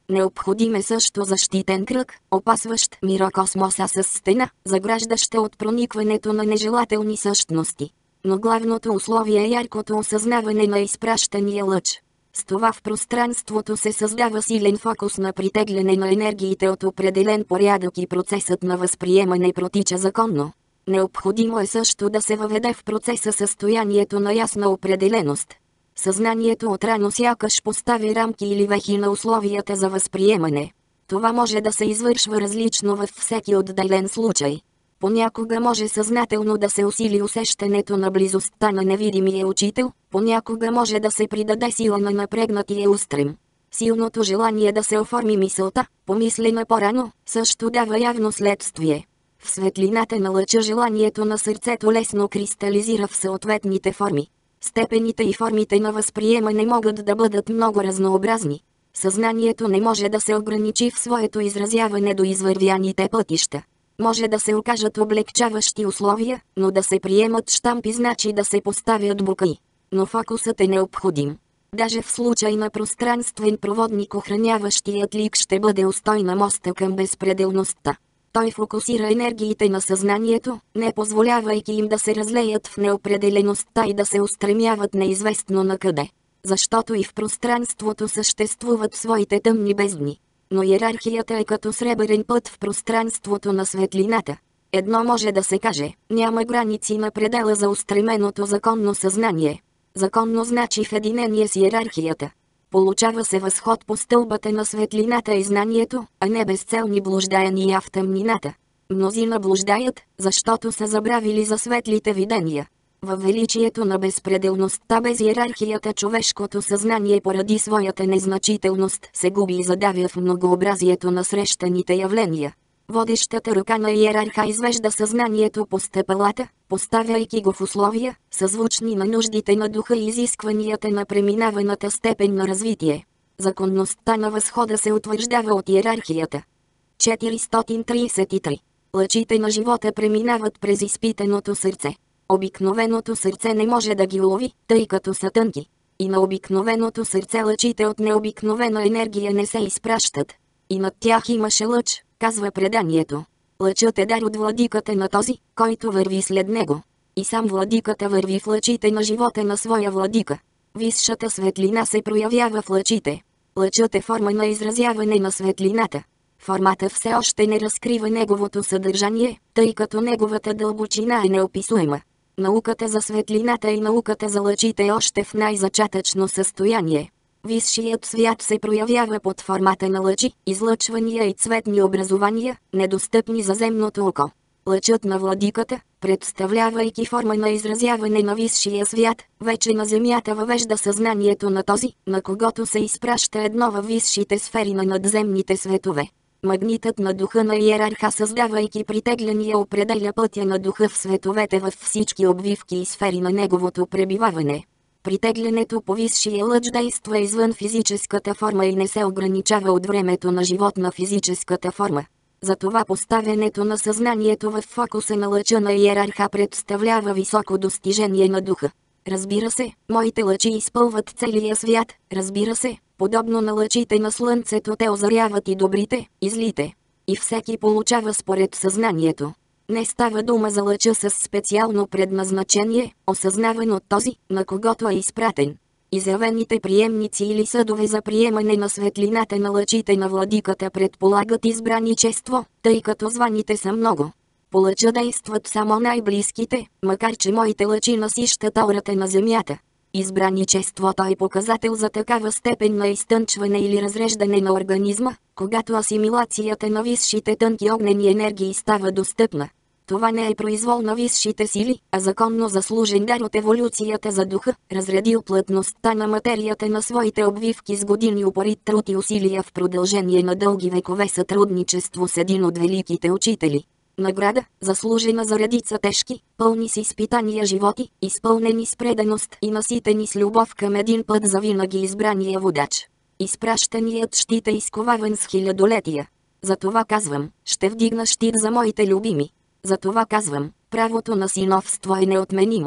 Необходим е също защитен кръг, опасващ мирокосмоса с стена, заграждаща от проникването на нежелателни същности. Но главното условие е яркото осъзнаване на изпращания лъч. С това в пространството се създава силен фокус на притегляне на енергиите от определен порядък и процесът на възприемане протича законно. Необходимо е също да се въведе в процеса състоянието на ясна определеност. Съзнанието отрано сякаш постави рамки или вехи на условията за възприемане. Това може да се извършва различно във всеки отделен случай. Понякога може съзнателно да се усили усещането на близостта на невидимия учител, понякога може да се придаде сила на напрегнатия устрем. Силното желание да се оформи мисълта, помислена по-рано, също дава явно следствие. В светлината на лъча желанието на сърцето лесно кристализира в съответните форми. Степените и формите на възприемане могат да бъдат много разнообразни. Съзнанието не може да се ограничи в своето изразяване до извървяните пътища. Може да се окажат облегчаващи условия, но да се приемат щампи значи да се поставят букви. Но фокусът е необходим. Даже в случай на пространствен проводник охраняващият лик ще бъде устой на моста към безпределността. Той фокусира енергиите на съзнанието, не позволявайки им да се разлеят в неопределеността и да се устремяват неизвестно накъде. Защото и в пространството съществуват своите тъмни бездни. Но иерархията е като сребърен път в пространството на светлината. Едно може да се каже, няма граници на предела за устременото законно съзнание. Законно значи в единение с иерархията. Получава се възход по стълбата на светлината и знанието, а не безцелни блуждаяния в тъмнината. Мнозина блуждаят, защото са забравили за светлите видения. Във величието на безпределността без иерархията човешкото съзнание поради своята незначителност се губи и задавя в многообразието на срещаните явления. Водещата ръка на иерарха извежда съзнанието по стъпалата, поставяйки го в условия, съзвучни на нуждите на духа и изискванията на преминаваната степен на развитие. Законността на възхода се утвърждава от иерархията. четиристотин тридесет и три. Лъчите на живота преминават през изпитаното сърце. Обикновеното сърце не може да ги улови, тъй като са тънки. И на обикновеното сърце лъчите от необикновена енергия не се изпращат. И над тях имаше лъч, казва преданието. Лъчът е дар от владиката на този, който върви след него. И сам владиката върви в лъчите на живота на своя владика. Висшата светлина се проявява в лъчите. Лъчът е форма на изразяване на светлината. Формата все още не разкрива неговото съдържание, тъй като неговата дълбочина е неописуема. Науката за светлината и науката за лъчите е още в най-зачатъчно състояние. Висшият свят се проявява под формата на лъчи, излъчвания и цветни образования, недостъпни за земното око. Лъчът на владиката, представлявайки форма на изразяване на висшия свят, вече на земята въвежда съзнанието на този, на когото се изпраща едно във висшите сфери на надземните светове. Магнитът на духа на иерарха, създавайки притегляния, определя пътя на духа в световете във всички обвивки и сфери на неговото пребиваване. Притеглянето по висшия лъч действа извън физическата форма и не се ограничава от времето на живот на физическата форма. Затова поставянето на съзнанието в фокуса на лъча на иерарха представлява високо достижение на духа. Разбира се, моите лъчи изпълват целия свят, разбира се, подобно на лъчите на слънцето те озаряват и добрите, и злите. И всеки получава според съзнанието. Не става дума за лъча с специално предназначение, осъзнаван от този, на когото е изпратен. Изявените приемници или съдове за приемане на светлината на лъчите на владиката предполагат избраничество, тъй като званите са много. По лъча действат само най-близките, макар че моите лъчи насищат аурата на земята. Избраничеството е показател за такава степен на изтънчване или разреждане на организма, когато асимилацията на висшите тънки огнени енергии става достъпна. Това не е произвол на висшите сили, а законно заслужен дар от еволюцията за духа, разредил плътността на материята на своите обвивки с години упорит труд и усилия в продължение на дълги векове сътрудничество с един от великите учители. Награда, заслужена за редица тежки, пълни с изпитания животи, изпълнени с преданост и наситени с любов към един път завинаги избрания водач. Изпращаният щит е изковаван с хилядолетия. Затова казвам, ще вдигна щит за моите любими. Затова казвам, правото на синовство е неотменимо.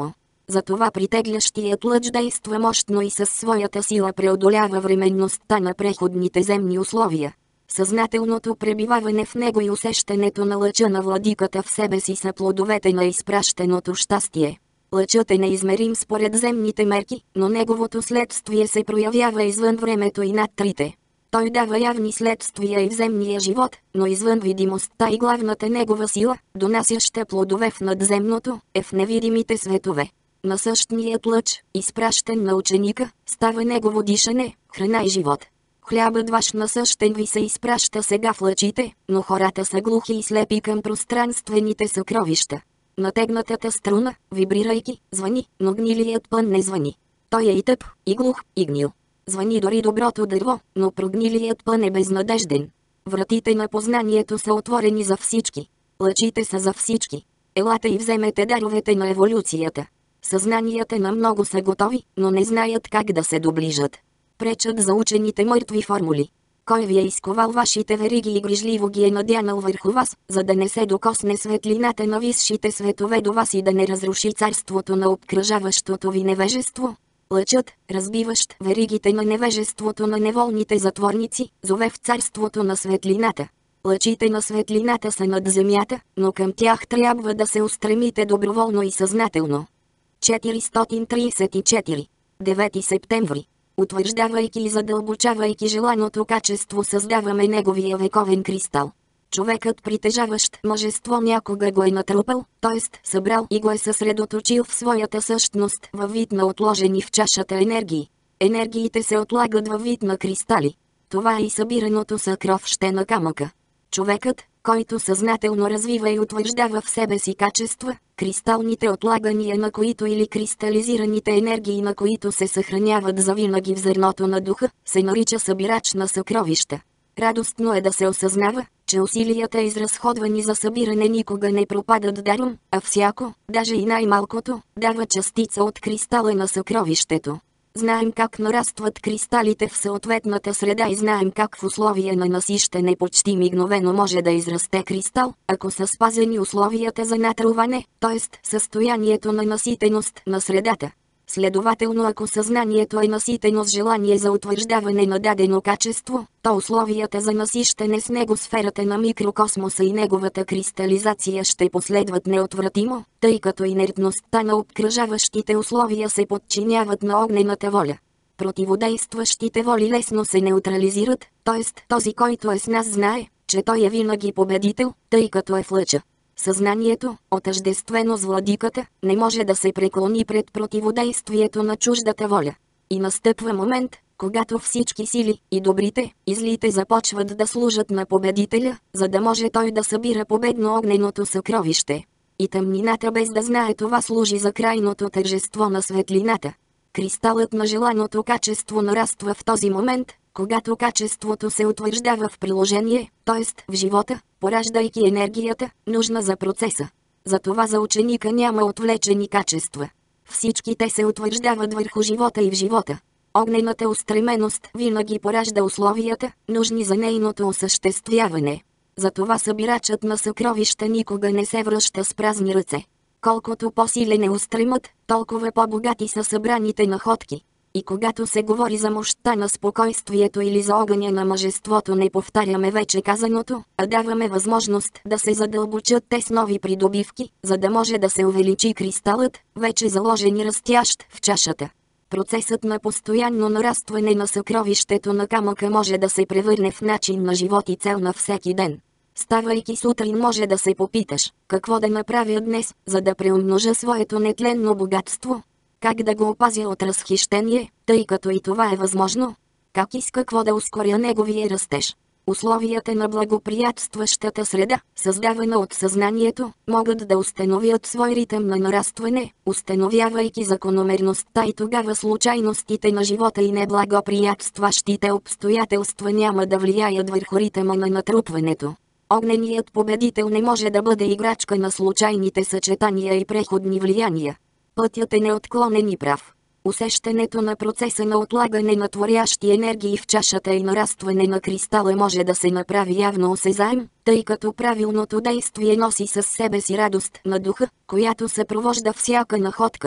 Затова притеглящият лъч действа мощно и със своята сила преодолява временността на преходните земни условия. Съзнателното пребиваване в него и усещането на лъча на владиката в себе си са плодовете на изпращеното щастие. Лъчът е неизмерим според земните мерки, но неговото следствие се проявява извън времето и над трите. Той дава явни следствия и в земния живот, но извън видимостта и главната негова сила, донасяща плодове в надземното, е в невидимите светове. Насъщният лъч, изпращен на ученика, става негово дишане, храна и живот. Хлябът ваш насъщен ви се изпраща сега в лъчите, но хората са глухи и слепи към пространствените съкровища. Натегнатата струна, вибрирайки, звъни, но гнилият пън не звъни. Той е и тъп, и глух, и гнил. Звъни дори доброто дърво, но прогнилият пън е безнадежден. Вратите на познанието са отворени за всички. Лъчите са за всички. Елате и вземете даровете на еволюцията. Съзнанията на много са готови, но не знаят как да се доближат. Пречат за учените мъртви формули. Кой ви е изковал вашите вериги и грижливо ги е надянал върху вас, за да не се докосне светлината на висшите светове до вас и да не разруши царството на обкръжаващото ви невежество? Лъчът, разбиващ веригите на невежеството на неволните затворници, зове в царството на светлината. Лъчите на светлината са над земята, но към тях трябва да се устремите доброволно и съзнателно. четиристотин тридесет и четири. девети септември. Утвърждавайки и задълбочавайки желаното качество, създаваме неговия вековен кристал. Човекът, притежаващ мъжество, някога го е натрупал, т.е. събрал и го е съсредоточил в своята същност във вид на отложени в чашата енергии. Енергиите се отлагат във вид на кристали. Това е и събираното съкровище на камъка. Човекът, който съзнателно развива и утвърждава в себе си качества, кристалните отлагания на които или кристализираните енергии на които се съхраняват завинаги в зърното на духа, се нарича събирач на съкровища. Радостно е да се осъзнава, че усилията, изразходвани за събиране, никога не пропадат даром, а всяко, даже и най-малкото, дава частица от кристала на съкровището. Знаем как нарастват кристалите в съответната среда и знаем как в условия на насищане почти мигновено може да израсте кристал, ако са спазени условията за натруване, т.е. състоянието на наситеност на средата. Следователно, ако съзнанието е наситено с желание за утвърждаване на дадено качество, то условията за насищане с него, сферата на микрокосмоса и неговата кристализация ще последват неотвратимо, тъй като инертността на обкръжаващите условия се подчиняват на огнената воля. Противодействащите воли лесно се неутрализират, т.е. този, който е с нас, знае, че той е винаги победител, тъй като е в лъча. Съзнанието, отъждествено с владиката, не може да се преклони пред противодействието на чуждата воля. И настъпва момент, когато всички сили, и добрите, и злите започват да служат на победителя, за да може той да събира победно огненото съкровище. И тъмнината, без да знае това, служи за крайното тържество на светлината. Кристалът на желаното качество нараства в този момент, когато качеството се утвърждава в приложение, т.е. в живота, пораждайки енергията, нужна за процеса. Затова за ученика няма отвлечени качества. Всички те се утвърждават върху живота и в живота. Огнената устременост винаги поражда условията, нужни за нейното осъществяване. Затова събирачът на съкровища никога не се връща с празни ръце. Колкото по-силен е устремът, толкова по-богати са събраните находки. И когато се говори за мощта на спокойствието или за огъня на мъжеството, не повтаряме вече казаното, а даваме възможност да се задълбочат те с нови придобивки, за да може да се увеличи кристалът, вече заложен и растящ в чашата. Процесът на постоянно нарастване на съкровището на камъка може да се превърне в начин на живот и цел на всеки ден. Ставайки сутрин, може да се попиташ, какво да направя днес, за да преумножа своето нетленно богатство? Как да го опазя от разхищение, тъй като и това е възможно? Как и с какво да ускоря неговия растеж? Условията на благоприятстващата среда, създавана от съзнанието, могат да установят свой ритъм на нарастване, установявайки закономерността, и тогава случайностите на живота и неблагоприятстващите обстоятелства няма да влияят върху ритъма на натрупването. Огненият победител не може да бъде играчка на случайните съчетания и преходни влияния. Пътят е неотклонен и прав. Усещането на процеса на отлагане на творящи енергии в чашата и нарастване на кристала може да се направи явно осезаем, тъй като правилното действие носи със себе си радост на духа, която съпровожда всяка находка.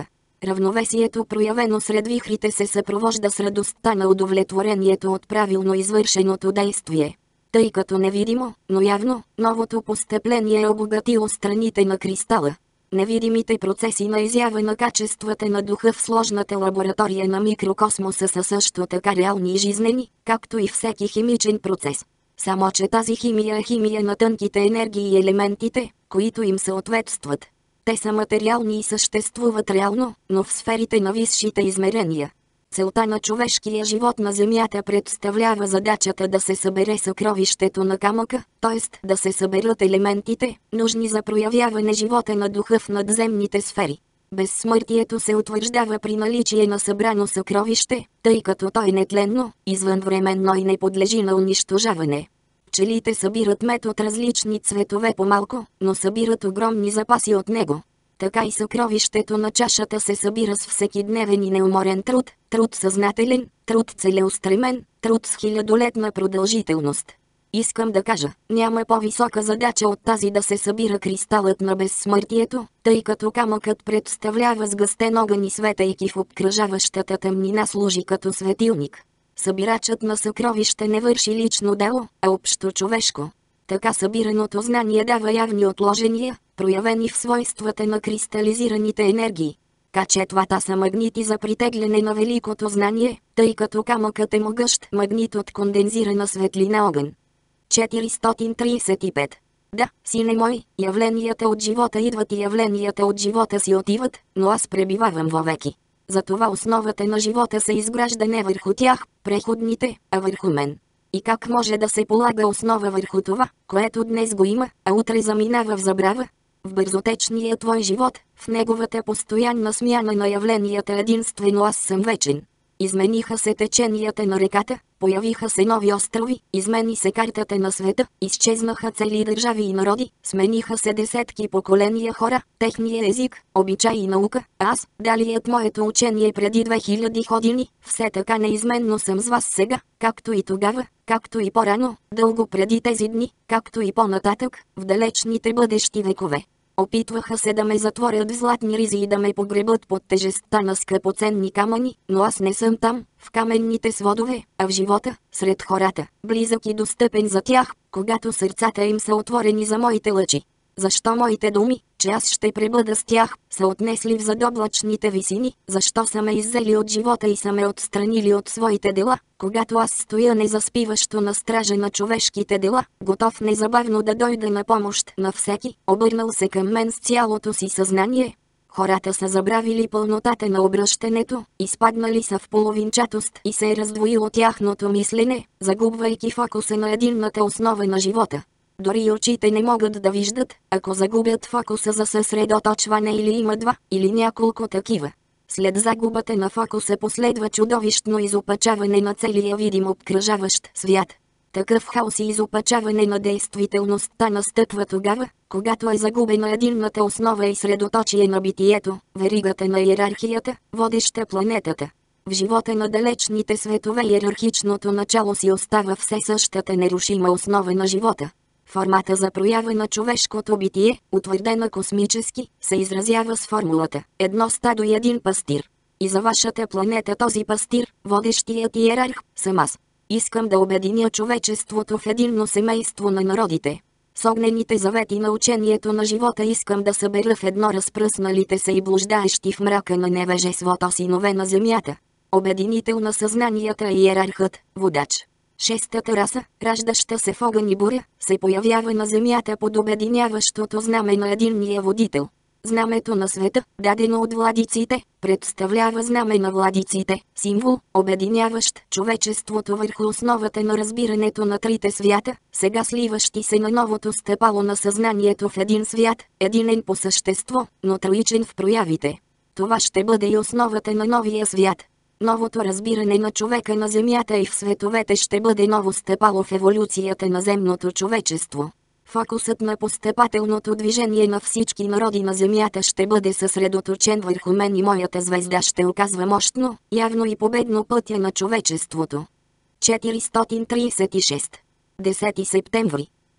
Равновесието, проявено сред вихрите, се съпровожда с радостта на удовлетворението от правилно извършеното действие. Тъй като невидимо, но явно, новото постъпление е обогатило страните на кристала. Невидимите процеси на изява на качествата на духа в сложната лаборатория на микрокосмоса са също така реални и жизнени, както и всеки химичен процес. Само че тази химия е химия на тънките енергии и елементите, които им съответстват. Те са материални и съществуват реално, но в сферите на висшите измерения. Целта на човешкия живот на Земята представлява задачата да се събере съкровището на камъка, т.е. да се съберат елементите, нужни за проявяване живота на духа в надземните сфери. Безсмъртието се утвърждава при наличие на събрано съкровище, тъй като то е нетленно, извънвременно и не подлежи на унищожаване. Пчелите събират мед от различни цветове по-малко, но събират огромни запаси от него. Така и съкровището на чашата се събира с всекидневен и неуморен труд, труд съзнателен, труд целеустремен, труд с хилядолетна продължителност. Искам да кажа, няма по-висока задача от тази да се събира кристалът на безсмъртието, тъй като камъкът представлява сгъстен огън и светейки в обкръжаващата тъмнина служи като светилник. Събирачът на съкровище не върши лично дело, а общо човешко. Така събираното знание дава явни отложения, проявени в свойствата на кристализираните енергии. Качествата са магнити за притегляне на великото знание, тъй като камъкът е могъщ магнит от кондензирана светлина огън. четиристотин тридесет и пет. Да, сине мой, явленията от живота идват и явленията от живота си отиват, но аз пребивавам вовеки. Затова основата на живота се изгражда не върху тях, преходните, а върху мен. И как може да се полага основа върху това, което днес го има, а утре заминава в забрава? В бързотечния твой живот, в неговата постоянна смяна на явленията единствено аз съм вечен. Измениха се теченията на реката, появиха се нови острови, измени се картата на света, изчезнаха цели държави и народи, смениха се десетки поколения хора, техния език, обичай и наука, а аз, далият моето учение преди две хиляди години, все така неизменно съм с вас сега, както и тогава, както и по-рано, дълго преди тези дни, както и по-нататък, в далечните бъдещи векове. Опитваха се да ме затворят в златни ризи и да ме погребат под тежестта на скъпоценни камъни, но аз не съм там, в каменните сводове, а в живота, сред хората, близък и достъпен за тях, когато сърцата им са отворени за моите лъчи. Защо моите думи, че аз ще пребъда с тях, са отнесли в задоблачните висини, защо са ме иззели от живота и са ме отстранили от своите дела, когато аз стоя незаспиващо на стража на човешките дела, готов незабавно да дойда на помощ на всеки, обърнал се към мен с цялото си съзнание. Хората са забравили пълнотата на обръщането, изпаднали са в половинчатост и се е раздвоило тяхното мислене, загубвайки фокуса на единната основа на живота. Дори и очите не могат да виждат, ако загубят фокуса за съсредоточване или има два, или няколко такива. След загубата на фокуса последва чудовищно изопачаване на целия видим обкръжаващ свят. Такъв хаос и изопачаване на действителността настъпва тогава, когато е загубена единната основа и средоточие на битието, веригата на иерархията, водеща планетата. В живота на далечните светове иерархичното начало си остава все същата нерушима основа на живота. Формата за проява на човешкото битие, утвърдена космически, се изразява с формулата едно стадо и един пастир. И за вашата планета този пастир, водещият иерарх, съм аз. Искам да обединя човечеството в единно семейство на народите. С огнените завети на учението на живота искам да събера в едно разпръсналите се и блуждаещи в мрака на невежеството синове на земята. Обединител на съзнанията и иерархът, водач. Шестата раса, раждаща се в огън и буря, се появява на земята под обединяващото знаме на единния водител. Знамето на света, дадено от владиците, представлява знаме на владиците, символ, обединяващ човечеството върху основата на разбирането на трите свята, сега сливащи се на новото стъпало на съзнанието в един свят, единен по същество, но троичен в проявите. Това ще бъде и основата на новия свят. Новото разбиране на човека на земята и в световете ще бъде ново стъпало в еволюцията на земното човечество. Фокусът на постъпателното движение на всички народи на земята ще бъде съсредоточен върху мен и моята звезда ще оказва мощно, явно и победно пътя на човечеството. четиристотин тридесет и шест. десети септември.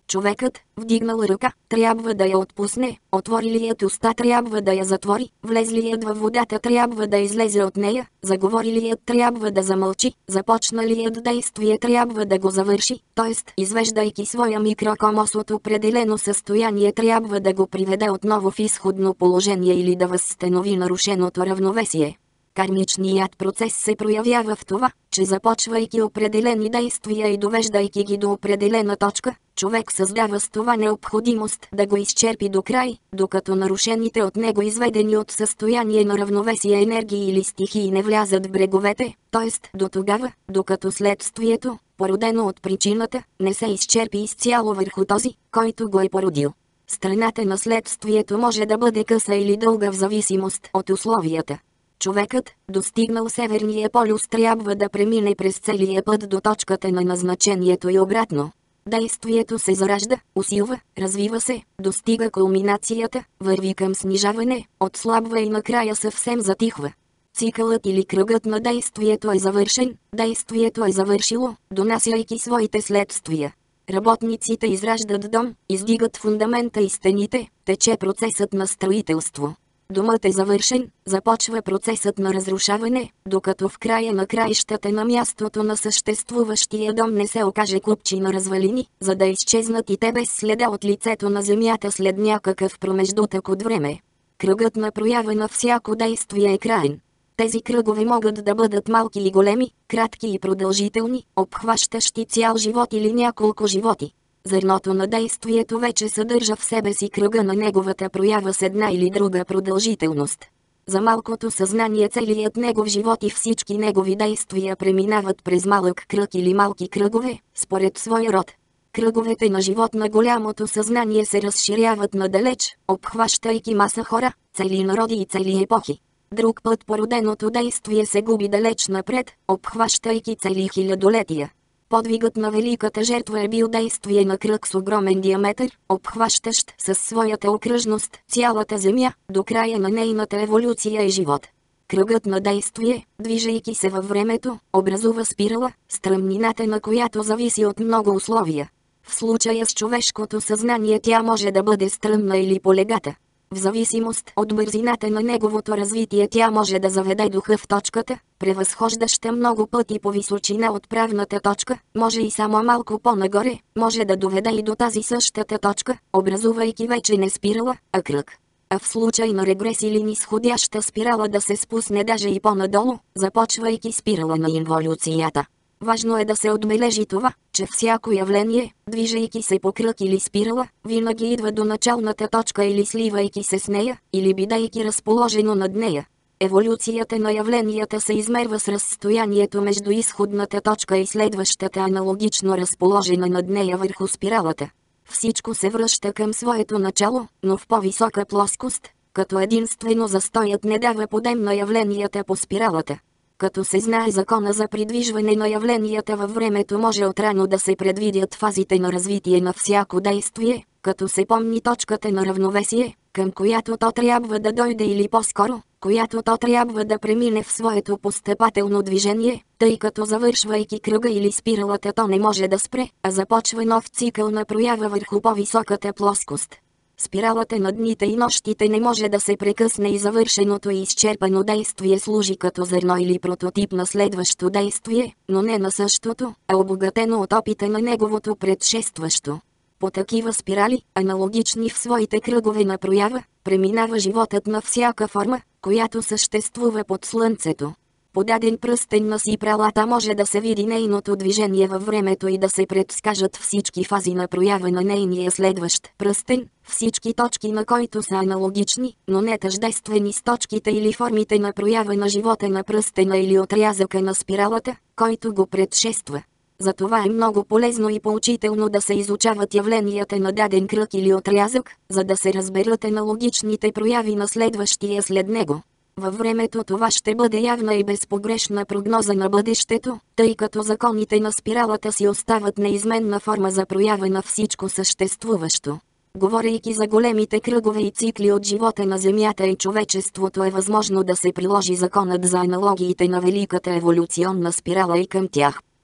Човекът, вдигнал ръка, трябва да я отпусне, отворилият уста трябва да я затвори, влезлият във водата трябва да излезе от нея, заговорилият трябва да замълчи, започналият действие трябва да го завърши, т.е. извеждайки своя микрокосмос от определено състояние трябва да го приведе отново в изходно положение или да възстанови нарушеното равновесие. Кармичният процес се проявява в това, че започвайки определени действия и довеждайки ги до определена точка, човек създава с това необходимост да го изчерпи до край, докато нарушените от него изведени от състояние на равновесие енергии или стихии не влязат в бреговете, т.е. до тогава, докато следствието, породено от причината, не се изчерпи изцяло върху този, който го е породил. Страната на следствието може да бъде къса или дълга в зависимост от условията. Човекът, достигнал Северния полюс, трябва да премине през целия път до точката на назначението и обратно. Действието се заражда, усилва, развива се, достига кулминацията, върви към снижаване, отслабва и накрая съвсем затихва. Цикълът или кръгът на действието е завършен, действието е завършило, донасяйки своите следствия. Работниците израждат дом, издигат фундамента и стените, тече процесът на строителство. Домът е завършен, започва процесът на разрушаване, докато в края на краищата на мястото на съществуващия дом не се окаже купчи на развалини, за да изчезнат и те без следа от лицето на земята след някакъв промеждутък от време. Кръгът на проява на всяко действие е краен. Тези кръгове могат да бъдат малки и големи, кратки и продължителни, обхващащи цял живот или няколко животи. Зърното на действието вече съдържа в себе си кръга на неговата проява с една или друга продължителност. За малкото съзнание целият негов живот и всички негови действия преминават през малък кръг или малки кръгове, според своя род. Кръговете на живот на голямото съзнание се разширяват надалеч, обхващайки маса хора, цели народи и цели епохи. Друг път породеното действие се губи далеч напред, обхващайки цели хилядолетия. Подвигът на великата жертва е бил действие на кръг с огромен диаметър, обхващащ със своята окръжност цялата Земя, до края на нейната еволюция и живот. Кръгът на действие, движейки се във времето, образува спирала, стръмнината на която зависи от много условия. В случая с човешкото съзнание тя може да бъде стръмна или полегата. В зависимост от бързината на неговото развитие тя може да заведе духа в точката, превъзхождаща много пъти по височина от правната точка, може и само малко по-нагоре, може да доведе и до тази същата точка, образувайки вече не спирала, а кръг. А в случай на регрес или нисходяща спирала да се спусне даже и по-надолу, започвайки спирала на инволюцията. Важно е да се отбележи това, че всяко явление, движейки се по кръг или спирала, винаги идва до началната точка или сливайки се с нея, или бидейки разположено над нея. Еволюцията на явленията се измерва с разстоянието между изходната точка и следващата аналогично разположена над нея върху спиралата. Всичко се връща към своето начало, но в по-висока плоскост, като единствено застоят не дава подем на явленията по спиралата. Като се знае закона за придвижване на явленията във времето, може отрано да се предвидят фазите на развитие на всяко действие, като се помни точката на равновесие, към която то трябва да дойде или по-скоро, която то трябва да премине в своето постъпателно движение, тъй като завършвайки кръга или спиралата то не може да спре, а започва нов цикъл на проява върху по-високата плоскост. Спиралата на дните и нощите не може да се прекъсне и завършеното и изчерпано действие служи като зърно или прототип на следващо действие, но не на същото, а обогатено от опита на неговото предшестващо. По такива спирали, аналогични в своите кръгове на проява, преминава животът на всяка форма, която съществува под слънцето. По даден пръстен на спиралата може да се види нейното движение във времето и да се предскажат всички фази на проява на нейния следващ пръстен, всички точки на който са аналогични, но не тъждествени с точките или формите на проява на живота на пръстена или отрязъка на спиралата, който го предшества. Затова е много полезно и поучително да се изучават явленията на даден кръг или отрязък, за да се разберат аналогичните прояви на следващия след него. Във времето това ще бъде явна и безпогрешна прогноза на бъдещето, тъй като законите на спиралата си остават неизменна форма за проява на всичко съществуващо. Говорейки за големите кръгове и цикли от живота на Земята и човечеството, е възможно да се приложи законът за аналогиите на великата еволюционна спирала и към тях.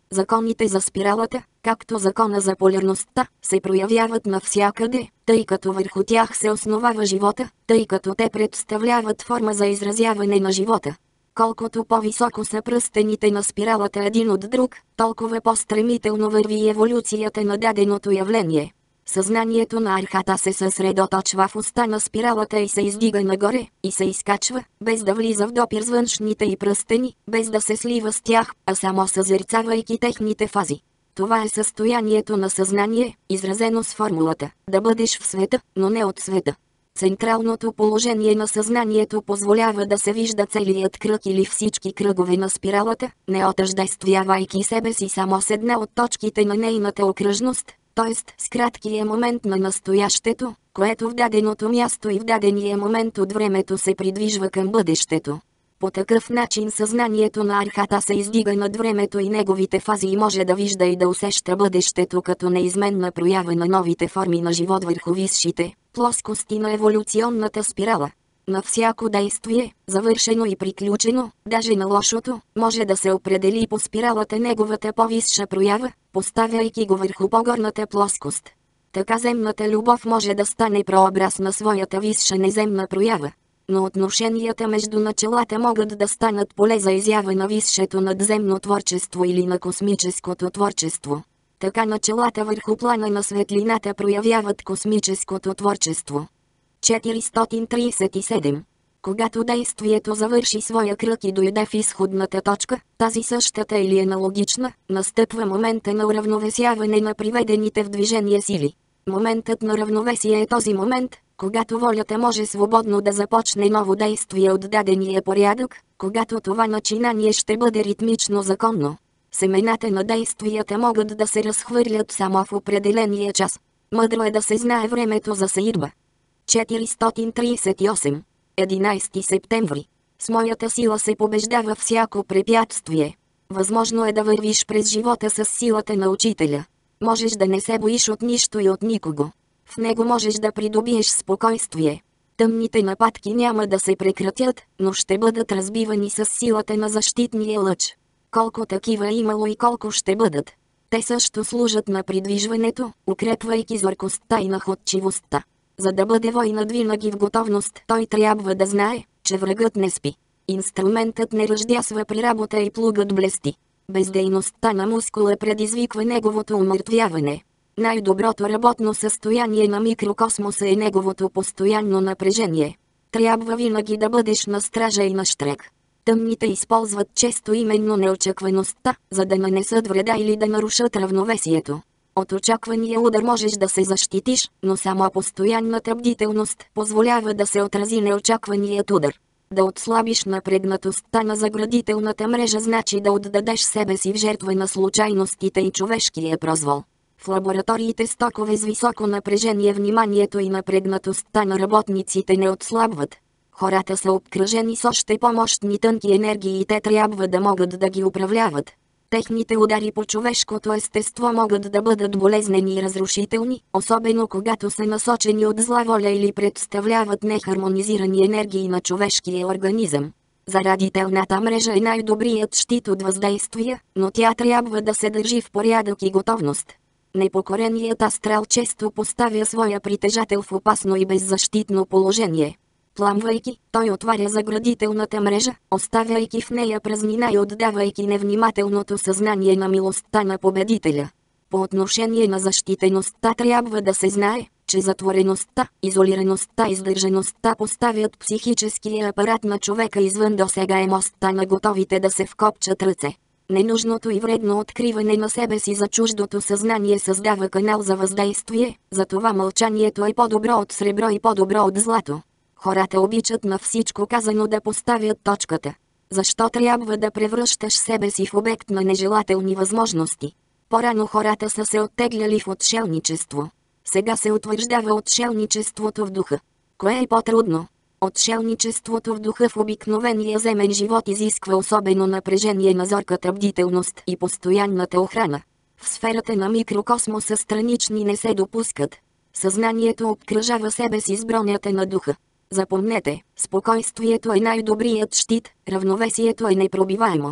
Законите за спиралата, както закона за полярността, се проявяват навсякъде, тъй като върху тях се основава живота, тъй като те представляват форма за изразяване на живота. Колкото по-високо са пръстените на спиралата един от друг, толкова по-стремително върви еволюцията на даденото явление. Съзнанието на архата се съсредоточва в уста на спиралата и се издига нагоре, и се изкачва, без да влиза в допир с външните й пръстени, без да се слива с тях, а само съзерцавайки техните фази. Това е състоянието на съзнание, изразено с формулата «да бъдеш в света, но не от света». Централното положение на съзнанието позволява да се вижда целият кръг или всички кръгове на спиралата, не отъждествявайки себе си само с една от точките на нейната окръжност, т.е. с краткия момент на настоящето, което в даденото място и в дадения момент от времето се придвижва към бъдещето. По такъв начин съзнанието на архата се издига над времето и неговите фази и може да вижда и да усеща бъдещето като неизменна проява на новите форми на живот върху висшите плоскости на еволюционната спирала. На всяко действие, завършено и приключено, даже на лошото, може да се определи по спиралата неговата по-висша проява, поставяйки го върху по-горната плоскост. Така земната любов може да стане прообраз на своята висша неземна проява. Но отношенията между началата могат да станат поле за изява на висшето надземно творчество или на космическото творчество. Така началата върху плана на светлината проявяват космическото творчество. четиристотин тридесет и седем. Когато действието завърши своя кръг и дойде в изходната точка, тази същата или аналогична, настъпва момента на уравновесяване на приведените в движение сили. Моментът на равновесие е този момент, когато волята може свободно да започне ново действие от дадения порядък, когато това начинание ще бъде ритмично законно. Семената на действията могат да се разхвърлят само в определения час. Мъдро е да се знае времето за сеирба. четиристотин тридесет и осем. единайсети септември. С моята сила се побеждава всяко препятствие. Възможно е да вървиш през живота с силата на учителя. Можеш да не се боиш от нищо и от никого. В него можеш да придобиеш спокойствие. Тъмните нападки няма да се прекратят, но ще бъдат разбивани с силата на защитния лъч. Колко такива е имало и колко ще бъдат. Те също служат на придвижването, укрепвайки зоркостта и находчивостта. За да бъде войнат винаги в готовност, той трябва да знае, че врагът не спи. Инструментът не ръждясва при работа и плугът блести. Бездейността на мускула предизвиква неговото умъртвяване. Най-доброто работно състояние на микрокосмоса е неговото постоянно напрежение. Трябва винаги да бъдеш на стража и на щрек. Тъмните използват често именно неочакваността, за да нанесат вреда или да нарушат равновесието. От очаквания удар можеш да се защитиш, но само постоянната бдителност позволява да се отрази неочакваният удар. Да отслабиш напрегнатостта на заградителната мрежа значи да отдадеш себе си в жертва на случайностите и човешкия произвол. В лабораториите с токове с високо напрежение вниманието и напрегнатостта на работниците не отслабват. Хората са обкръжени с още по-мощни тънки енергии и те трябва да могат да ги управляват. Техните удари по човешкото естество могат да бъдат болезнени и разрушителни, особено когато са насочени от зла воля или представляват нехармонизирани енергии на човешкия организъм. Зарадителната мрежа е най-добрият щит от въздействия, но тя трябва да се държи в порядък и готовност. Непокореният астрал често поставя своя притежател в опасно и беззащитно положение. Пламвайки, той отваря заградителната мрежа, оставяйки в нея празнина и отдавайки невнимателното съзнание на милостта на победителя. По отношение на защитеността трябва да се знае, че затвореността, изолираността и сдържаността поставят психическия апарат на човека извън досегаемостта на готовите да се вкопчат ръце. Ненужното и вредно откриване на себе си за чуждото съзнание създава канал за въздействие, затова мълчанието е по-добро от сребро и по-добро от злато. Хората обичат на всичко казано да поставят точката. Защо трябва да превръщаш себе си в обект на нежелателни възможности? По-рано хората са се оттегляли в отшелничество. Сега се утвърждава отшелничеството в духа. Кое е по-трудно? Отшелничеството в духа в обикновения земен живот изисква особено напрежение на зорката бдителност и постоянната охрана. В сферата на микрокосмоса странични не се допускат. Съзнанието обкръжава себе си с бронята на духа. Запомнете, спокойствието е най-добрият щит, равновесието е непробиваемо.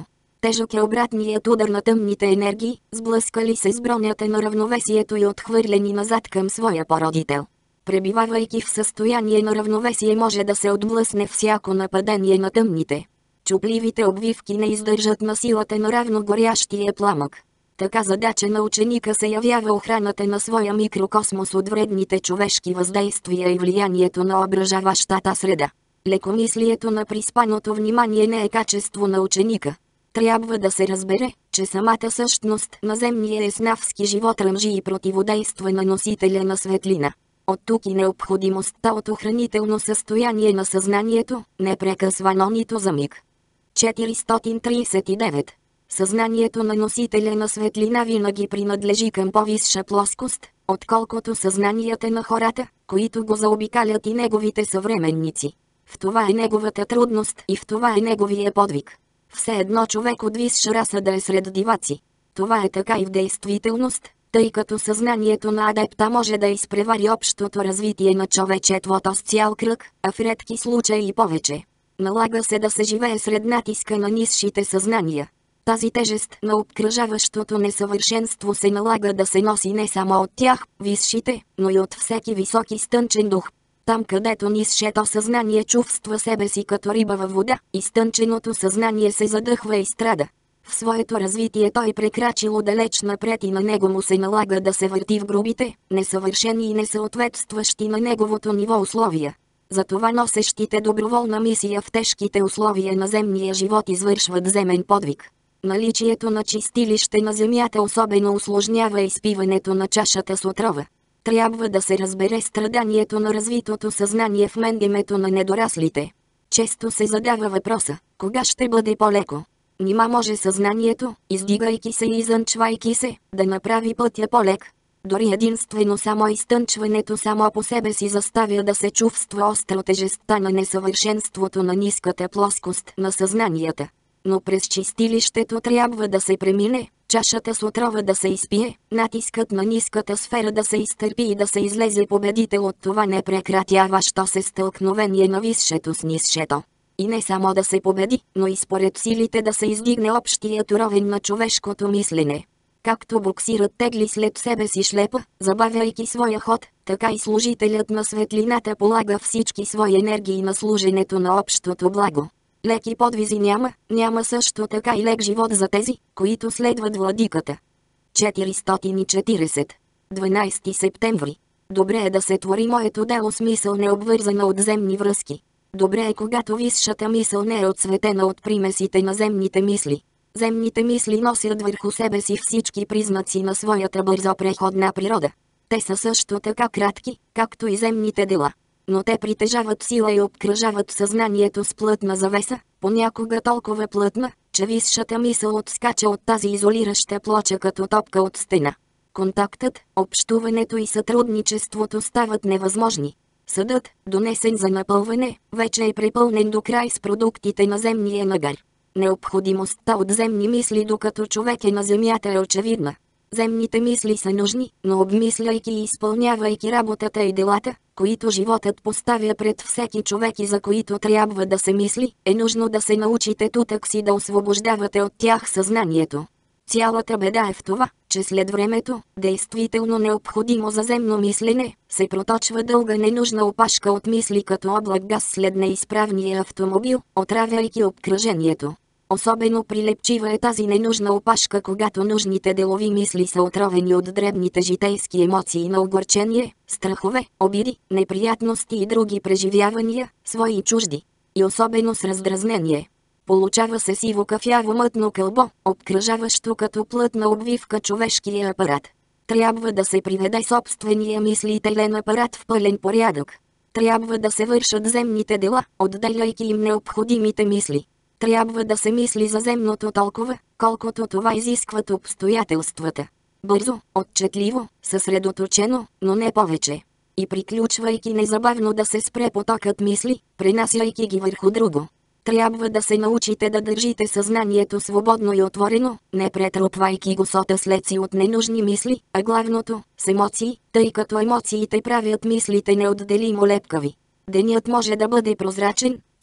Тежък е обратният удар на тъмните енергии, сблъскали се с бронята на равновесието и отхвърлени назад към своя породител. Пребивавайки в състояние на равновесие може да се отблъсне всяко нападение на тъмните. Чупливите обвивки не издържат на силата на равно горящия пламък. Така задача на ученика се явява охраната на своя микрокосмос от вредните човешки въздействия и влиянието на ображаващата среда. Лекомислието на приспаното внимание не е качество на ученика. Трябва да се разбере, че самата същност на земния еснавски живот ръмжи и противодейства на носителя на светлина. От тук и необходимостта от охранително състояние на съзнанието, непрекъсвано нито за миг. четиристотин тридесет и девет. Съзнанието на носителя на светлина винаги принадлежи към по-висша плоскост, отколкото съзнанията на хората, които го заобикалят и неговите съвременници. В това е неговата трудност и в това е неговия подвиг. Все едно човек от висша раса да е сред диваци. Това е така и в действителност, тъй като съзнанието на адепта може да изпревари общото развитие на човечеството с цял кръг, а в редки случаи и повече. Налага се да се живее сред натиска на нисшите съзнания. Тази тежест на обкръжаващото несъвършенство се налага да се носи не само от тях, висшите, но и от всеки високи стънчен дух. Там където нисшето съзнание чувства себе си като риба във вода, изтънченото съзнание се задъхва и страда. В своето развитие той прекрачило далеч напред и на него му се налага да се върти в грубите, несъвършени и несъответстващи на неговото ниво условия. Затова носещите доброволна мисия в тежките условия на земния живот извършват земен подвиг. Наличието на чистилище на земята особено усложнява изпиването на чашата с отрова. Трябва да се разбере страданието на развитото съзнание в менгемето на недораслите. Често се задава въпроса, кога ще бъде по-леко? Нима може съзнанието, издигайки се и изънчвайки се, да направи пътя по-лек? Дори единствено само изтънчването само по себе си заставя да се чувства остро тежестта на несъвършенството на ниската плоскост на съзнанията. Но през чистилището трябва да се премине, чашата с отрова да се изпие, натискът на ниската сфера да се изтърпи и да се излезе победител от това непрекратяващо се стълкновение на висшето с нисшето. И не само да се победи, но и според силите да се издигне общият уровень на човешкото мислене. Както боксирът тегли след себе си шлепа, забавяйки своя ход, така и служителят на светлината полага всички свои енергии на служенето на общото благо. Леки подвизи няма, няма също така и лек живот за тези, които следват владиката. четиристотин и четиридесет. дванайсети септември. Добре е да се твори моето дело с мисъл необвързана от земни връзки. Добре е когато висшата мисъл не е отсветена от примесите на земните мисли. Земните мисли носят върху себе си всички признаци на своята бързо преходна природа. Те са също така кратки, както и земните дела. Но те притежават сила и обкръжават съзнанието с плътна завеса, понякога толкова плътна, че висшата мисъл отскача от тази изолираща плоча като топка от стена. Контактът, общуването и сътрудничеството стават невъзможни. Съдът, донесен за напълване, вече е препълнен до край с продуктите на земния нагар. Необходимостта от земни мисли докато човек е на земята е очевидна. Земните мисли са нужни, но обмисляйки и изпълнявайки работата и делата, които животът поставя пред всеки човек и за които трябва да се мисли, е нужно да се научите тутък си да освобождавате от тях съзнанието. Цялата беда е в това, че след времето, действително необходимо за земно мислене, се проточва дълга ненужна опашка от мисли като облак газ след неизправния автомобил, отравяйки обкръжението. Особено прилепчива е тази ненужна опашка, когато нужните делови мисли са отровени от дребните житейски емоции на огорчение, страхове, обиди, неприятности и други преживявания, свои и чужди. И особено с раздразнение. Получава се сиво кафяво мътно кълбо, обкръжаващо като плътна обвивка човешкия апарат. Трябва да се приведе собствения мислителен апарат в пълен порядък. Трябва да се вършат земните дела, отделяйки им необходимите мисли. Трябва да се мисли за земното толкова, колкото това изискват обстоятелствата. Бързо, отчетливо, съсредоточено, но не повече. И приключвайки незабавно да се спре потокът мисли, пренасяйки ги върху друго. Трябва да се научите да държите съзнанието свободно и отворено, не претрупвайки го с отъслеци от ненужни мисли, а главното – с емоции, тъй като емоциите правят мислите неотделимо лепкави. Денят може да бъде прозрачен, чист,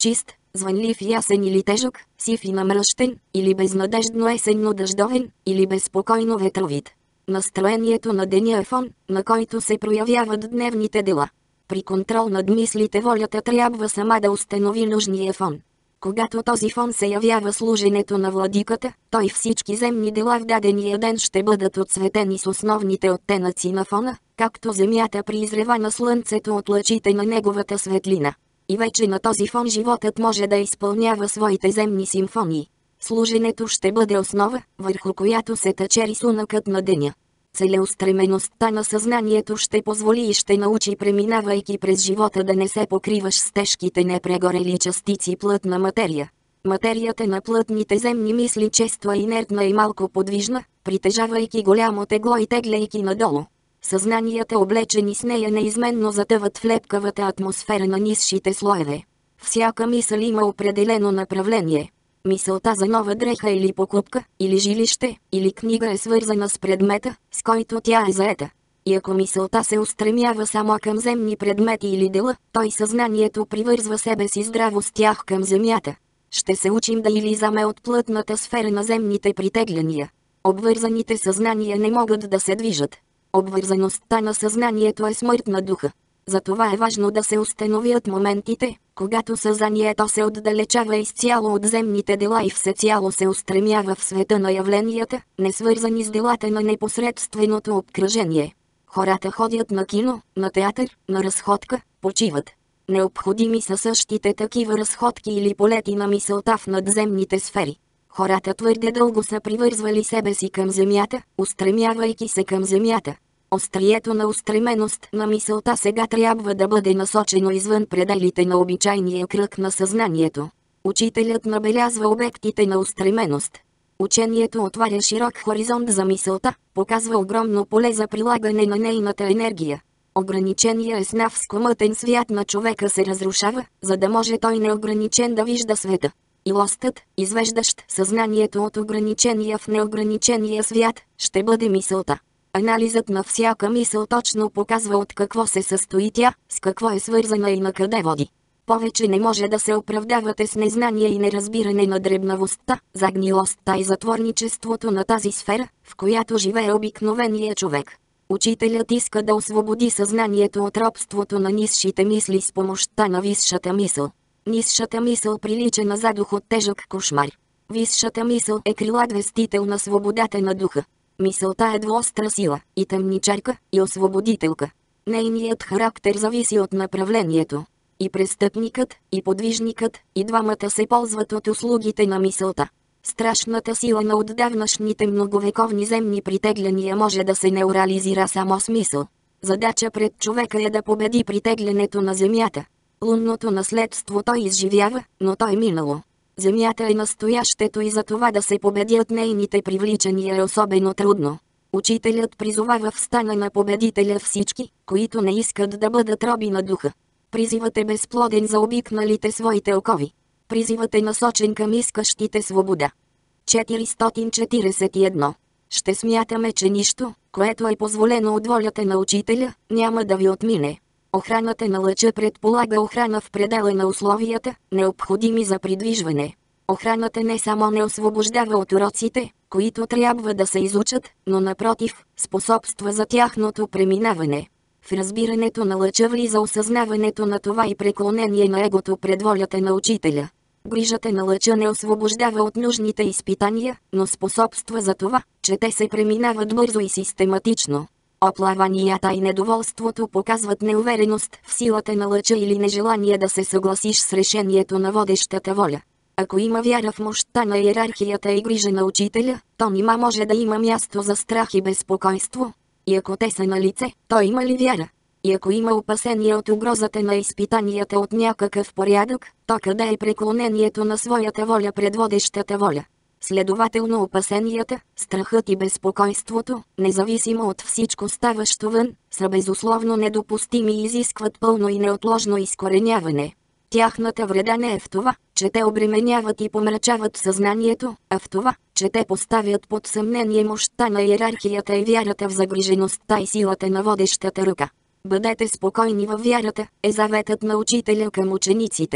Звънлив и ясен или тежък, сив и намръщен, или безнадеждно есенно-дъждовен, или безспокойно ветровит. Настроението на деня е фон, на който се проявяват дневните дела. При контрол над мислите волята трябва сама да установи нужния фон. Когато този фон се явява служенето на владиката, той всички земни дела в дадения ден ще бъдат отсветени с основните оттенъци на фона, както земята при изрева на слънцето от лъчите на неговата светлина. И вече на този фон животът може да изпълнява своите земни симфонии. Служенето ще бъде основа, върху която се тъче рисунъкът на деня. Целеустремеността на съзнанието ще позволи и ще научи, преминавайки през живота, да не се покриваш с тежките непрегорели частици плътна материя. Материята на плътните земни мисли често е инертна и малко подвижна, притежавайки голямо тегло и тегляйки надолу. Съзнанията, облечени с нея, неизменно затъват в лепкавата атмосфера на нисшите слоеве. Всяка мисъл има определено направление. Мисълта за нова дреха или покупка, или жилище, или книга е свързана с предмета, с който тя е заета. И ако мисълта се устремява само към земни предмети или дела, той съзнанието привързва себе си здраво с тях към земята. Ще се учим да излизаме от плътната сфера на земните притегляния. Обвързаните съзнания не могат да се движат. Обвързаността на съзнанието е смърт на духа. Затова е важно да се установят моментите, когато съзнанието се отдалечава изцяло от земните дела и всецяло се устремява в света на явленията, не свързани с делата на непосредственото обкръжение. Хората ходят на кино, на театър, на разходка, почиват. Необходими са същите такива разходки или полети на мисълта в надземните сфери. Хората твърде дълго са привързвали себе си към земята, устремявайки се към земята. Острието на устременост на мисълта сега трябва да бъде насочено извън пределите на обичайния кръг на съзнанието. Учителят набелязва обектите на устременост. Учението отваря широк хоризонт за мисълта, показва огромно поле за прилагане на нейната енергия. Ограниченият еснав скомътен свят на човека се разрушава, за да може той неограничен да вижда света. И лостът, извеждащ съзнанието от ограничения в неограничения свят, ще бъде мисълта. Анализът на всяка мисъл точно показва от какво се състои тя, с какво е свързана и на къде води. Повече не може да се оправдавате с незнание и неразбиране на дребнавостта, загнилостта и затворничеството на тази сфера, в която живее обикновеният човек. Учителят иска да освободи съзнанието от робството на нисшите мисли с помощта на висшата мисъл. Нисшата мисъл прилича на задух от тежък кошмар. Висшата мисъл е крилат вестител на свободата на духа. Мисълта е двуостра сила, и тъмничарка, и освободителка. Нейният характер зависи от направлението. И престъпникът, и подвижникът, и двамата се ползват от услугите на мисълта. Страшната сила на отдавнашните многовековни земни притегляния може да се неурализира само с мисъл. Задача пред човека е да победи притеглянето на земята. Лунното наследство той изживява, но то е минало. Земята е настоящето и за това да се победят нейните привличания е особено трудно. Учителят призовава в стана на победителя всички, които не искат да бъдат роби на духа. Призивът е безплоден за обикналите своите окови. Призивът е насочен към искащите свобода. четиристотин четиридесет и едно. Ще смятаме, че нищо, което е позволено от волята на учителя, няма да ви отмине. Охраната на лъча предполага охрана в предела на условията, необходими за придвижване. Охраната не само не освобождава от уроците, които трябва да се изучат, но напротив, способства за тяхното преминаване. В разбирането на лъча влиза осъзнаването на това и преклонение на егото пред волята на учителя. Грижата на лъча не освобождава от нужните изпитания, но способства за това, че те се преминават бързо и систематично. Оплаванията и недоволството показват неувереност в силата на лъча или нежелание да се съгласиш с решението на водещата воля. Ако има вяра в мощта на иерархията и грижа на учителя, то нима може да има място за страх и безпокойство. И ако те са на лице, то има ли вяра? И ако има опасение от угрозата на изпитанията от някакъв порядък, то къде е преклонението на своята воля пред водещата воля? Следователно опасенията, страхът и безпокойството, независимо от всичко ставащо вън, са безусловно недопустими и изискват пълно и неотложно изкореняване. Тяхната вреда не е в това, че те обременяват и помрачават съзнанието, а в това, че те поставят под съмнение мощта на иерархията и вярата в загрижеността и силата на водещата ръка. Бъдете спокойни във вярата, е заветът на учителя към учениците.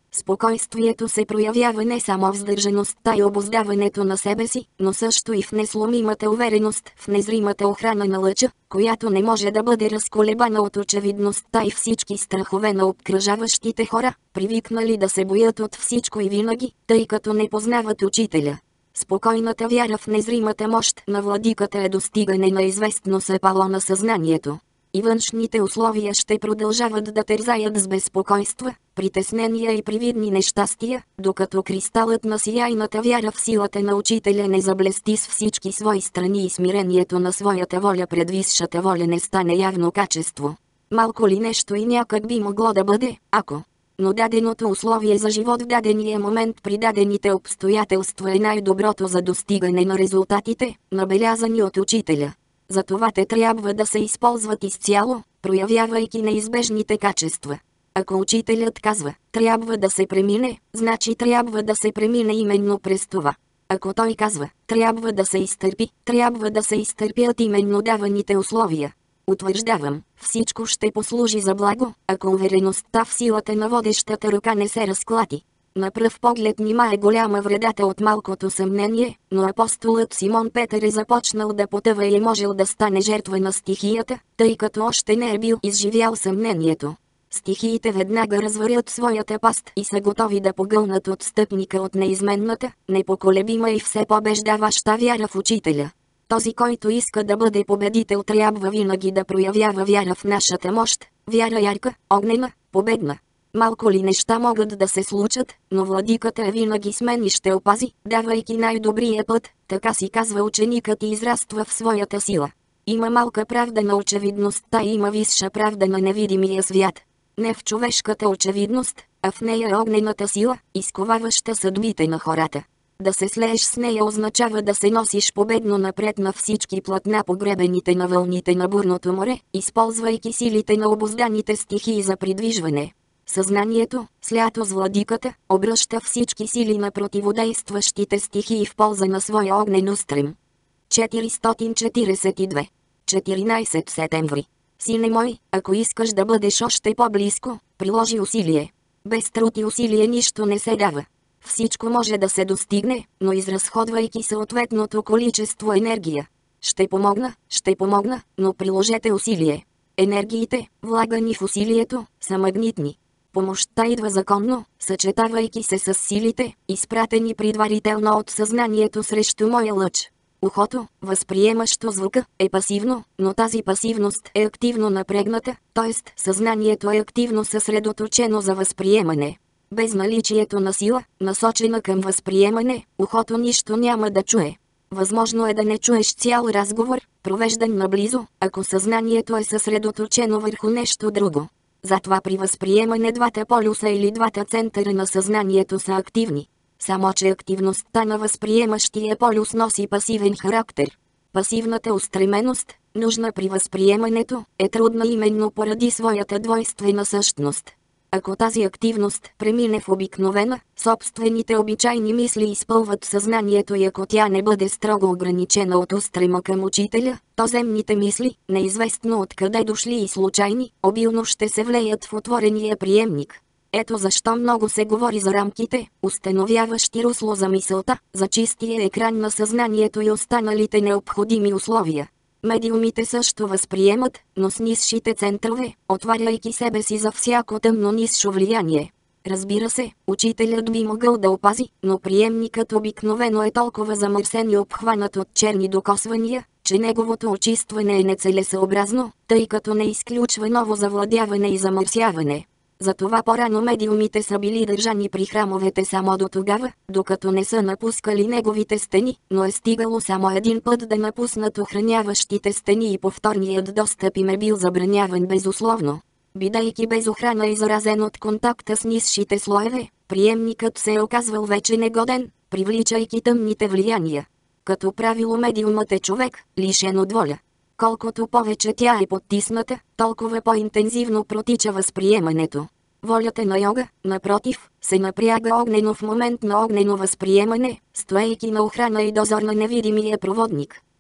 Спокойствието се проявява не само в сдържаността и обуздаването на себе си, но също и в несломимата увереност, в незримата охрана на лъча, която не може да бъде разколебана от очевидността и всички страхове на обкръжаващите хора, привикнали да се боят от всичко и винаги, тъй като не познават учителя. Спокойната вяра в незримата мощ на владиката е достигане на известно сепало на съзнанието. И външните условия ще продължават да тързаят с безпокойства, притеснения и привидни нещастия, докато кристалът на сияйната вяра в силата на учителя не заблести с всички свои страни и смирението на своята воля пред висшата воля не стане явно качество. Малко ли нещо и някак би могло да бъде, ако... Но даденото условие за живот в дадения момент при дадените обстоятелства е най-доброто за достигане на резултатите, набелязани от учителя. Затова те трябва да се използват изцяло, проявявайки неизбежните качества. Ако учителят казва, трябва да се премине, значи трябва да се премине именно през това. Ако той казва, трябва да се изтърпи, трябва да се изтърпят именно даваните условия. Утвърждавам, всичко ще послужи за благо, ако увереността в силата на водещата ръка не се разклати. На пръв поглед нима е голяма вредата от малкото съмнение, но апостолът Симон Петър е започнал да потъва и е можел да стане жертва на стихията, тъй като още не е бил изживял съмнението. Стихиите веднага разварят своята паст и са готови да погълнат отстъпника от неизменната, непоколебима и все побеждаваща вяра в учителя. Този, който иска да бъде победител, трябва винаги да проявява вяра в нашата мощ, вяра ярка, огнена, победна. Малко ли неща могат да се случат, но владиката е винаги с мен и ще опази, давайки най-добрия път, така си казва ученикът и израства в своята сила. Има малка правда на очевидността и има висша правда на невидимия свят. Не в човешката очевидност, а в нея е огнената сила, изковаваща съдбите на хората. Да се слееш с нея означава да се носиш победно напред на всички платна погребените на вълните на бурното море, използвайки силите на обузданите стихии за придвижване. Съзнанието, слято с владиката, обръща всички сили на противодействащите стихии в полза на своя огнен устрем. четиристотин четиридесет и две. четиринайсети септември. Сине мой, ако искаш да бъдеш още по-близко, приложи усилие. Без труд и усилие нищо не се дава. Всичко може да се достигне, но изразходвайки съответното количество енергия. Ще помогна, ще помогна, но приложете усилие. Енергиите, влагани в усилието, са магнитни. Помощта идва законно, съчетавайки се с силите, изпратени предварително от съзнанието срещу моя лъч. Ухото, възприемащо звука, е пасивно, но тази пасивност е активно напрегната, т.е. съзнанието е активно съсредоточено за възприемане. Без наличието на сила, насочена към възприемане, ухото нищо няма да чуе. Възможно е да не чуеш цял разговор, провеждан наблизо, ако съзнанието е съсредоточено върху нещо друго. Затова при възприемане двата полюса или двата центъра на съзнанието са активни. Само че активността на възприемащия полюс носи пасивен характер. Пасивната устременост, нужна при възприемането, е трудна именно поради своята двойствена същност. Ако тази активност премине в обикновена, собствените обичайни мисли изпълват съзнанието и ако тя не бъде строго ограничена от устрема към учителя, то земните мисли, неизвестно откъде дошли и случайни, обилно ще се влеят в отворения приемник. Ето защо много се говори за рамките, установяващи русло за мисълта, за чистия екран на съзнанието и останалите необходими условия. Медиумите също възприемат, но с нисшите центрове, отваряйки себе си за всяко тъмно нисшо влияние. Разбира се, учителят би могъл да опази, но приемникът обикновено е толкова замърсен и обхванат от черни докосвания, че неговото очистване е нецелесъобразно, тъй като не изключва ново завладяване и замърсяване. Затова по-рано медиумите са били държани при храмовете само до тогава, докато не са напускали неговите стени, но е стигало само един път да напуснат охраняващите стени и повторният достъп им е бил забраняван безусловно. Бидейки без охрана и заразен от контакта с нисшите слоеве, приемникът се е оказвал вече негоден, привличайки тъмните влияния. Като правило медиумът е човек, лишен от воля. Колкото повече тя е подтисната, толкова по-интензивно протича възприемането. Волята на йога, напротив, се напряга огнено в момент на огнено възприемане, стоейки на охрана и дозор на невидимия проводник.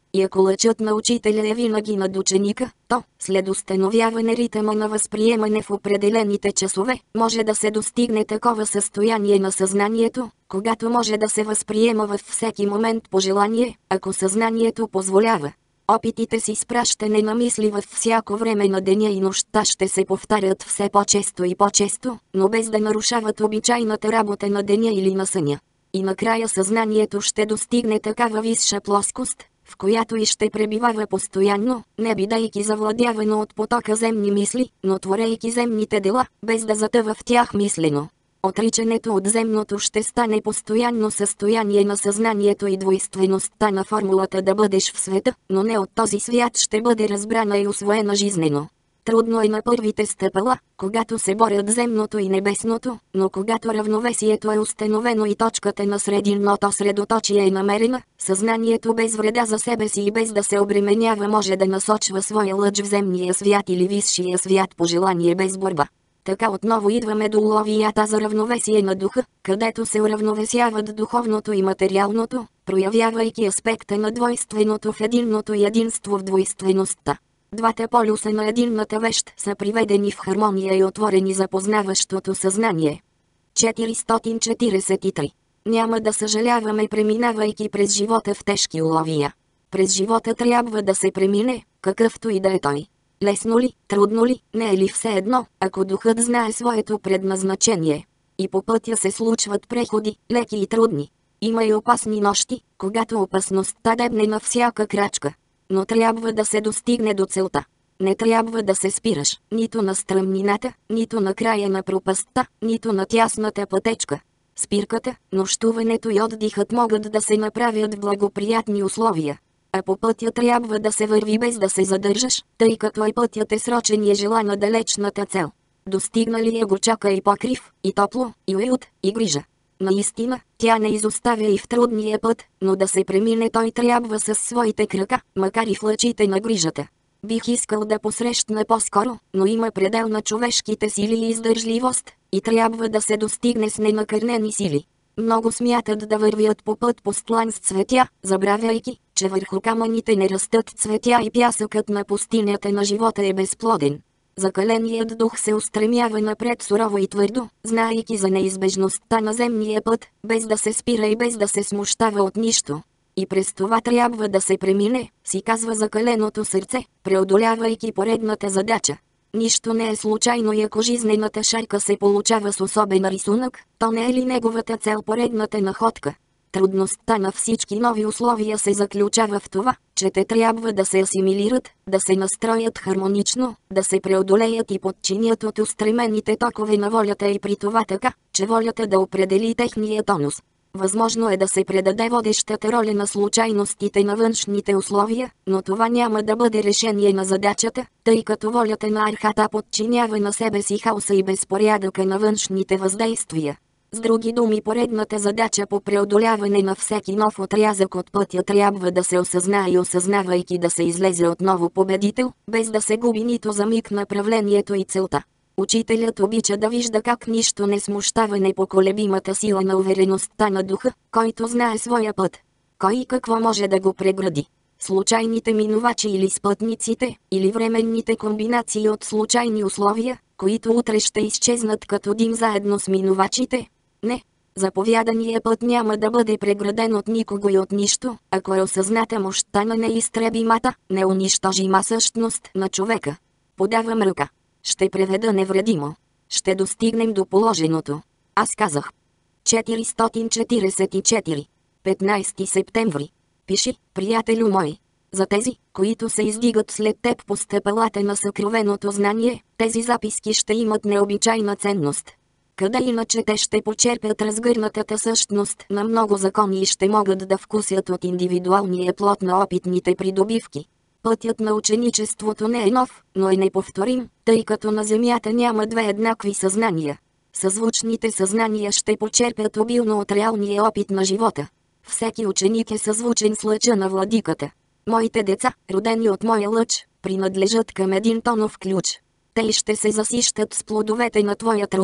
И ако лъчът на учителя е винаги над ученика, то, след установяване ритъма на възприемане в определените часове, може да се достигне такова състояние на съзнанието, когато може да се възприема във всеки момент по желание, ако съзнанието позволява. Опитите с изпращане на мисли във всяко време на деня и нощта ще се повтарят все по-често и по-често, но без да нарушават обичайната работа на деня или на съня. И накрая съзнанието ще достигне такава висша плоскост, в която и ще пребивава постоянно, не бидейки завладявано от потока земни мисли, но творейки земните дела, без да затъва в тях мислено. Отричането от земното ще стане постоянно състояние на съзнанието и двойствеността на формулата да бъдеш в света, но не от този свят ще бъде разбрана и усвоена жизнено. Трудно е на първите стъпала, когато се борят земното и небесното, но когато равновесието е установено и точката на срединното средоточие е намерена, съзнанието без вреда за себе си и без да се обременява може да насочва своя лъч в земния свят или висшия свят по желание без борба. Така отново идваме до уловията за равновесие на духа, където се уравновесяват духовното и материалното, проявявайки аспекта на двойственото в единното и единство в двойствеността. Двата полюса на единната вещ са приведени в хармония и отворени за познаващото съзнание. четиристотин четиридесет и три. Няма да съжаляваме преминавайки през живота в тежки уловия. През живота трябва да се премине, какъвто и да е той. Лесно ли, трудно ли, не е ли все едно, ако духът знае своето предназначение. И по пътя се случват преходи, леки и трудни. Има и опасни нощи, когато опасността дебне на всяка крачка. Но трябва да се достигне до целта. Не трябва да се спираш, нито на стръмнината, нито на края на пропастта, нито на тясната пътечка. Спирката, нощуването и отдихът могат да се направят в благоприятни условия. А по пътя трябва да се върви без да се задържаш, тъй като и пътят е срочен и е желана далечната цел. Достигнали я го чака и покрив, и топло, и уют, и грижа. Наистина, тя не изоставя и в трудния път, но да се премине той трябва със своите крака, макар и в лъчите на грижата. Бих искал да посрещна по-скоро, но има предел на човешките сили и издържливост, и трябва да се достигне с ненакърнени сили. Много смятат да вървят по път постлан с цветя, забравяйки, че върху камъните не растат цветя и пясъкът на пустинята на живота е безплоден. Закаленият дух се устремява напред сурово и твърдо, знаейки за неизбежността на земния път, без да се спира и без да се смущава от нищо. И през това трябва да се премине, си казва закаленото сърце, преодолявайки поредната задача. Нищо не е случайно и ако жизнената шарка се получава с особен рисунък, то не е ли неговата цел поредната находка? Трудността на всички нови условия се заключава в това, че те трябва да се асимилират, да се настроят хармонично, да се преодолеят и подчинят от устремените токове на волята и при това така, че волята да определи техния тонус. Възможно е да се предаде водещата роля на случайностите на външните условия, но това няма да бъде решение на задачата, тъй като волята на архата подчинява на себе си хаоса и безпорядъка на външните въздействия. С други думи, поредната задача по преодоляване на всеки нов отрязък от пътя трябва да се осъзнае и осъзнавайки да се излезе отново победител, без да се губи нито за миг направлението и целта. Учителят обича да вижда как нищо не смущава непоколебимата сила на увереността на духа, който знае своя път. Кой и какво може да го прегради? Случайните минувачи или спътниците, или временните комбинации от случайни условия, които утре ще изчезнат като дим заедно с минувачите? Не. Заповядания път няма да бъде преграден от никого и от нищо, ако е осъзната мощта на неизтребимата, неунищожима същност на човека. Подавам ръка. Ще преведа невредимо. Ще достигнем до положеното. Аз казах. четиристотин четиридесет и четири. петнайсети септември. Пиши, приятелю мой. За тези, които се издигат след теб по стъпалата на съкровеното знание, тези записки ще имат необичайна ценност. Къде иначе те ще почерпят разгърнатата същност на много закони и ще могат да вкусят от индивидуалния плод на опитните придобивки. Пътят на ученичеството не е нов, но е неповторим, тъй като на земята няма две еднакви съзнания. Съзвучните съзнания ще почерпят обилно от реалния опит на живота. Всеки ученик е съзвучен с лъча на владиката. Моите деца, родени от моя лъч, принадлежат към един тонов ключ. Те ще се засищат с плодовете на твоя труд.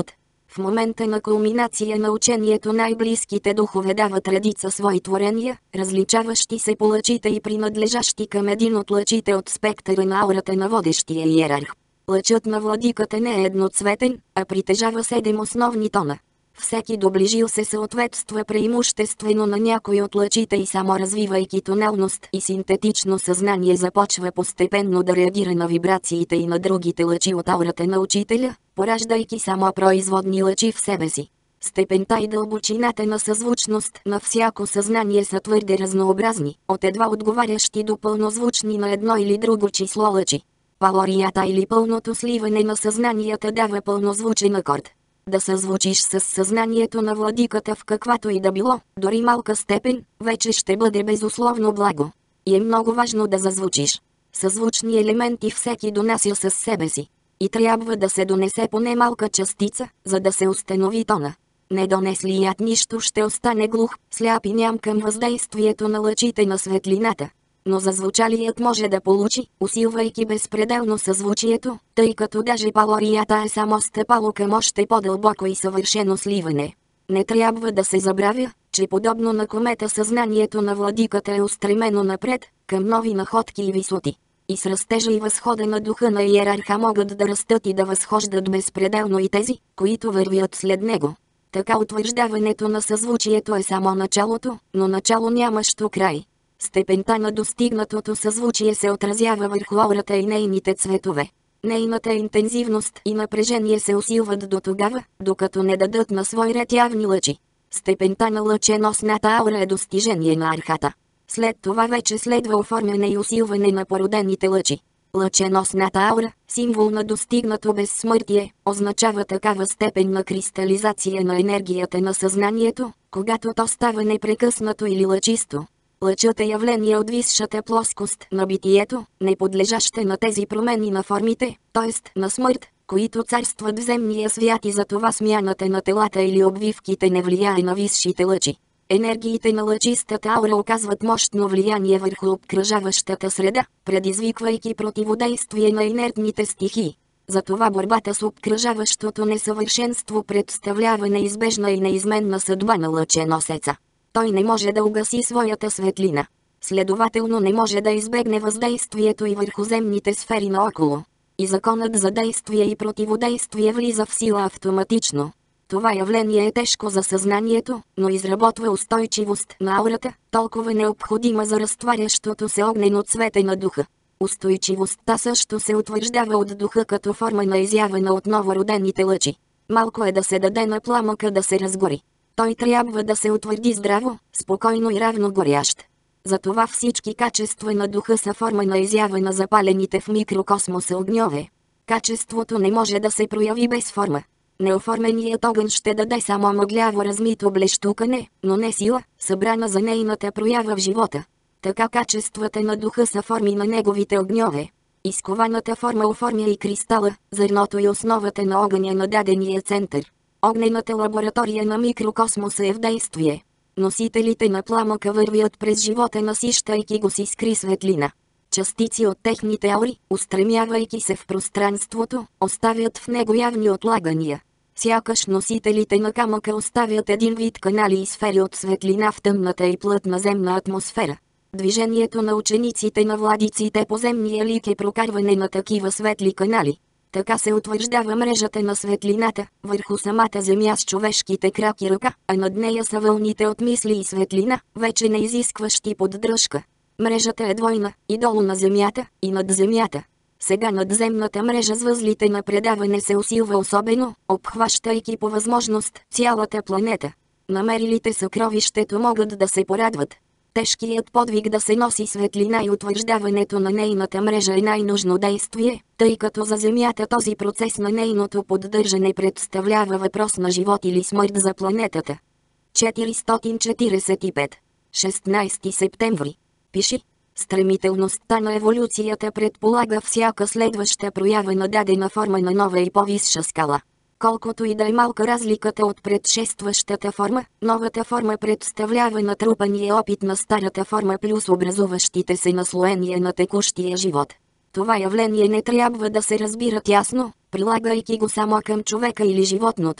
В момента на кулминация на учението най-близките духове дават редица свои творения, различаващи се по лъчите и принадлежащи към един от лъчите от спектъра на аурата на водещия иерарх. Лъчът на владиката не е едноцветен, а притежава седем основни тона. Всеки доближил се съответства преимуществено на някой от лъчите и само развивайки тоналност и синтетично съзнание започва постепенно да реагира на вибрациите и на другите лъчи от аурата на учителя, пораждайки само производни лъчи в себе си. Степента и дълбочината на съзвучност на всяко съзнание са твърде разнообразни, от едва отговарящи до пълнозвучни на едно или друго число лъчи. Палорията или пълното сливане на съзнанията дава пълнозвучен акорд. Да съзвучиш с съзнанието на владиката в каквато и да било, дори малка степен, вече ще бъде безусловно благо. И е много важно да зазвучиш. Съзвучни елементи всеки донася със себе си. И трябва да се донесе поне малка частица, за да се установи тона. Недонеслият нищо ще остане глух, сляп и ням към въздействието на лъчите на светлината. Но зазвучалият може да получи, усилвайки безпределно съзвучието, тъй като даже палорията е само стъпало към още по-дълбоко и съвършено сливане. Не трябва да се забравя, че подобно на комета съзнанието на владиката е устремено напред, към нови находки и висоти. И с растежа и възхода на духа на иерарха могат да растат и да възхождат безпределно и тези, които вървят след него. Така утвърждаването на съзвучието е само началото, но начало нямащо край. Степента на достигнатото съзвучие се отразява върху аурата и нейните цветове. Нейната интензивност и напрежение се усилват до тогава, докато не дадат на свой ред явни лъчи. Степента на лъченосната аура е достижение на архата. След това вече следва оформяне и усилване на породените лъчи. Лъченосната аура, символ на достигнато безсмъртие, означава такава степен на кристализация на енергията на съзнанието, когато то става непрекъснато или лъчисто. Лъчът е явление от висшата плоскост на битието, не подлежаща на тези промени на формите, т.е. на смърт, които царстват в земния свят и затова смяната на телата или обвивките не влияе на висшите лъчи. Енергиите на лъчистата аура оказват мощно влияние върху обкръжаващата среда, предизвиквайки противодействие на инертните стихии. Затова борбата с обкръжаващото несъвършенство представлява неизбежна и неизменна съдба на лъченосеца. Той не може да угаси своята светлина. Следователно не може да избегне въздействието и върху земните сфери наоколо. И законът за действие и противодействие влиза в сила автоматично. Това явление е тежко за съзнанието, но изработва устойчивост на аурата, толкова необходима за разтварящото се огнено цвете на духа. Устойчивостта също се утвърждава от духа като форма на изява на отново родените лъчи. Малко е да се даде на пламъка да се разгори. Той трябва да се утвърди здраво, спокойно и равно горящ. Затова всички качества на духа са форма на изява на запалените в микрокосмоса огньове. Качеството не може да се прояви без форма. Неоформеният огън ще даде само мъгляво размито блещукане, но не сила, събрана за нейната проява в живота. Така качествата на духа са форми на неговите огньове. Изкованата форма оформя и кристала, зърното и основата на огъня на дадения център. Огнената лаборатория на микрокосмоса е в действие. Носителите на пламъка вървят през живота, насищайки го с искри светлина. Частици от техните аури, устремявайки се в пространството, оставят в него явни отлагания. Сякаш носителите на камъка оставят един вид канали и сфери от светлина в тъмната и плътна земна атмосфера. Движението на учениците на владиците по земния лик е прокарване на такива светли канали. Така се утвърждава мрежата на светлината, върху самата земя с човешките крак и ръка, а над нея са вълните от мисли и светлина, вече не изискващи поддръжка. Мрежата е двойна, и долу на земята, и над земята. Сега надземната мрежа с възлите на предаване се усилва особено, обхващайки по възможност цялата планета. Намерилите съкровището могат да се порадват. Тежкият подвиг да се носи светлина и утвърждаването на нейната мрежа е най-нужно действие, тъй като за Земята този процес на нейното поддържане представлява въпрос на живот или смърт за планетата. четиристотин четиридесет и пет. шестнайсети септември. Пиши. Стремителността на еволюцията предполага всяка следваща проява на дадена форма на нова и по-висша скала. Колкото и да е малка разликата от предшестващата форма, новата форма представлява натрупания опит на старата форма плюс образуващите се наслоения на текущия живот. Това явление не трябва да се разбира тясно, прилагайки го само към човека или животното.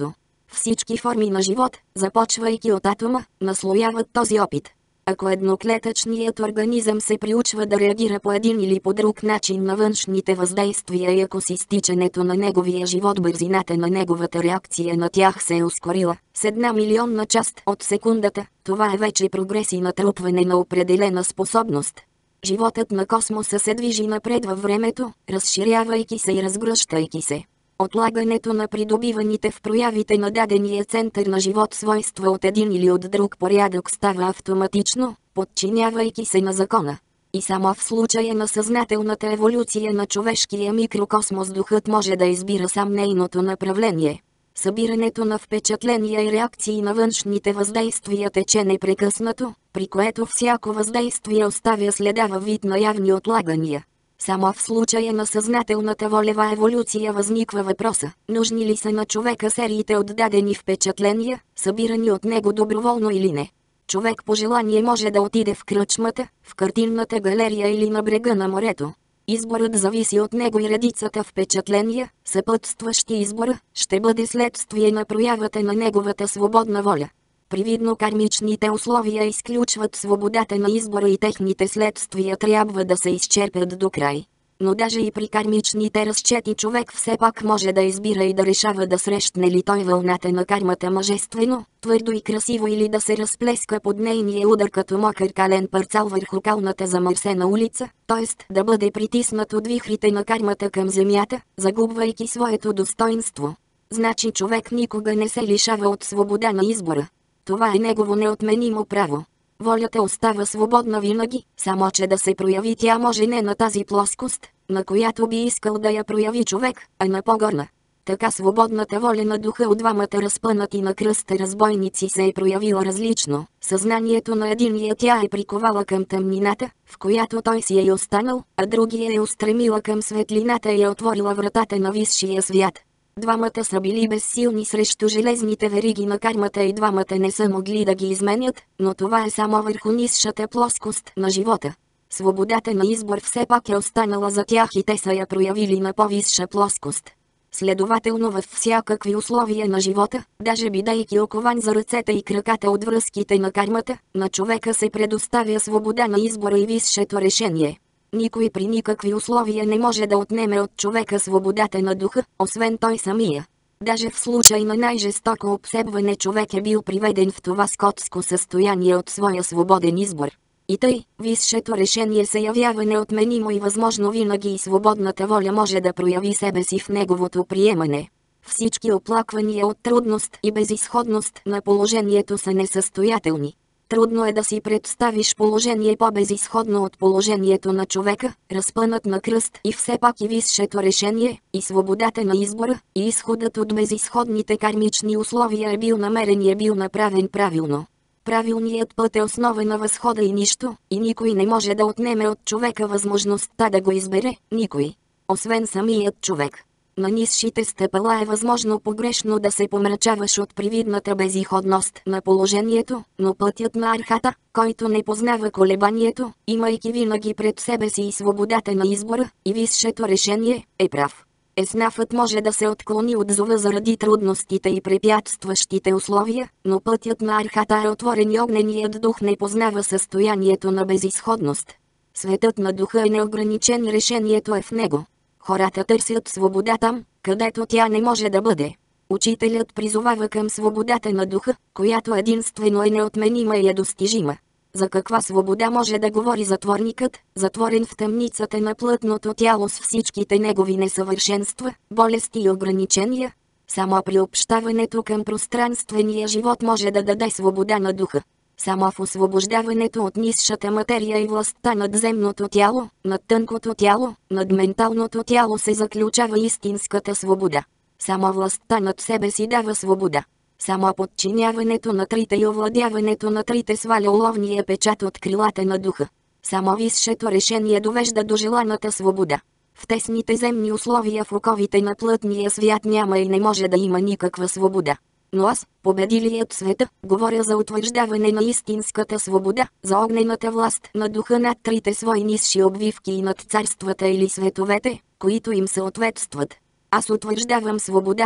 Всички форми на живот, започвайки от атома, наслояват този опит. Ако едноклетъчният организъм се приучва да реагира по един или по друг начин на външните въздействия и ако с изтичането на неговия живот бързината на неговата реакция на тях се е ускорила с една милионна част от секундата, това е вече прогрес и натрупване на определена способност. Животът на космоса се движи напред във времето, разширявайки се и разгръщайки се. Отлагането на придобиваните в проявите на дадения център на живот свойства от един или от друг порядък става автоматично, подчинявайки се на закона. И само в случая на съзнателната еволюция на човешкия микрокосмос духът може да избира сам нейното направление. Събирането на впечатления и реакции на външните въздействия тече непрекъснато, при което всяко въздействие оставя следа във вид на явни отлагания. Само в случая на съзнателната волева еволюция възниква въпроса, нужни ли са на човека сериите от дадени впечатления, събирани от него доброволно или не. Човек по желание може да отиде в кръчмата, в картинната галерия или на брега на морето. Изборът зависи от него и редицата впечатления, съпътстващи избора, ще бъде следствие на проявата на неговата свободна воля. Привидно кармичните условия изключват свободата на избора и техните следствия трябва да се изчерпят до край. Но даже и при кармичните разчети човек все пак може да избира и да решава да срещне ли той вълната на кармата мъжествено, твърдо и красиво или да се разплеска под нейния удар като мокър кален парцал върху калната замърсена улица, т.е. да бъде притиснат от вихрите на кармата към земята, загубвайки своето достоинство. Значи човек никога не се лишава от свобода на избора. Това е негово неотменимо право. Волята остава свободна винаги, само че да се прояви тя може не на тази плоскост, на която би искал да я прояви човек, а на по-горна. Така свободната воля на духа от двамата разпънати на кръста разбойници се е проявила различно. Съзнанието на единия тя е приковала към тъмнината, в която той си е останал, а другия е устремила към светлината и е отворила вратата на висшия свят. Двамата са били безсилни срещу железните вериги на кармата и двамата не са могли да ги изменят, но това е само върху нисшата плоскост на живота. Свободата на избор все пак е останала за тях и те са я проявили на по-висша плоскост. Следователно във всякакви условия на живота, даже бидейки окован за ръцете и краката от връзките на кармата, на човека се предоставя свобода на избора и висшето решение. Никой при никакви условия не може да отнеме от човека свободата на духа, освен той самия. Даже в случай на най-жестоко обсебване човек е бил приведен в това скотско състояние от своя свободен избор. И тъй, висшето решение се явява неотменимо и възможно винаги и свободната воля може да прояви себе си в неговото приемане. Всички оплаквания от трудност и безизходност на положението са несъстоятелни. Трудно е да си представиш положение по-безизходно от положението на човека, разпънат на кръст и все пак и висшето решение, и свободата на избора, и изходът от безизходните кармични условия е бил намерен и е бил направен правилно. Правилният път е основа на възхода и нищо, и никой не може да отнеме от човека възможността да го избере, никой. Освен самият човек. На нисшите стъпала е възможно погрешно да се помрачаваш от привидната безизходност на положението, но пътят на архата, който не познава колебанието, имайки винаги пред себе си и свободата на избора, и висшето решение, е прав. Еснафът може да се отклони от зова заради трудностите и препятстващите условия, но пътят на архата е отворен и огненият дух не познава състоянието на безизходност. Светът на духа е неограничен и решението е в него. Хората търсят свобода там, където тя не може да бъде. Учителят призовава към свободата на духа, която единствено е неотменима и е достижима. За каква свобода може да говори затворникът, затворен в тъмницата на плътното тяло с всичките негови несъвършенства, болести и ограничения? Само приобщаването към пространствения живот може да даде свобода на духа. Само в освобождаването от нисшата материя и властта над земното тяло, над тънкото тяло, над менталното тяло се заключава истинската свобода. Само властта над себе си дава свобода. Само подчиняването на трите и овладяването на трите сваля уловния печат от крилата на духа. Само висшето решение довежда до желаната свобода. В тесните земни условия в оковите на плътния свят няма и не може да има никаква свобода. Но аз, победилият света, говоря за утвърждаване на истинската свобода, за огнената власт на духа над трите свои нисши обвивки и над царствата или световете, които им съответстват. Аз утвърждавам свободата.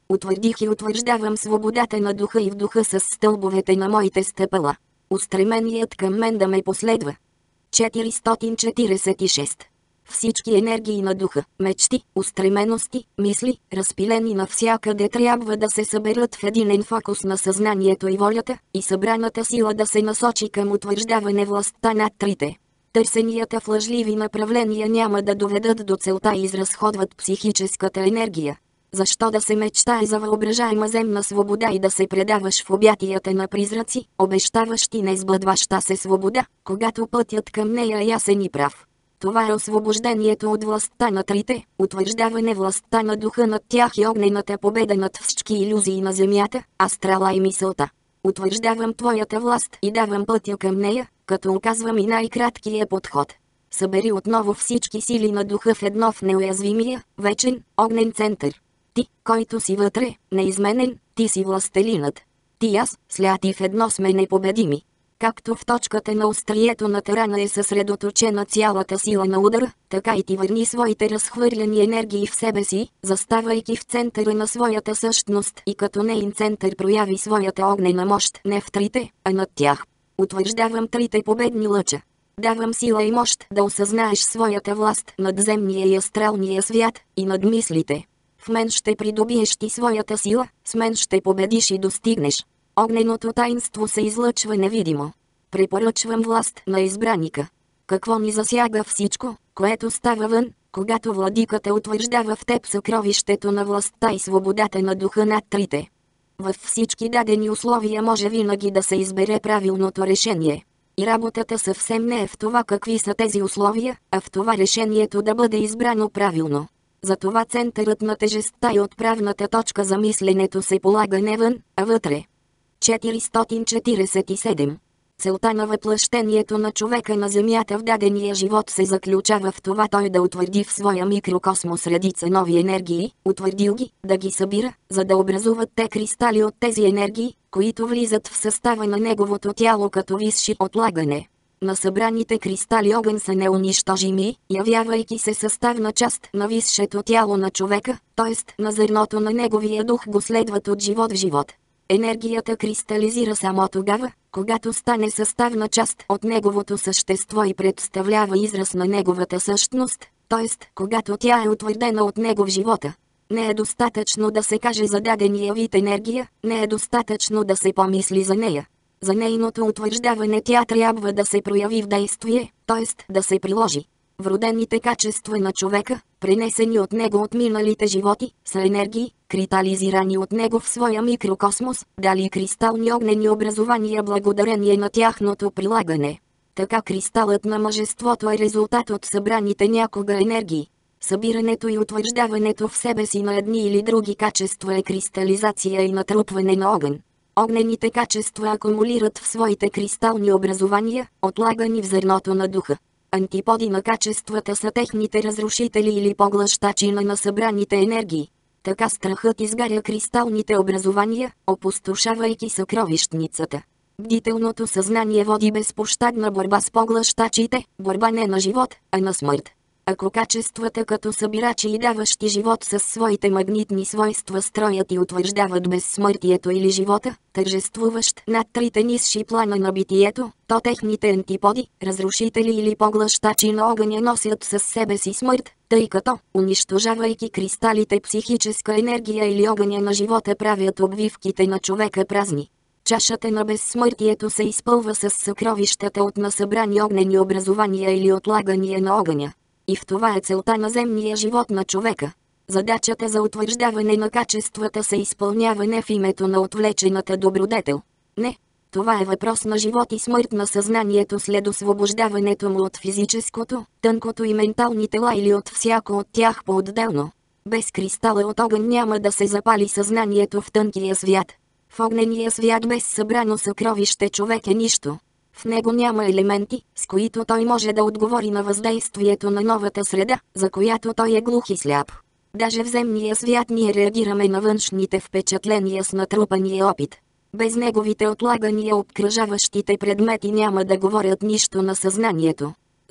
Утвърдих и утвърждавам свободата на духа и в духа с стълбовете на моите стъпала. Устременият към мен да ме последва. четиристотин четиридесет и шест. Всички енергии на духа, мечти, устремености, мисли, разпилени навсякъде, трябва да се съберат в единен фокус на съзнанието и волята, и събраната сила да се насочи към утвърждаване властта над трите. Търсенията в лъжливи направления няма да доведат до целта и изразходват психическата енергия. Защо да се мечтае за въображаема земна свобода и да се предаваш в обятията на призраци, обещаващи несбъдваща се свобода, когато пътят към нея е ясен и прав? Това е освобождението от властта на трите, утвърждаване властта на духа над тях и огнената победа над всички илюзии на земята, астрала и мисълта. Утвърждавам твоята власт и давам пътя към нея, като оказвам и най-краткия подход. Събери отново всички сили на духа в едно в неуязвимия, вечен, огнен център. Ти, който си вътре, неизменен, ти си властелинът. Ти и аз, сляти в едно сме непобедими. Както в точката на острието на тарана е съсредоточена цялата сила на удара, така и ти върни своите разхвърляни енергии в себе си, заставайки в центъра на своята същност и като нейн център прояви своята огнена мощ не в трите, а над тях. Утвърждавам трите победни лъча. Давам сила и мощ да осъзнаеш своята власт над земния и астралния свят и над мислите. В мен ще придобиеш ти своята сила, с мен ще победиш и достигнеш. Огненото таинство се излъчва невидимо. Препоръчвам власт на избраника. Какво ни засяга всичко, което става вън, когато владиката утвърждава в теб съкровището на властта и свободата на духа над трите? Във всички дадени условия може винаги да се избере правилното решение. И работата съвсем не е в това какви са тези условия, а в това решението да бъде избрано правилно. Затова центърът на тежестта и отправната точка за мисленето се полага не вън, а вътре. четиристотин четиридесет и седем. Целта на въплъщението на човека на Земята в дадения живот се заключава в това той да утвърди в своя микрокосмос редица нови енергии, утвърдил ги, да ги събира, за да образуват те кристали от тези енергии, които влизат в състава на неговото тяло като висши отлагане. На събраните кристали огън са неунищожими, явявайки се съставна част на висшето тяло на човека, т.е. на зърното на неговия дух го следват от живот в живот. Енергията кристализира само тогава, когато стане съставна част от неговото същество и представлява израз на неговата същност, т.е. когато тя е утвърдена от него в живота. Не е достатъчно да се каже за дадения вид енергия, не е достатъчно да се помисли за нея. За нейното утвърждаване тя трябва да се прояви в действие, т.е. да се приложи. Вродените качества на човека, пренесени от него от миналите животи, са енергии, кристализирани от него в своя микрокосмос, дали кристални огнени образования благодарение на тяхното прилагане. Така кристалът на мъжеството е резултат от събраните някога енергии. Събирането и утвърждаването в себе си на едни или други качества е кристализация и натрупване на огън. Огнените качества акумулират в своите кристални образования, отлагани в зърното на духа. Антиподи на качествата са техните разрушители или поглъщачи на насъбраните енергии. Така страхът изгаря кристалните образования, опустошавайки съкровищницата. Бдителното съзнание води безпощадна борба с поглъщачите, борба не на живот, а на смърт. Ако качествата като събирачи и даващи живот със своите магнитни свойства строят и утвърждават безсмъртието или живота, тържествуващ над трите нисши плана на битието, то техните антиподи, разрушители или поглъщачи на огъня носят със себе си смърт, тъй като, унищожавайки кристалите психическа енергия или огъня на живота правят обвивките на човека празни. Чашата на безсмъртието се изпълва с съкровищата от насъбрани огнени образования или отлагания на огъня. И в това е целта на земния живот на човека. Задачата за утвърждаване на качествата се изпълнява не в името на отвлечената добродетел. Не, това е въпрос на живот и смърт на съзнанието след освобождаването му от физическото, тънкото и ментални тела или от всяко от тях по-отделно. Без кристала от огън няма да се запали съзнанието в тънкия свят. В огнения свят без събрано съкровище човек е нищо. В него няма елементи, с които той може да отговори на въздействието на новата среда, за която той е глух и сляп. Даже в земния свят ние реагираме на външните впечатления с натрупания опит. Без неговите отлагания обкръжаващите предмети няма да говорят нищо на съзнанието.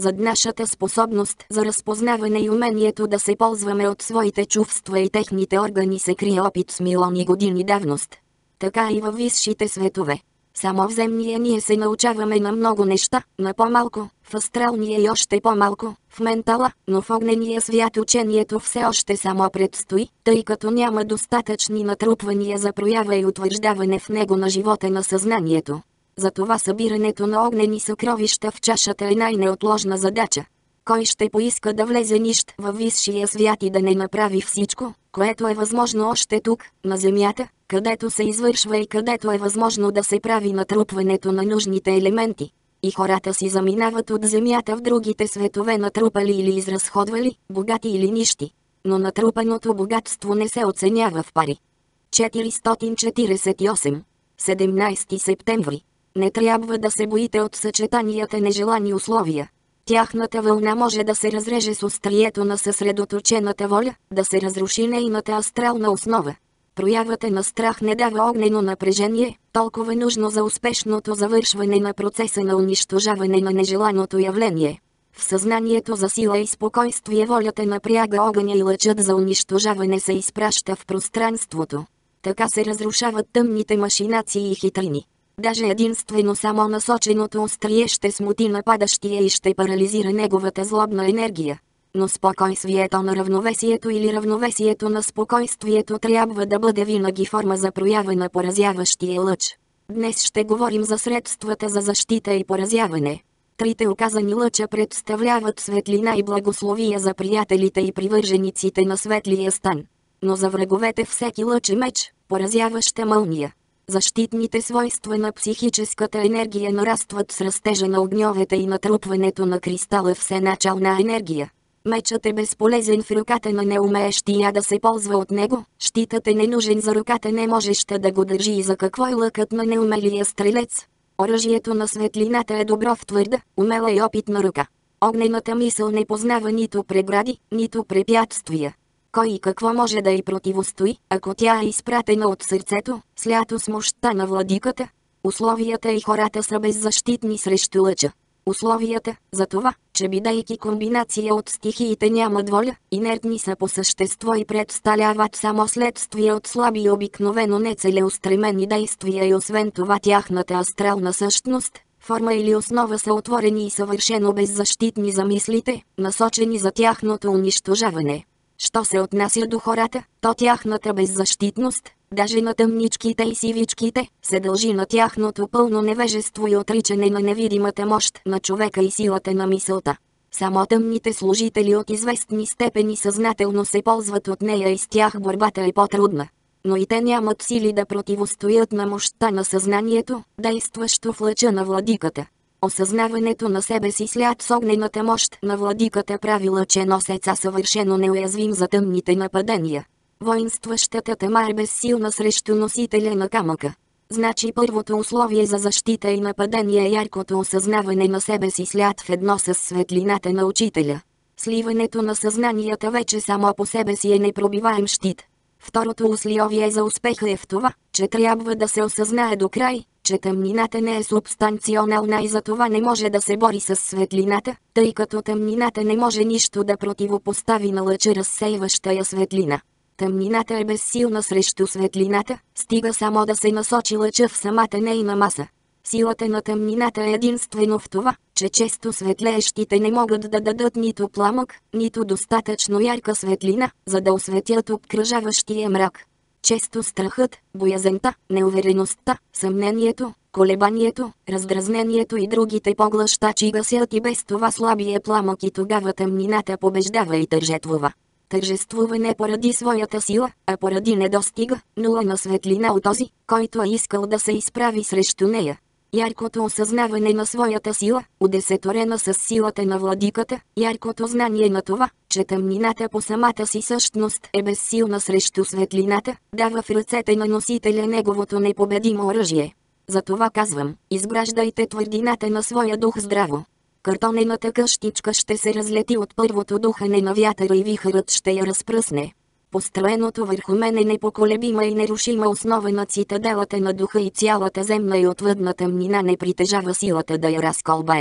Зад нашата способност за разпознаване и умението да се ползваме от своите чувства и техните органи се крие опит с милиони години давност. Така и във висшите светове. Само в земния ние се научаваме на много неща, на по-малко, в астралния и още по-малко, в ментала, но в огнения свят учението все още само предстои, тъй като няма достатъчни натрупвания за проява и утвърждаване в него на живота на съзнанието. Затова събирането на огнени съкровища в чашата е най-неотложна задача. Кой ще поиска да влезе нищ във висшия свят и да не направи всичко, което е възможно още тук, на земята, където се извършва и където е възможно да се прави натрупването на нужните елементи. И хората си заминават от земята в другите светове натрупали или изразходвали, богати или нищи. Но натрупаното богатство не се оценява в пари. четиристотин четиридесет и осем. седемнайсети септември. Не трябва да се боите от съчетанията нежелани условия. Тяхната вълна може да се разреже с острието на съсредоточената воля, да се разруши нейната астрална основа. Проявата на страх не дава огнено напрежение, толкова нужно за успешното завършване на процеса на унищожаване на нежеланото явление. В съзнанието за сила и спокойствие волята напряга огъня и лъчът за унищожаване се изпраща в пространството. Така се разрушават тъмните машинации и хитрини. Даже единствено само насоченото острие ще смути нападащия и ще парализира неговата злобна енергия. Но спокойствието на равновесието или равновесието на спокойствието трябва да бъде винаги форма за проява на поразяващия лъч. Днес ще говорим за средствата за защита и поразяване. Трите указани лъча представляват светлина и благословия за приятелите и привържениците на светлия стан. Но за враговете всеки лъч е меч, поразяваща мълния. Защитните свойства на психическата енергия нарастват с растежа на огньовете и натрупването на кристала всеначална енергия. Мечът е безполезен в ръката на неумеещия да се ползва от него, щитът е ненужен за ръката не можеща да го държи и за какво е лъкът на неумелия стрелец. Оръжието на светлината е добро в твърда, умела и опитна ръка. Огнената мисъл не познава нито прегради, нито препятствия. Кой и какво може да й противостои, ако тя е изпратена от сърцето, слято с мощта на владиката? Условията и хората са беззащитни срещу лъча. Условията, за това, че бидейки комбинация от стихиите нямат воля, инертни са по същество и представляват само следствие от слаби и обикновено нецелеустремени действия и освен това тяхната астрална същност, форма или основа са отворени и съвършено беззащитни за мислите, насочени за тяхното унищожаване. Що се отнася до хората, то тяхната беззащитност, даже на тъмничките и сивичките, се дължи на тяхното пълно невежество и отричане на невидимата мощ на човека и силата на мисълта. Само тъмните служители от известни степени съзнателно се ползват от нея и с тях борбата е по-трудна. Но и те нямат сили да противостоят на мощта на съзнанието, действащо в лъча на владиката. Осъзнаването на себе си след с огнената мощ на владиката прави лъченосеца съвършено неуязвим за тъмните нападения. Воинстващата тъма е безсилна срещу носителя на камъка. Значи първото условие за защита и нападение е яркото осъзнаване на себе си след в едно с светлината на учителя. Сливането на съзнанията вече само по себе си е непробиваем щит. Второто условие за успеха е в това, че трябва да се осъзнае до край, че тъмнината не е субстанционална и затова не може да се бори с светлината, тъй като тъмнината не може нищо да противопостави на лъча разсейваща я светлина. Тъмнината е безсилна срещу светлината, стига само да се насочи лъча в самата нейна маса. Силата на тъмнината е единствено в това, че често светлеещите не могат да дадат нито пламък, нито достатъчно ярка светлина, за да осветят обкръжаващия мрак. Често страхът, боязента, неувереността, съмнението, колебанието, раздразнението и другите поглъщачи гасят и без това слабия пламък и тогава тъмнината побеждава и тържествува. Тържествува не поради своята сила, а поради недостига, нула на светлина от този, който е искал да се изправи срещу нея. Яркото осъзнаване на своята сила, удесеторена с силата на владиката, яркото знание на това, че тъмнината по самата си същност е безсилна срещу светлината, дава в ръцете на носителя неговото непобедимо оръжие. Затова казвам, изграждайте твърдината на своя дух здраво. Картонената къщичка ще се разлети от първото духане на вятъра и вихърът ще я разпръсне. Построеното върху мен е непоколебима и нерушима основа на цитаделата на духа и цялата земна и отвъдна тъмнина не притежава силата да я разколбае.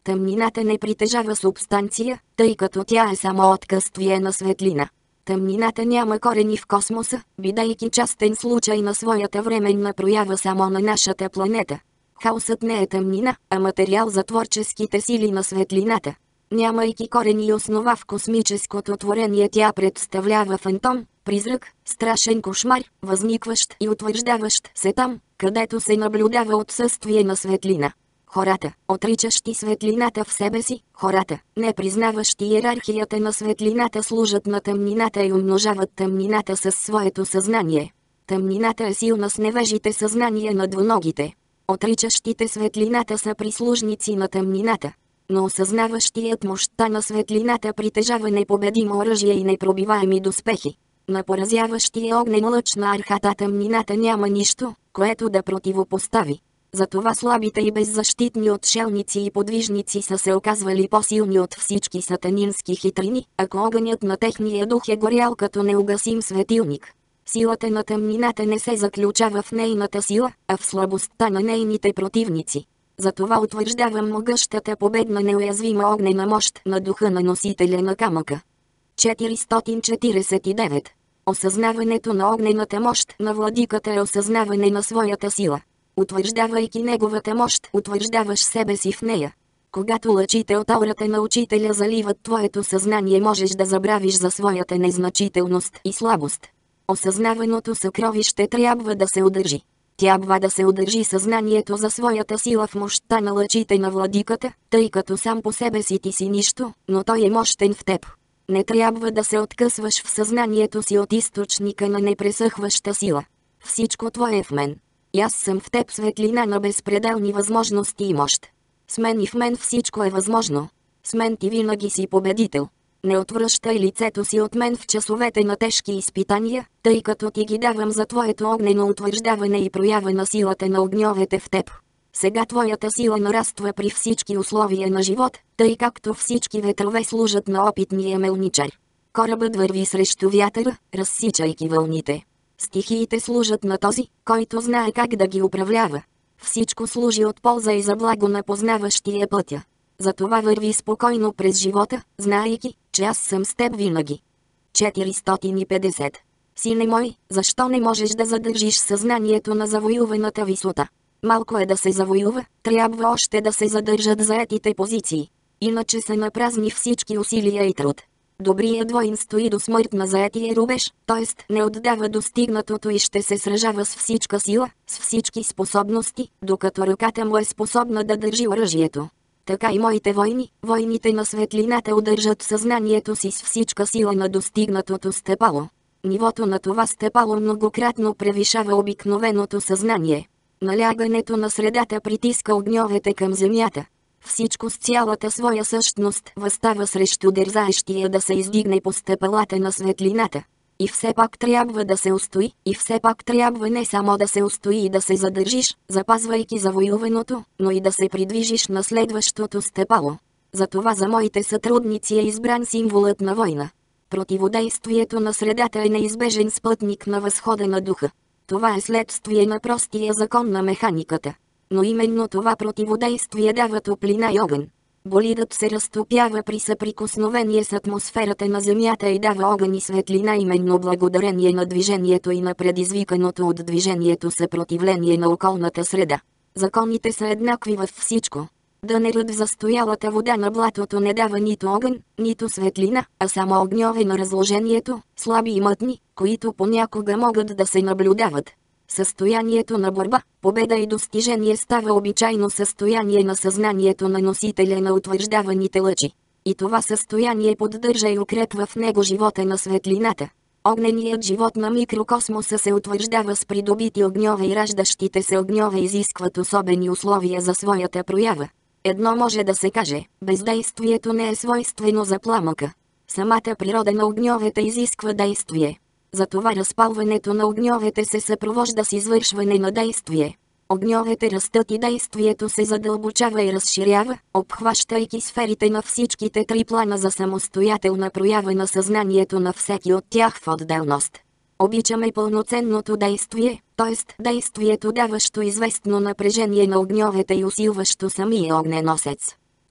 Тъмнината не притежава субстанция, тъй като тя е само отсъствие на светлина. Тъмнината няма корени в космоса, бидейки частен случай на своята временна проява само на нашата планета. Хаосът не е тъмнина, а материал за творческите сили на светлината. Нямайки корени и основа в космическото творение, тя представлява фантом, призрак, страшен кошмар, възникващ и утвърждаващ се там, където се наблюдава отсъствие на светлина. Хората, отричащи светлината в себе си, хората, не признаващи иерархията на светлината, служат на тъмнината и умножават тъмнината със своето съзнание. Тъмнината е силна с невежите съзнание на двуногите. Отричащите светлината са прислужници на тъмнината. Но осъзнаващият мощта на светлината притежава непобедимо оръжие и непробиваеми доспехи. На поразяващия огнен лъч на архата тъмнината няма нищо, което да противопостави. Затова слабите и беззащитни отшелници и подвижници са се оказвали по-силни от всички сатанински хитрини, ако огънят на техния дух е горял като неугасим светилник. Силата на тъмнината не се заключава в нейната сила, а в слабостта на нейните противници. Затова утвърждавам могъщата победна неуязвима огнена мощ на духа на носителя на камъка. четиристотин четиридесет и девет. Осъзнаването на огнената мощ на владиката е осъзнаване на своята сила. Утвърждавайки неговата мощ, утвърждаваш себе си в нея. Когато лъчите от аурата на учителя заливат твоето съзнание, можеш да забравиш за своята незначителност и слабост. Осъзнаваното съкровище трябва да се удържи. Трябва да се удържи съзнанието за своята сила в мощта на лъчите на владиката, тъй като сам по себе си ти си нищо, но той е мощен в теб. Не трябва да се откъсваш в съзнанието си от източника на непресъхваща сила. Всичко твое е в мен. И аз съм в теб светлина на безпределни възможности и мощ. С мен и в мен всичко е възможно. С мен ти винаги си победител. Не отвръщай лицето си от мен в часовете на тежки изпитания, тъй като ти ги давам за твоето огнено утвърждаване и проява на силата на огньовете в теб. Сега твоята сила нараства при всички условия на живот, тъй както всички ветрове служат на опитния мелничар. Корабът върви срещу вятъра, разсичайки вълните. Стихиите служат на този, който знае как да ги управлява. Всичко служи от полза и за благо на познаващия пътя. Затова върви спокойно през живота, знаейки, че аз съм с теб винаги. четиристотин и петдесет. Сине мой, защо не можеш да задържиш съзнанието на завоюваната висота? Малко е да се завоюва, трябва още да се задържат заетите позиции. Иначе са напразни всички усилия и труд. Добрият воин стои до смърт на заетия рубеж, т.е. не отдава достигнатото и ще се сражава с всичка сила, с всички способности, докато ръката му е способна да държи оръжието. Така и моите войни, войните на светлината удържат съзнанието си с всичка сила на достигнатото стъпало. Нивото на това стъпало многократно превишава обикновеното съзнание. Налягането на средата притиска огньовете към земята. Всичко с цялата своя същност възстава срещу дързаещия да се издигне по стъпалата на светлината. И все пак трябва да се устои, и все пак трябва не само да се устои и да се задържиш, запазвайки завоюваното, но и да се придвижиш на следващото стъпало. Затова за моите сътрудници е избран символът на война. Противодействието на средата е неизбежен спътник на възхода на духа. Това е следствие на простия закон на механиката. Но именно това противодействие дава топлина и огън. Болидът се разтопява при съприкосновение с атмосферата на Земята и дава огън и светлина именно благодарение на движението и на предизвиканото от движението съпротивление на околната среда. Законите са еднакви във всичко. Дънерът в застоялата вода на блатото не дава нито огън, нито светлина, а само огньове на разложението, слаби и мътни, които понякога могат да се наблюдават. Състоянието на борба, победа и достижение става обичайно състояние на съзнанието на носителя на утвърждаваните лъчи. И това състояние поддържа и укрепва в него живота на светлината. Огненият живот на микрокосмоса се утвърждава с придобити огньове и раждащите се огньове изискват особени условия за своята проява. Едно може да се каже, бездействието не е свойствено за пламъка. Самата природа на огньовете изисква действие. Затова разпалването на огньовете се съпровожда с извършване на действие. Огньовете растат и действието се задълбочава и разширява, обхващайки сферите на всичките три плана за самостоятелна проява на съзнанието на всеки от тях в отделност. Обичаме пълноценното действие, т.е. действието даващо известно напрежение на огньовете и усилващо самия огненосец.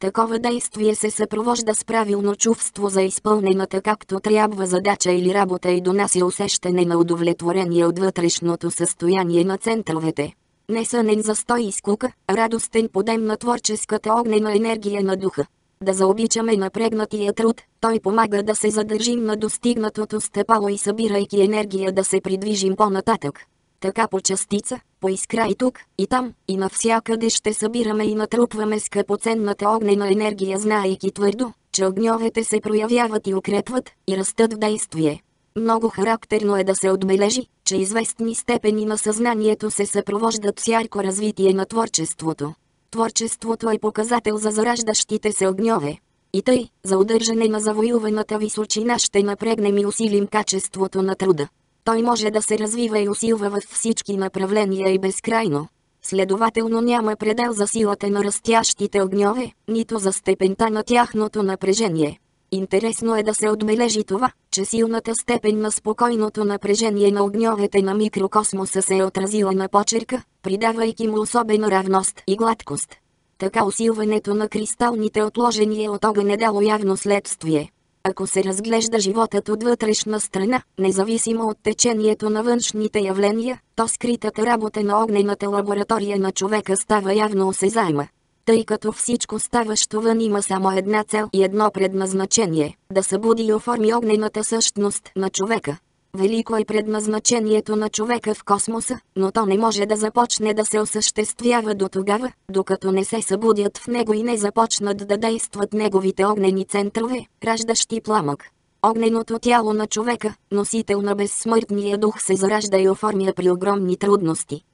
Такова действие се съпровожда с правилно чувство за изпълнената както трябва задача или работа и донася усещане на удовлетворение от вътрешното състояние на центровете. Несънен застой и скука, радостен подем на творческата огнена енергия на духа. Да заобичаме напрегнатия труд, той помага да се задържим на достигнатото стъпало и събирайки енергия да се придвижим по-нататък. Така по частица, по искра и тук, и там, и навсякъде ще събираме и натрупваме скъпоценната огнена енергия, знаейки твърдо, че огньовете се проявяват и укрепват, и растат в действие. Много характерно е да се отбележи, че известни степени на съзнанието се съпровождат с ярко развитие на творчеството. Творчеството е показател за зараждащите се огньове. И тъй, за удържане на завоюваната височина ще напрегнем и усилим качеството на труда. Той може да се развива и усилва във всички направления и безкрайно. Следователно няма предел за силата на растящите огньове, нито за степента на тяхното напрежение. Интересно е да се отбележи това, че силната степен на спокойното напрежение на огньовете на микрокосмоса се е отразила на почерка, придавайки му особена равност и гладкост. Така усилването на кристалните отложения от огън е дало явно следствие. Ако се разглежда животът от вътрешна страна, независимо от течението на външните явления, то скритата работа на огнената лаборатория на човека става явно осезаема. Тъй като всичко ставащо вън има само една цел и едно предназначение – да събуди и оформи огнената същност на човека. Велико е предназначението на човека в космоса, но то не може да започне да се осъществява до тогава, докато не се събудят в него и не започнат да действат неговите огнени центрове, раждащи пламък. Огненото тяло на човека, носител на безсмъртния дух, се заражда и оформя при огромни трудности.